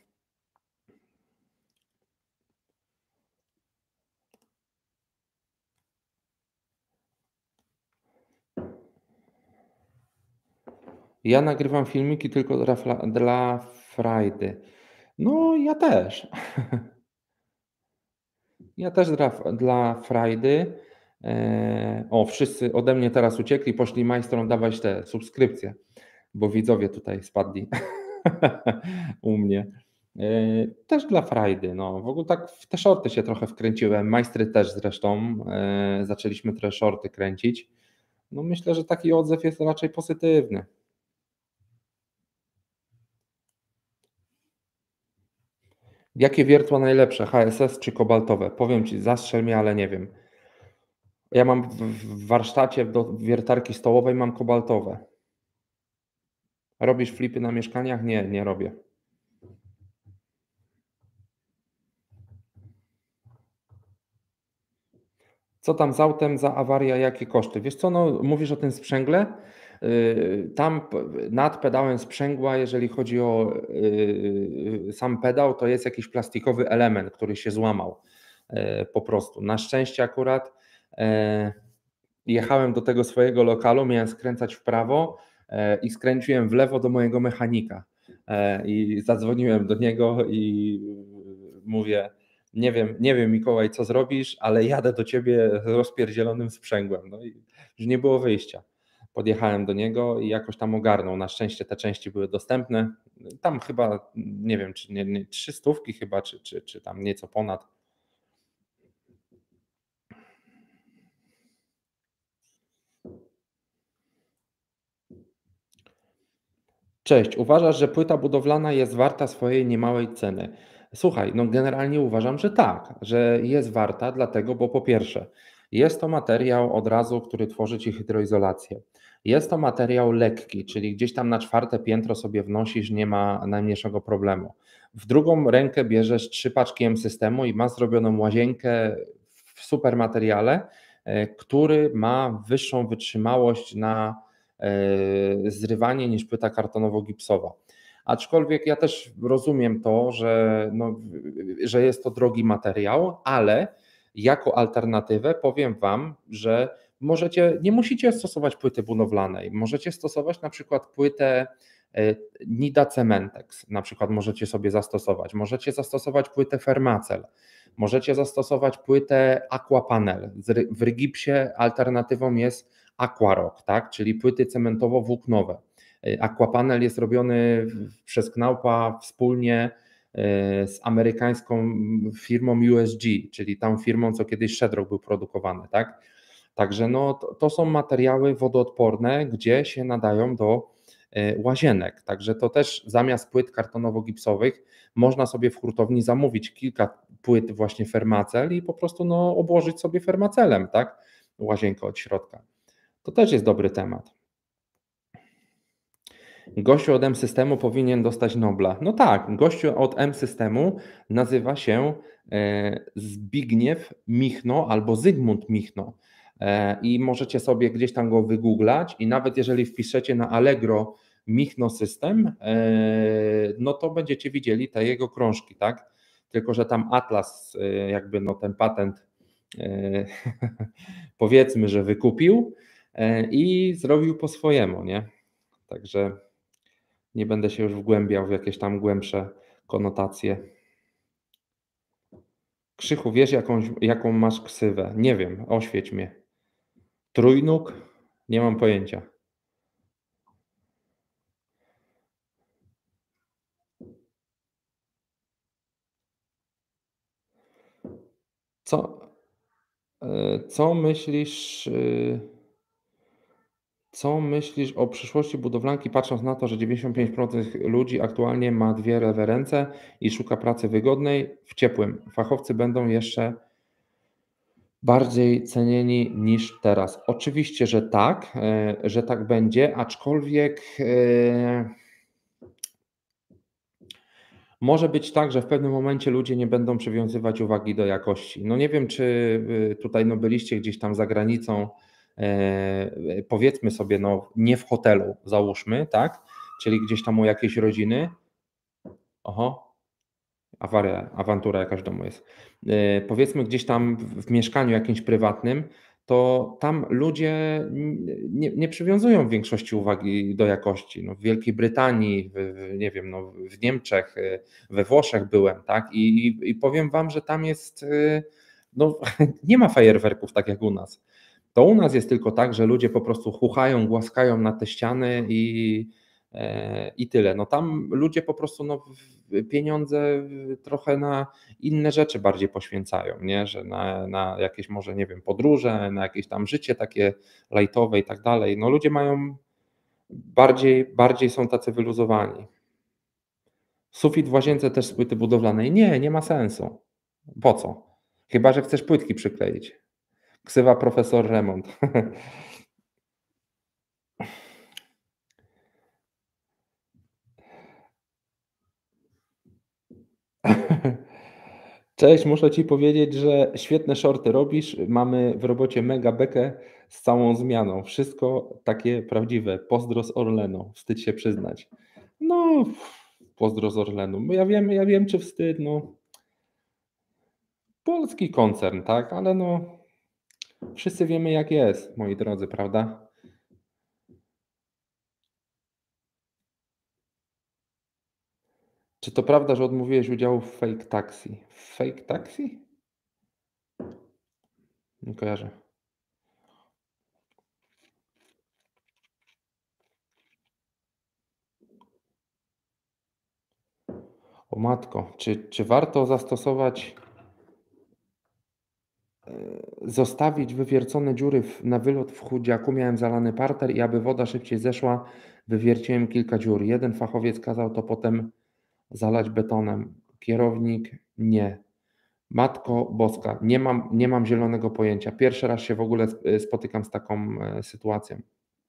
Speaker 1: Ja nagrywam filmiki tylko dla fla dla frajdy. No, ja też. Ja też dla f dla frajdy. Eee, o, wszyscy ode mnie teraz uciekli, poszli majstrom dawać te subskrypcje, bo widzowie tutaj spadli u mnie. Eee, też dla frajdy, no. W ogóle tak w te shorty się trochę wkręciłem, majstry też zresztą, eee, zaczęliśmy te shorty kręcić. No, myślę, że taki odzew jest raczej pozytywny. Jakie wiertła najlepsze, H S S czy kobaltowe? Powiem Ci, zastrzel mnie, ale nie wiem. Ja mam w w warsztacie do wiertarki stołowej mam kobaltowe. Robisz flipy na mieszkaniach? Nie, nie robię. Co tam z autem za awaria, jakie koszty? Wiesz co, no mówisz o tym sprzęgle? Yy, tam p nad pedałem sprzęgła, jeżeli chodzi o, yy, sam pedał, to jest jakiś plastikowy element, który się złamał, yy, po prostu. Na szczęście akurat, yy, jechałem do tego swojego lokalu, miałem skręcać w prawo, yy, i skręciłem w lewo do mojego mechanika, yy, i zadzwoniłem do niego i mówię: "Nie wiem nie wiem Mikołaj, co zrobisz, ale jadę do ciebie z rozpierdzielonym sprzęgłem". No i już nie było wyjścia. Podjechałem do niego i jakoś tam ogarnął. Na szczęście te części były dostępne. Tam chyba, nie wiem, czy nie nie trzy stówki chyba, czy czy czy tam nieco ponad. Cześć, uważasz, że płyta budowlana jest warta swojej niemałej ceny? Słuchaj, no generalnie uważam, że tak, że jest warta, dlatego, bo po pierwsze, jest to materiał od razu, który tworzy ci hydroizolację. Jest to materiał lekki, czyli gdzieś tam na czwarte piętro sobie wnosisz, nie ma najmniejszego problemu. W drugą rękę bierzesz trzy paczki M-Systemu i masz zrobioną łazienkę w super materiale, e, który ma wyższą wytrzymałość na e, zrywanie niż płyta kartonowo-gipsowa. Aczkolwiek ja też rozumiem to, że, no, że jest to drogi materiał, ale jako alternatywę powiem Wam, że możecie, nie musicie stosować płyty budowlanej, możecie stosować na przykład płytę e, Nida Cementex, na przykład możecie sobie zastosować, możecie zastosować płytę Fermacell, możecie zastosować płytę Aquapanel. W Rygipsie alternatywą jest Aquarock, tak, czyli płyty cementowo-włóknowe. Y, Aquapanel jest robiony w przez Knaupa wspólnie, y, z amerykańską firmą U S G, czyli tą firmą, co kiedyś Shedrock był produkowany, tak. Także no to to są materiały wodoodporne, gdzie się nadają do, y, łazienek. Także to też zamiast płyt kartonowo-gipsowych można sobie w hurtowni zamówić kilka płyt właśnie Fermacell i po prostu, no, obłożyć sobie Fermacellem, tak, łazienkę od środka. To też jest dobry temat. Gościu od M-Systemu powinien dostać Nobla. No tak, gościu od M-Systemu nazywa się, e, Zbigniew Michno albo Zygmunt Michno, e, i możecie sobie gdzieś tam go wygooglać i nawet jeżeli wpiszecie na Allegro Michno System, e, no to będziecie widzieli te jego krążki, tak. Tylko że tam Atlas, e, jakby no ten patent, e, powiedzmy, że wykupił, e, i zrobił po swojemu, nie. Także nie będę się już wgłębiał w jakieś tam głębsze konotacje. Krzychu, wiesz jakąś jaką masz ksywę? Nie wiem, oświeć mnie. Trójnóg? Nie mam pojęcia. Co, e, co myślisz, y Co myślisz o przyszłości budowlanki, patrząc na to, że dziewięćdziesiąt pięć procent ludzi aktualnie ma dwie lewe ręce i szuka pracy wygodnej w ciepłym? Fachowcy będą jeszcze bardziej cenieni niż teraz. Oczywiście, że tak, e, że tak będzie, aczkolwiek, e, może być tak, że w pewnym momencie ludzie nie będą przywiązywać uwagi do jakości. No nie wiem, czy, y, tutaj, no, byliście gdzieś tam za granicą, e, powiedzmy sobie, no, nie w hotelu załóżmy, tak, czyli gdzieś tam u jakiejś rodziny. Oho. Awaria, awantura jakaś w domu jest. Yy, powiedzmy gdzieś tam w w mieszkaniu jakimś prywatnym, to tam ludzie n nie nie przywiązują w większości uwagi do jakości. No, w Wielkiej Brytanii, w w nie wiem, no, w Niemczech, yy, we Włoszech byłem, tak, i i i powiem wam, że tam jest, yy, no nie ma fajerwerków tak jak u nas. To u nas jest tylko tak, że ludzie po prostu chuchają, głaskają na te ściany i, e, i tyle. No tam ludzie po prostu, no, w pieniądze w trochę na inne rzeczy bardziej poświęcają, nie, że na na jakieś może, nie wiem, podróże, na jakieś tam życie takie lajtowe i tak dalej. No ludzie mają bardziej bardziej są tacy wyluzowani. Sufit w łazience też z płyty budowlanej. Nie, nie ma sensu. Po co? Chyba że chcesz płytki przykleić. Ksywa profesor remont. Cześć, muszę ci powiedzieć, że świetne shorty robisz. Mamy w robocie mega bekę z całą zmianą. Wszystko takie prawdziwe. Pozdro z Orlenu. Wstyd się przyznać. No, pozdro z Orlenu. No ja wiem, ja wiem, czy wstyd, no. Polski koncern, tak, ale no, wszyscy wiemy, jak jest, moi drodzy, prawda? Czy to prawda, że odmówiłeś udziału w Fake Taxi? Fake Taxi? Nie kojarzę. O matko, czy czy warto zastosować zostawić wywiercone dziury w na wylot w chudziaku? Miałem zalany parter i aby woda szybciej zeszła, wywierciłem kilka dziur. Jeden fachowiec kazał to potem zalać betonem. Kierownik nie. Matko Boska, nie mam nie mam zielonego pojęcia. Pierwszy raz się w ogóle sp spotykam z taką, e, sytuacją.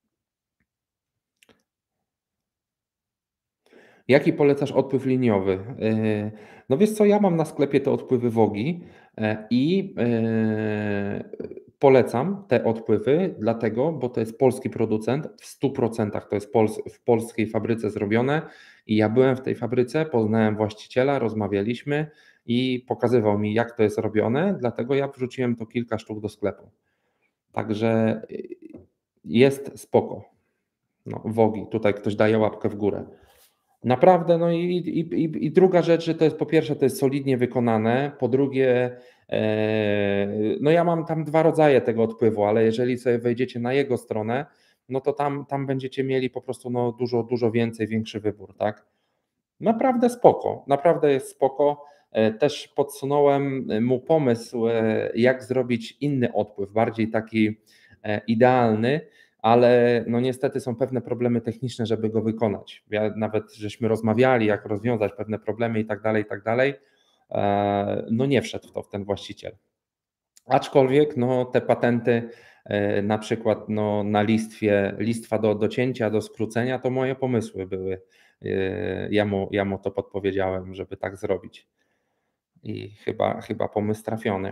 Speaker 1: Jaki polecasz odpływ liniowy? Yy, no wiesz co, ja mam na sklepie te odpływy Wogi, e, i, yy, polecam te odpływy, dlatego, bo to jest polski producent, w stu procentach to jest pols w polskiej fabryce zrobione i ja byłem w tej fabryce, poznałem właściciela, rozmawialiśmy i pokazywał mi, jak to jest robione, dlatego ja wrzuciłem to kilka sztuk do sklepu. Także, yy, jest spoko. No, Wogi, tutaj ktoś daje łapkę w górę. Naprawdę, no i i i i druga rzecz, że to jest po pierwsze to jest solidnie wykonane, po drugie, eee, no ja mam tam dwa rodzaje tego odpływu, ale jeżeli sobie wejdziecie na jego stronę, no to tam tam będziecie mieli po prostu, no, dużo, dużo więcej, większy wybór, tak. Naprawdę spoko, naprawdę jest spoko. E, też podsunąłem mu pomysł, e, jak zrobić inny odpływ, bardziej taki, e, idealny, ale no niestety są pewne problemy techniczne, żeby go wykonać. Ja nawet żeśmy rozmawiali, jak rozwiązać pewne problemy i tak dalej, i tak dalej. E, no nie wszedł w to ten właściciel. Aczkolwiek no te patenty, e, na przykład no na listwie listwa do docięcia, do skrócenia to moje pomysły były. E, ja mu ja mu to podpowiedziałem, żeby tak zrobić i chyba chyba pomysł trafiony.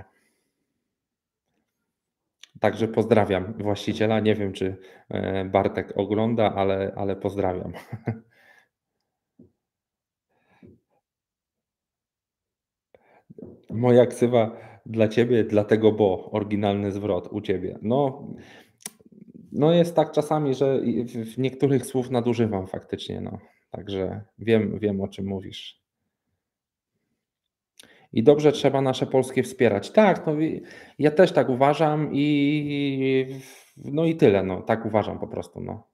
Speaker 1: Także pozdrawiam właściciela. Nie wiem, czy, e, Bartek ogląda, ale ale pozdrawiam. Moja ksywa dla ciebie, dlatego bo oryginalny zwrot u ciebie. No, no jest tak czasami, że i w w niektórych słów nadużywam faktycznie, no. Także wiem wiem, o czym mówisz. I dobrze, trzeba nasze polskie wspierać. Tak, no i ja też tak uważam i no i tyle, no. Tak uważam po prostu, no.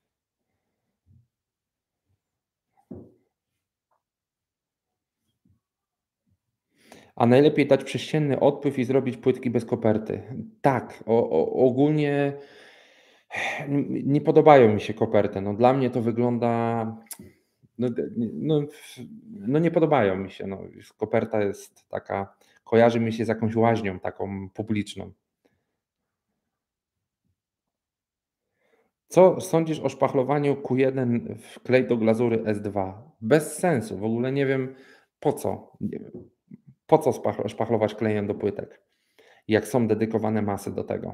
Speaker 1: A najlepiej dać prześcienny odpływ i zrobić płytki bez koperty. Tak, o o ogólnie N nie podobają mi się koperty. No, dla mnie to wygląda no d no f no nie podobają mi się, no. Już koperta jest taka kojarzy mi się z jakąś łaźnią taką publiczną. Co sądzisz o szpachlowaniu Q jeden w klej do glazury S dwa? Bez sensu, w ogóle nie wiem po co. Nie wiem, po co spach szpachlować klejem do płytek, jak są dedykowane masy do tego.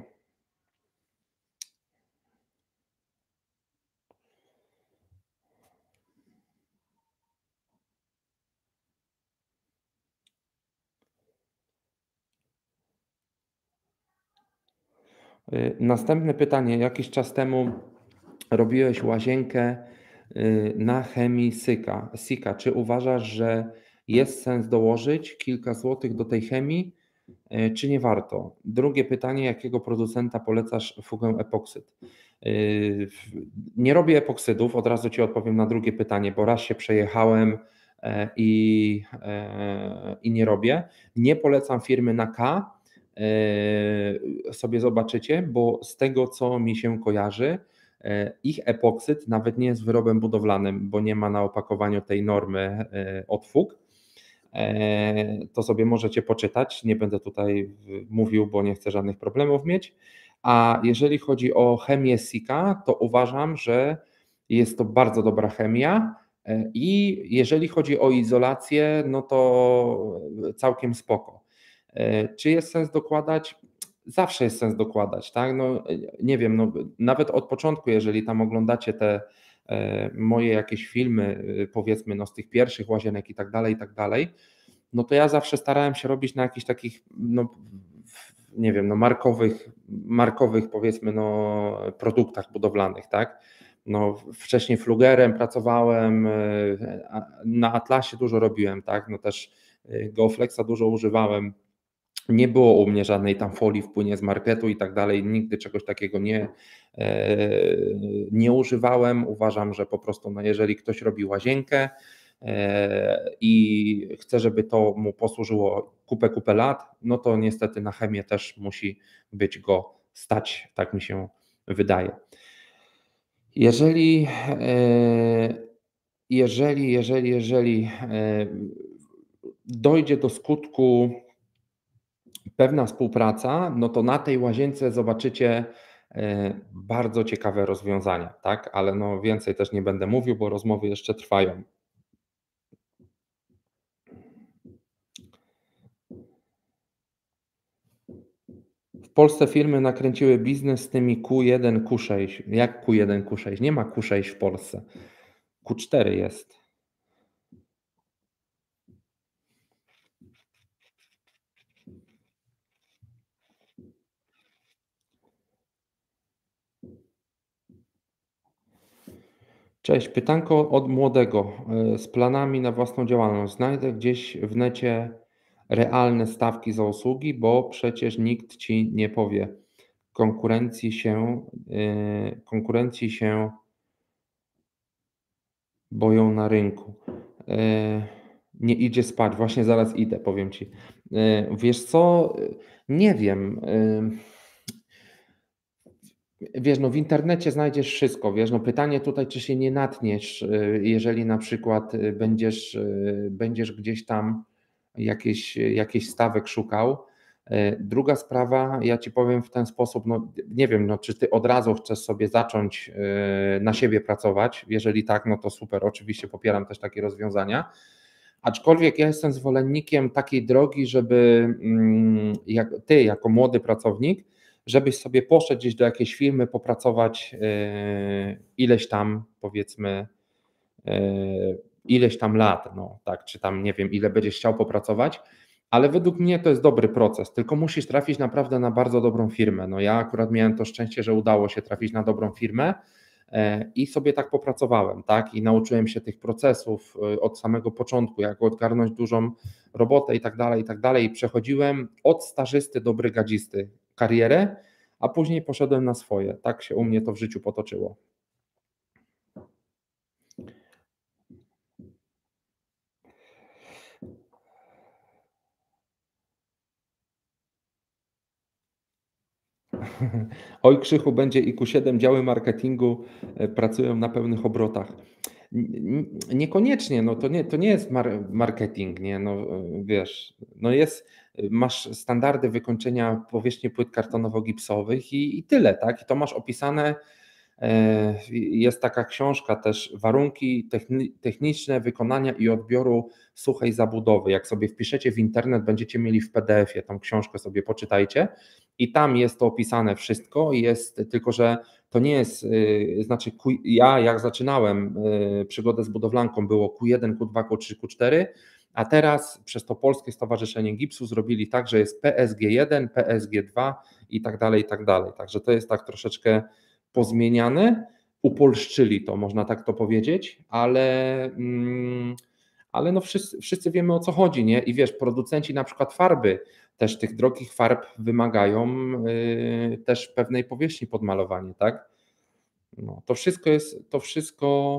Speaker 1: Y, następne pytanie. Jakiś czas temu robiłeś łazienkę, y, na chemii Syka Sika. Czy uważasz, że jest sens dołożyć kilka złotych do tej chemii, y, czy nie warto? Drugie pytanie. Jakiego producenta polecasz fugę epoksyd? Yy, w nie robię epoksydów, od razu Ci odpowiem na drugie pytanie, bo raz się przejechałem, e, i, e, i nie robię. Nie polecam firmy na K, yy, sobie zobaczycie, bo z tego, co mi się kojarzy, e, ich epoksyd nawet nie jest wyrobem budowlanym, bo nie ma na opakowaniu tej normy, e, od fug. E, to sobie możecie poczytać. Nie będę tutaj w mówił, bo nie chcę żadnych problemów mieć. A jeżeli chodzi o chemię Sika, to uważam, że jest to bardzo dobra chemia, e, i jeżeli chodzi o izolację, no to całkiem spoko. E, czy jest sens dokładać? Zawsze jest sens dokładać, tak? No, e, nie wiem, no, nawet od początku, jeżeli tam oglądacie te, e, moje jakieś filmy, y, powiedzmy, no, z tych pierwszych łazienek i tak dalej, i tak dalej, no to ja zawsze starałem się robić na jakichś takich, no, nie wiem, no, markowych markowych powiedzmy, no, produktach budowlanych, tak? No, wcześniej Flugerem pracowałem, e, a na Atlasie dużo robiłem, tak? No też, y, Geoflexa dużo używałem. Nie było u mnie żadnej tam folii w płynie z marketu i tak dalej. Nigdy czegoś takiego nie, e, nie używałem. Uważam, że po prostu, no, jeżeli ktoś robi łazienkę, e, i chce, żeby to mu posłużyło kupę, kupę lat, no to niestety na chemię też musi być go stać, tak mi się wydaje. Jeżeli, e, jeżeli, jeżeli, jeżeli, e, dojdzie do skutku pewna współpraca, no to na tej łazience zobaczycie, e, bardzo ciekawe rozwiązania, tak? Ale no więcej też nie będę mówił, bo rozmowy jeszcze trwają. W Polsce firmy nakręciły biznes z tymi Q jeden, Q sześć. Jak Q jeden, Q sześć? Nie ma Q sześć w Polsce. Q cztery jest. Cześć, pytanko od młodego, e, z planami na własną działalność. Znajdę gdzieś w necie realne stawki za usługi, bo przecież nikt ci nie powie. Konkurencji się, e, konkurencji się boją na rynku. E, nie idzie spać, właśnie zaraz idę, powiem ci. E, wiesz co? E, Nie wiem. e, Wiesz, no w internecie znajdziesz wszystko, wiesz, no pytanie tutaj, czy się nie natniesz, y, jeżeli na przykład, y, będziesz, y, będziesz gdzieś tam jakieś jakichś stawek szukał. E, druga sprawa, ja ci powiem w ten sposób, no nie wiem, no czy ty od razu chcesz sobie zacząć, y, na siebie pracować? Jeżeli tak, no to super, oczywiście popieram też takie rozwiązania. Aczkolwiek ja jestem zwolennikiem takiej drogi, żeby, mm, jak ty jako młody pracownik, żebyś sobie poszedł gdzieś do jakiejś firmy popracować, yy, ileś tam powiedzmy, yy, ileś tam lat, no tak, czy tam nie wiem, ile będziesz chciał popracować, ale według mnie to jest dobry proces, tylko musisz trafić naprawdę na bardzo dobrą firmę. No ja akurat miałem to szczęście, że udało się trafić na dobrą firmę, e, i sobie tak popracowałem, tak, i nauczyłem się tych procesów, y, od samego początku, jak odgarnąć dużą robotę i tak dalej, i tak dalej. I przechodziłem od stażysty do brygadzisty karierę, a później poszedłem na swoje. Tak się u mnie to w życiu potoczyło. Oj, Krzychu, będzie I Q siedem, działy marketingu, e, pracują na pełnych obrotach. N n niekoniecznie, no to nie to nie jest mar marketing, nie, no, e, wiesz, no jest masz standardy wykończenia powierzchni płyt kartonowo-gipsowych i i tyle, tak? I to masz opisane. E, Jest taka książka też, warunki techni techniczne wykonania i odbioru suchej zabudowy. Jak sobie wpiszecie w internet, będziecie mieli w P D F ie tą książkę, sobie poczytajcie i tam jest to opisane wszystko. Jest tylko, że to nie jest, y, znaczy Q, ja jak zaczynałem y, przygodę z budowlanką, było Q jeden, Q dwa, Q trzy, Q cztery, a teraz przez to Polskie Stowarzyszenie Gipsu zrobili tak, że jest P S G jeden, P S G dwa i tak dalej, i tak dalej. Także to jest tak troszeczkę pozmieniane, upolszczyli to, można tak to powiedzieć, ale, mm, ale no wszyscy, wszyscy wiemy, o co chodzi, nie? I wiesz, producenci na przykład farby, też tych drogich farb wymagają yy, też pewnej powierzchni pod malowanie, tak? No, to wszystko jest, to wszystko,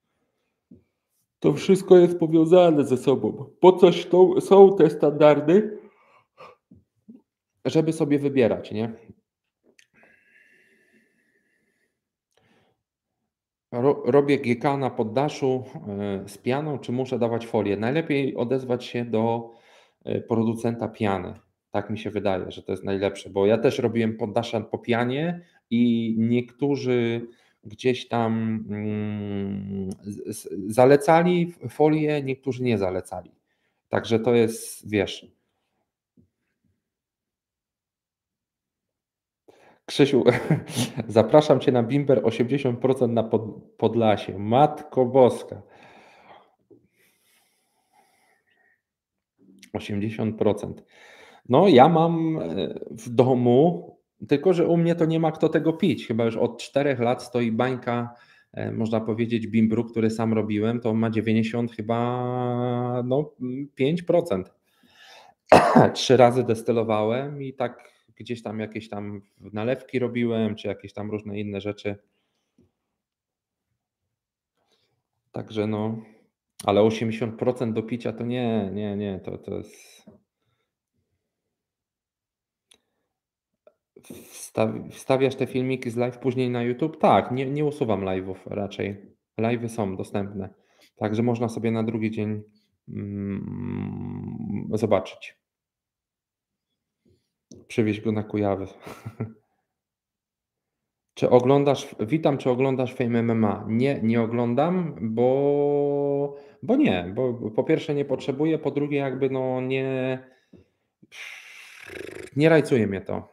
Speaker 1: to wszystko jest powiązane ze sobą. Po coś to, są te standardy, żeby sobie wybierać, nie? Ro robię G K na poddaszu, e, z pianą, czy muszę dawać folię? Najlepiej odezwać się do, e, producenta piany. Tak mi się wydaje, że to jest najlepsze, bo ja też robiłem poddasze po pianie i niektórzy gdzieś tam, mm, z z zalecali folię, niektórzy nie zalecali. Także to jest, wiesz. Krzysiu, zapraszam Cię na bimber osiemdziesiąt procent na Pod Podlasie. Matko Boska. osiemdziesiąt procent. No, ja mam, e, w domu, tylko że u mnie to nie ma kto tego pić. Chyba już od czterech lat stoi bańka, e, można powiedzieć, bimbru, który sam robiłem. To on ma dziewięćdziesiąt chyba, no, mm, pięć procent. Trzy razy destylowałem i tak gdzieś tam jakieś tam nalewki robiłem, czy jakieś tam różne inne rzeczy. Także no, ale osiemdziesiąt procent do picia to nie, nie, nie, to to jest. Wstaw wstawiasz te filmiki z live później na YouTube? Tak, nie nie usuwam live'ów raczej. Live'y są dostępne, także można sobie na drugi dzień, mm, zobaczyć. Przywieźć go na Kujawy. Czy oglądasz witam, czy oglądasz Fame M M A? Nie, nie oglądam, bo bo nie, bo po pierwsze nie potrzebuję, po drugie jakby no nie nie rajcuje mnie to.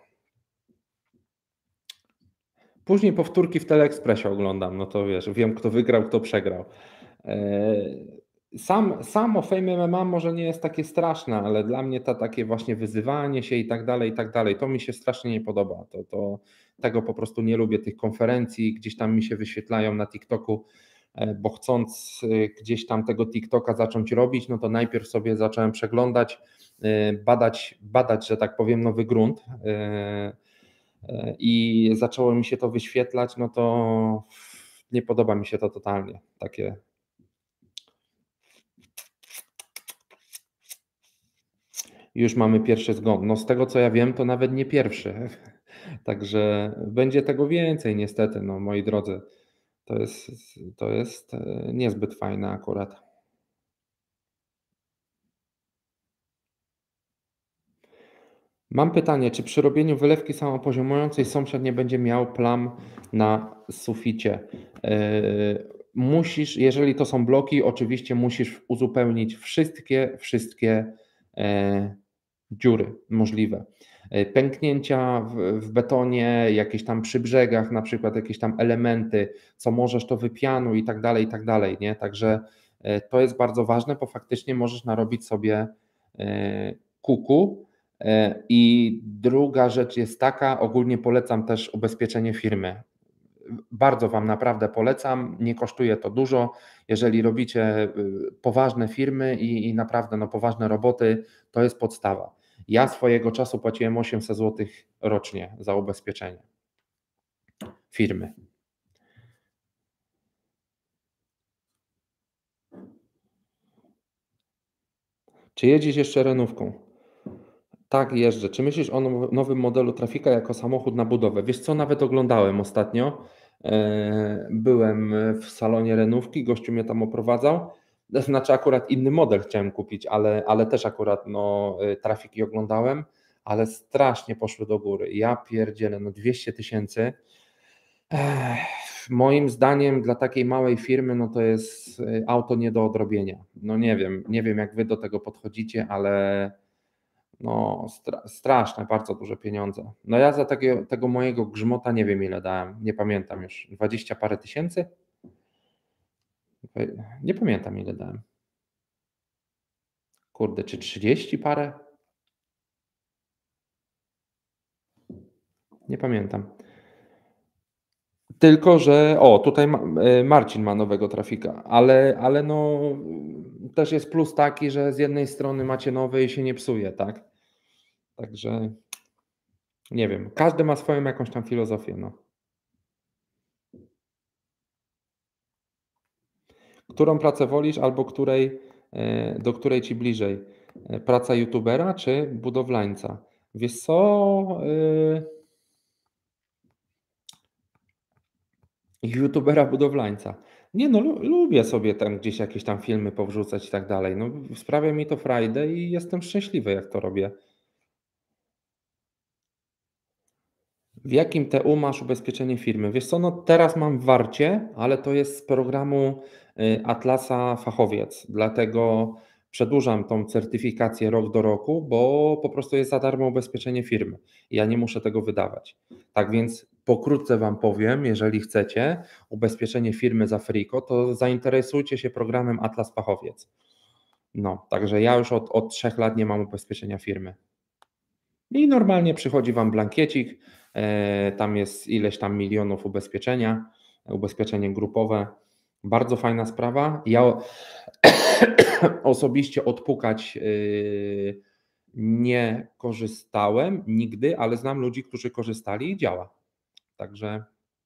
Speaker 1: Później powtórki w Teleekspresie oglądam, no to wiesz, wiem kto wygrał, kto przegrał. Eee, sam samo Fame M M A może nie jest takie straszne, ale dla mnie to takie właśnie wyzywanie się i tak dalej, i tak dalej, to mi się strasznie nie podoba. To to tego po prostu nie lubię, tych konferencji, gdzieś tam mi się wyświetlają na TikToku, e, bo chcąc, y, gdzieś tam tego TikToka zacząć robić, no to najpierw sobie zacząłem przeglądać, y, badać badać, że tak powiem, nowy grunt, y, e, i zaczęło mi się to wyświetlać, no to nie podoba mi się to totalnie, takie. Już mamy pierwszy zgon. No z tego co ja wiem, to nawet nie pierwszy. Także będzie tego więcej niestety, no moi drodzy. To jest to jest, e, niezbyt fajne akurat. Mam pytanie, czy przy robieniu wylewki samopoziomującej sąsiad nie będzie miał plam na suficie? Yy, musisz, jeżeli to są bloki, oczywiście musisz uzupełnić wszystkie, wszystkie e, dziury możliwe. E, Pęknięcia w, w betonie, jakieś tam przy brzegach, na przykład jakieś tam elementy, co możesz, to wypianuj i tak dalej, i tak dalej, nie? Także e, to jest bardzo ważne, bo faktycznie możesz narobić sobie e, kuku. E, I druga rzecz jest taka, ogólnie polecam też ubezpieczenie firmy. Bardzo Wam naprawdę polecam, nie kosztuje to dużo. Jeżeli robicie y, poważne firmy i, i naprawdę no, poważne roboty, to jest podstawa. Ja swojego czasu płaciłem osiemset złotych rocznie za ubezpieczenie firmy. Czy jedziesz jeszcze renówką? Tak, jeżdżę. Czy myślisz o now nowym modelu Trafika jako samochód na budowę? Wiesz co, nawet oglądałem ostatnio. Eee, byłem w salonie Renówki, gościu mnie tam oprowadzał. Znaczy akurat inny model chciałem kupić, ale ale też akurat, no, y, Trafiki oglądałem, ale strasznie poszły do góry. Ja pierdzielę, no dwieście tysięcy. Moim zdaniem dla takiej małej firmy, no to jest, y, auto nie do odrobienia. No nie wiem, nie wiem jak Wy do tego podchodzicie, ale no stra straszne, bardzo duże pieniądze. No ja za takiego tego mojego grzmota nie wiem ile dałem, nie pamiętam już, dwadzieścia parę tysięcy? Ej, nie pamiętam ile dałem. Kurde, czy trzydzieści parę? Nie pamiętam. Tylko że o, tutaj ma e, Marcin ma nowego Trafika, ale ale no też jest plus taki, że z jednej strony macie nowy i się nie psuje, tak? Także nie wiem, każdy ma swoją jakąś tam filozofię, no. Którą pracę wolisz albo której, e, do której ci bliżej? E, praca youtubera czy budowlańca? Wiesz co, y, youtubera budowlańca. Nie no, lu lubię sobie tam gdzieś jakieś tam filmy powrzucać i tak dalej. No, sprawia mi to frajdę i jestem szczęśliwy, jak to robię. W jakim T U masz ubezpieczenie firmy? Wiesz co, no teraz mam w Warcie, ale to jest z programu y, Atlasa Fachowiec, dlatego przedłużam tą certyfikację rok do roku, bo po prostu jest za darmo ubezpieczenie firmy. Ja nie muszę tego wydawać. Tak więc pokrótce Wam powiem, jeżeli chcecie ubezpieczenie firmy za friko, to zainteresujcie się programem Atlas Fachowiec. No, także ja już od, od trzech lat nie mam ubezpieczenia firmy. I normalnie przychodzi Wam blankiecik, e, tam jest ileś tam milionów ubezpieczenia, ubezpieczenie grupowe. Bardzo fajna sprawa. Ja o- osobiście odpukać yy, nie korzystałem nigdy, ale znam ludzi, którzy korzystali i działa. Także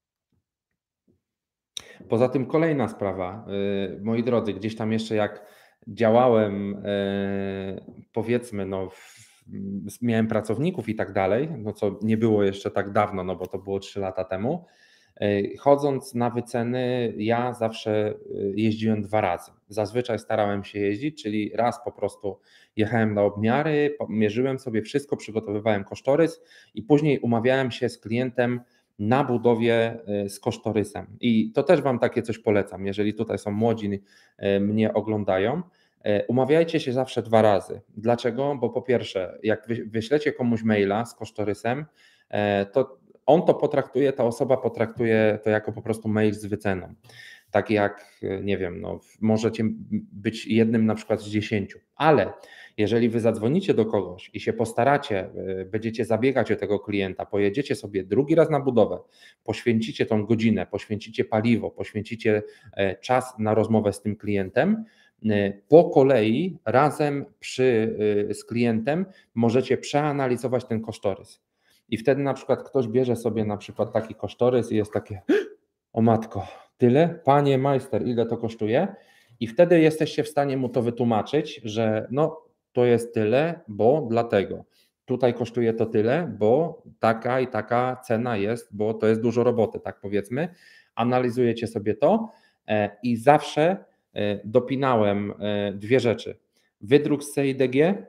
Speaker 1: poza tym kolejna sprawa, yy, moi drodzy, gdzieś tam jeszcze jak działałem, yy, powiedzmy, no, w, miałem pracowników i tak dalej, no co nie było jeszcze tak dawno, no bo to było trzy lata temu. Yy, Chodząc na wyceny, ja zawsze yy, jeździłem dwa razy. Zazwyczaj starałem się jeździć, czyli raz po prostu jechałem na obmiary, po- mierzyłem sobie wszystko, przygotowywałem kosztorys i później umawiałem się z klientem na budowie y, z kosztorysem. I to też Wam takie coś polecam, jeżeli tutaj są młodzi, y, mnie oglądają. y, Umawiajcie się zawsze dwa razy. Dlaczego? Bo po pierwsze, jak wy- wyślecie komuś maila z kosztorysem, e, to on to potraktuje, ta osoba potraktuje to jako po prostu mail z wyceną. Tak jak, y, nie wiem, no, możecie być jednym na przykład z dziesięciu, ale jeżeli wy zadzwonicie do kogoś i się postaracie, y, będziecie zabiegać o tego klienta, pojedziecie sobie drugi raz na budowę, poświęcicie tą godzinę, poświęcicie paliwo, poświęcicie e, czas na rozmowę z tym klientem, y, po kolei razem przy, y, z klientem możecie przeanalizować ten kosztorys. I wtedy na przykład ktoś bierze sobie na przykład taki kosztorys i jest takie: o matko, tyle? Panie majster, ile to kosztuje? I wtedy jesteście w stanie mu to wytłumaczyć, że no to jest tyle, bo dlatego. Tutaj kosztuje to tyle, bo taka i taka cena jest, bo to jest dużo roboty, tak powiedzmy. Analizujecie sobie to e, i zawsze e, dopinałem e, dwie rzeczy. Wydruk z C I D G,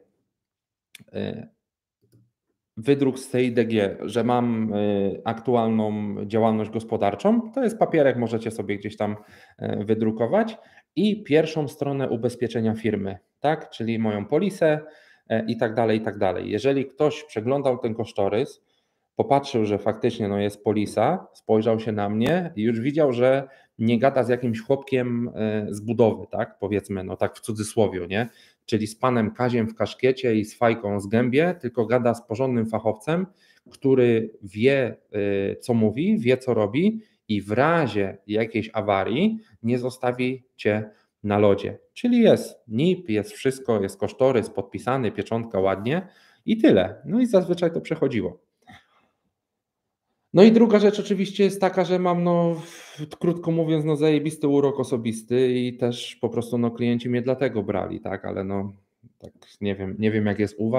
Speaker 1: wydruk z C I D G, że mam y, aktualną działalność gospodarczą, to jest papierek, możecie sobie gdzieś tam y, wydrukować i pierwszą stronę ubezpieczenia firmy, tak, czyli moją polisę y, i tak dalej, i tak dalej. Jeżeli ktoś przeglądał ten kosztorys, popatrzył, że faktycznie no, jest polisa, spojrzał się na mnie i już widział, że nie gada z jakimś chłopkiem y, z budowy, tak, powiedzmy, no tak w cudzysłowie, nie? Czyli z panem Kaziem w kaszkiecie i z fajką z gębie, tylko gada z porządnym fachowcem, który wie, y, co mówi, wie, co robi i w razie jakiejś awarii nie zostawi cię na lodzie. Czyli jest N I P, jest wszystko, jest kosztorys podpisany, pieczątka ładnie i tyle. No i zazwyczaj to przechodziło. No i druga rzecz oczywiście jest taka, że mam, no, w- krótko mówiąc, no, zajebisty urok osobisty i też po prostu no, klienci mnie dlatego brali, tak, ale no, tak nie wiem, nie wiem jak jest u Was.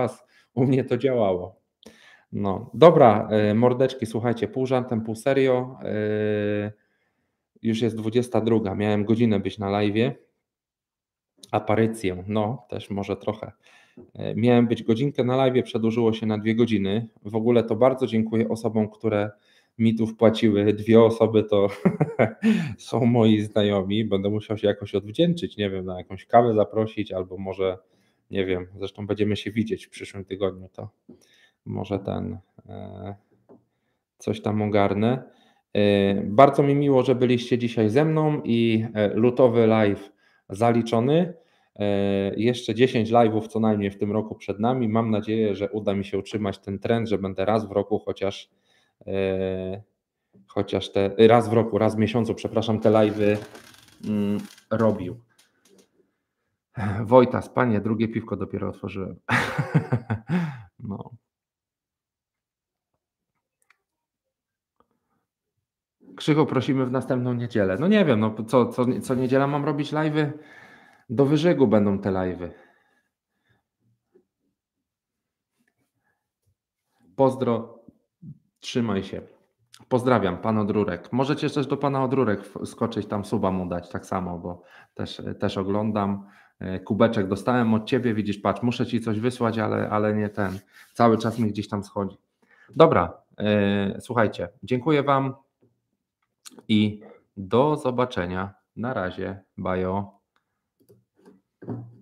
Speaker 1: U mnie to działało. No, dobra, yy, mordeczki, słuchajcie, pół żartem, pół serio. Yy, już jest dwudziesta druga. Miałem godzinę być na live'ie. Aparycję, no, też może trochę. Yy, miałem być godzinkę na live'ie, przedłużyło się na dwie godziny. W ogóle to bardzo dziękuję osobom, które mi tu wpłaciły. Dwie osoby to są moi znajomi. Będę musiał się jakoś odwdzięczyć, nie wiem, na jakąś kawę zaprosić, albo może, nie wiem, zresztą będziemy się widzieć w przyszłym tygodniu, to może ten, yy, coś tam ogarnę. Yy, bardzo mi miło, że byliście dzisiaj ze mną i yy, lutowy live zaliczony. Yy, jeszcze dziesięć live'ów co najmniej w tym roku przed nami. Mam nadzieję, że uda mi się utrzymać ten trend, że będę raz w roku chociaż yy, chociaż te raz w roku, raz w miesiącu, przepraszam, te live'y mm, robił. Wojtas, panie, drugie piwko dopiero otworzyłem. No. Krzychu, prosimy w następną niedzielę. No nie wiem, no co, co, co niedziela mam robić live'y? Do wyżygu będą te live'y. Pozdro, trzymaj się. Pozdrawiam, pan Odrurek. Możecie też do pana Odrurek skoczyć, tam suba mu dać tak samo, bo też, też oglądam. Kubeczek dostałem od ciebie, widzisz, patrz, muszę ci coś wysłać, ale, ale nie ten. Cały czas mi gdzieś tam schodzi. Dobra, yy, słuchajcie, dziękuję wam i do zobaczenia. Na razie, bajo.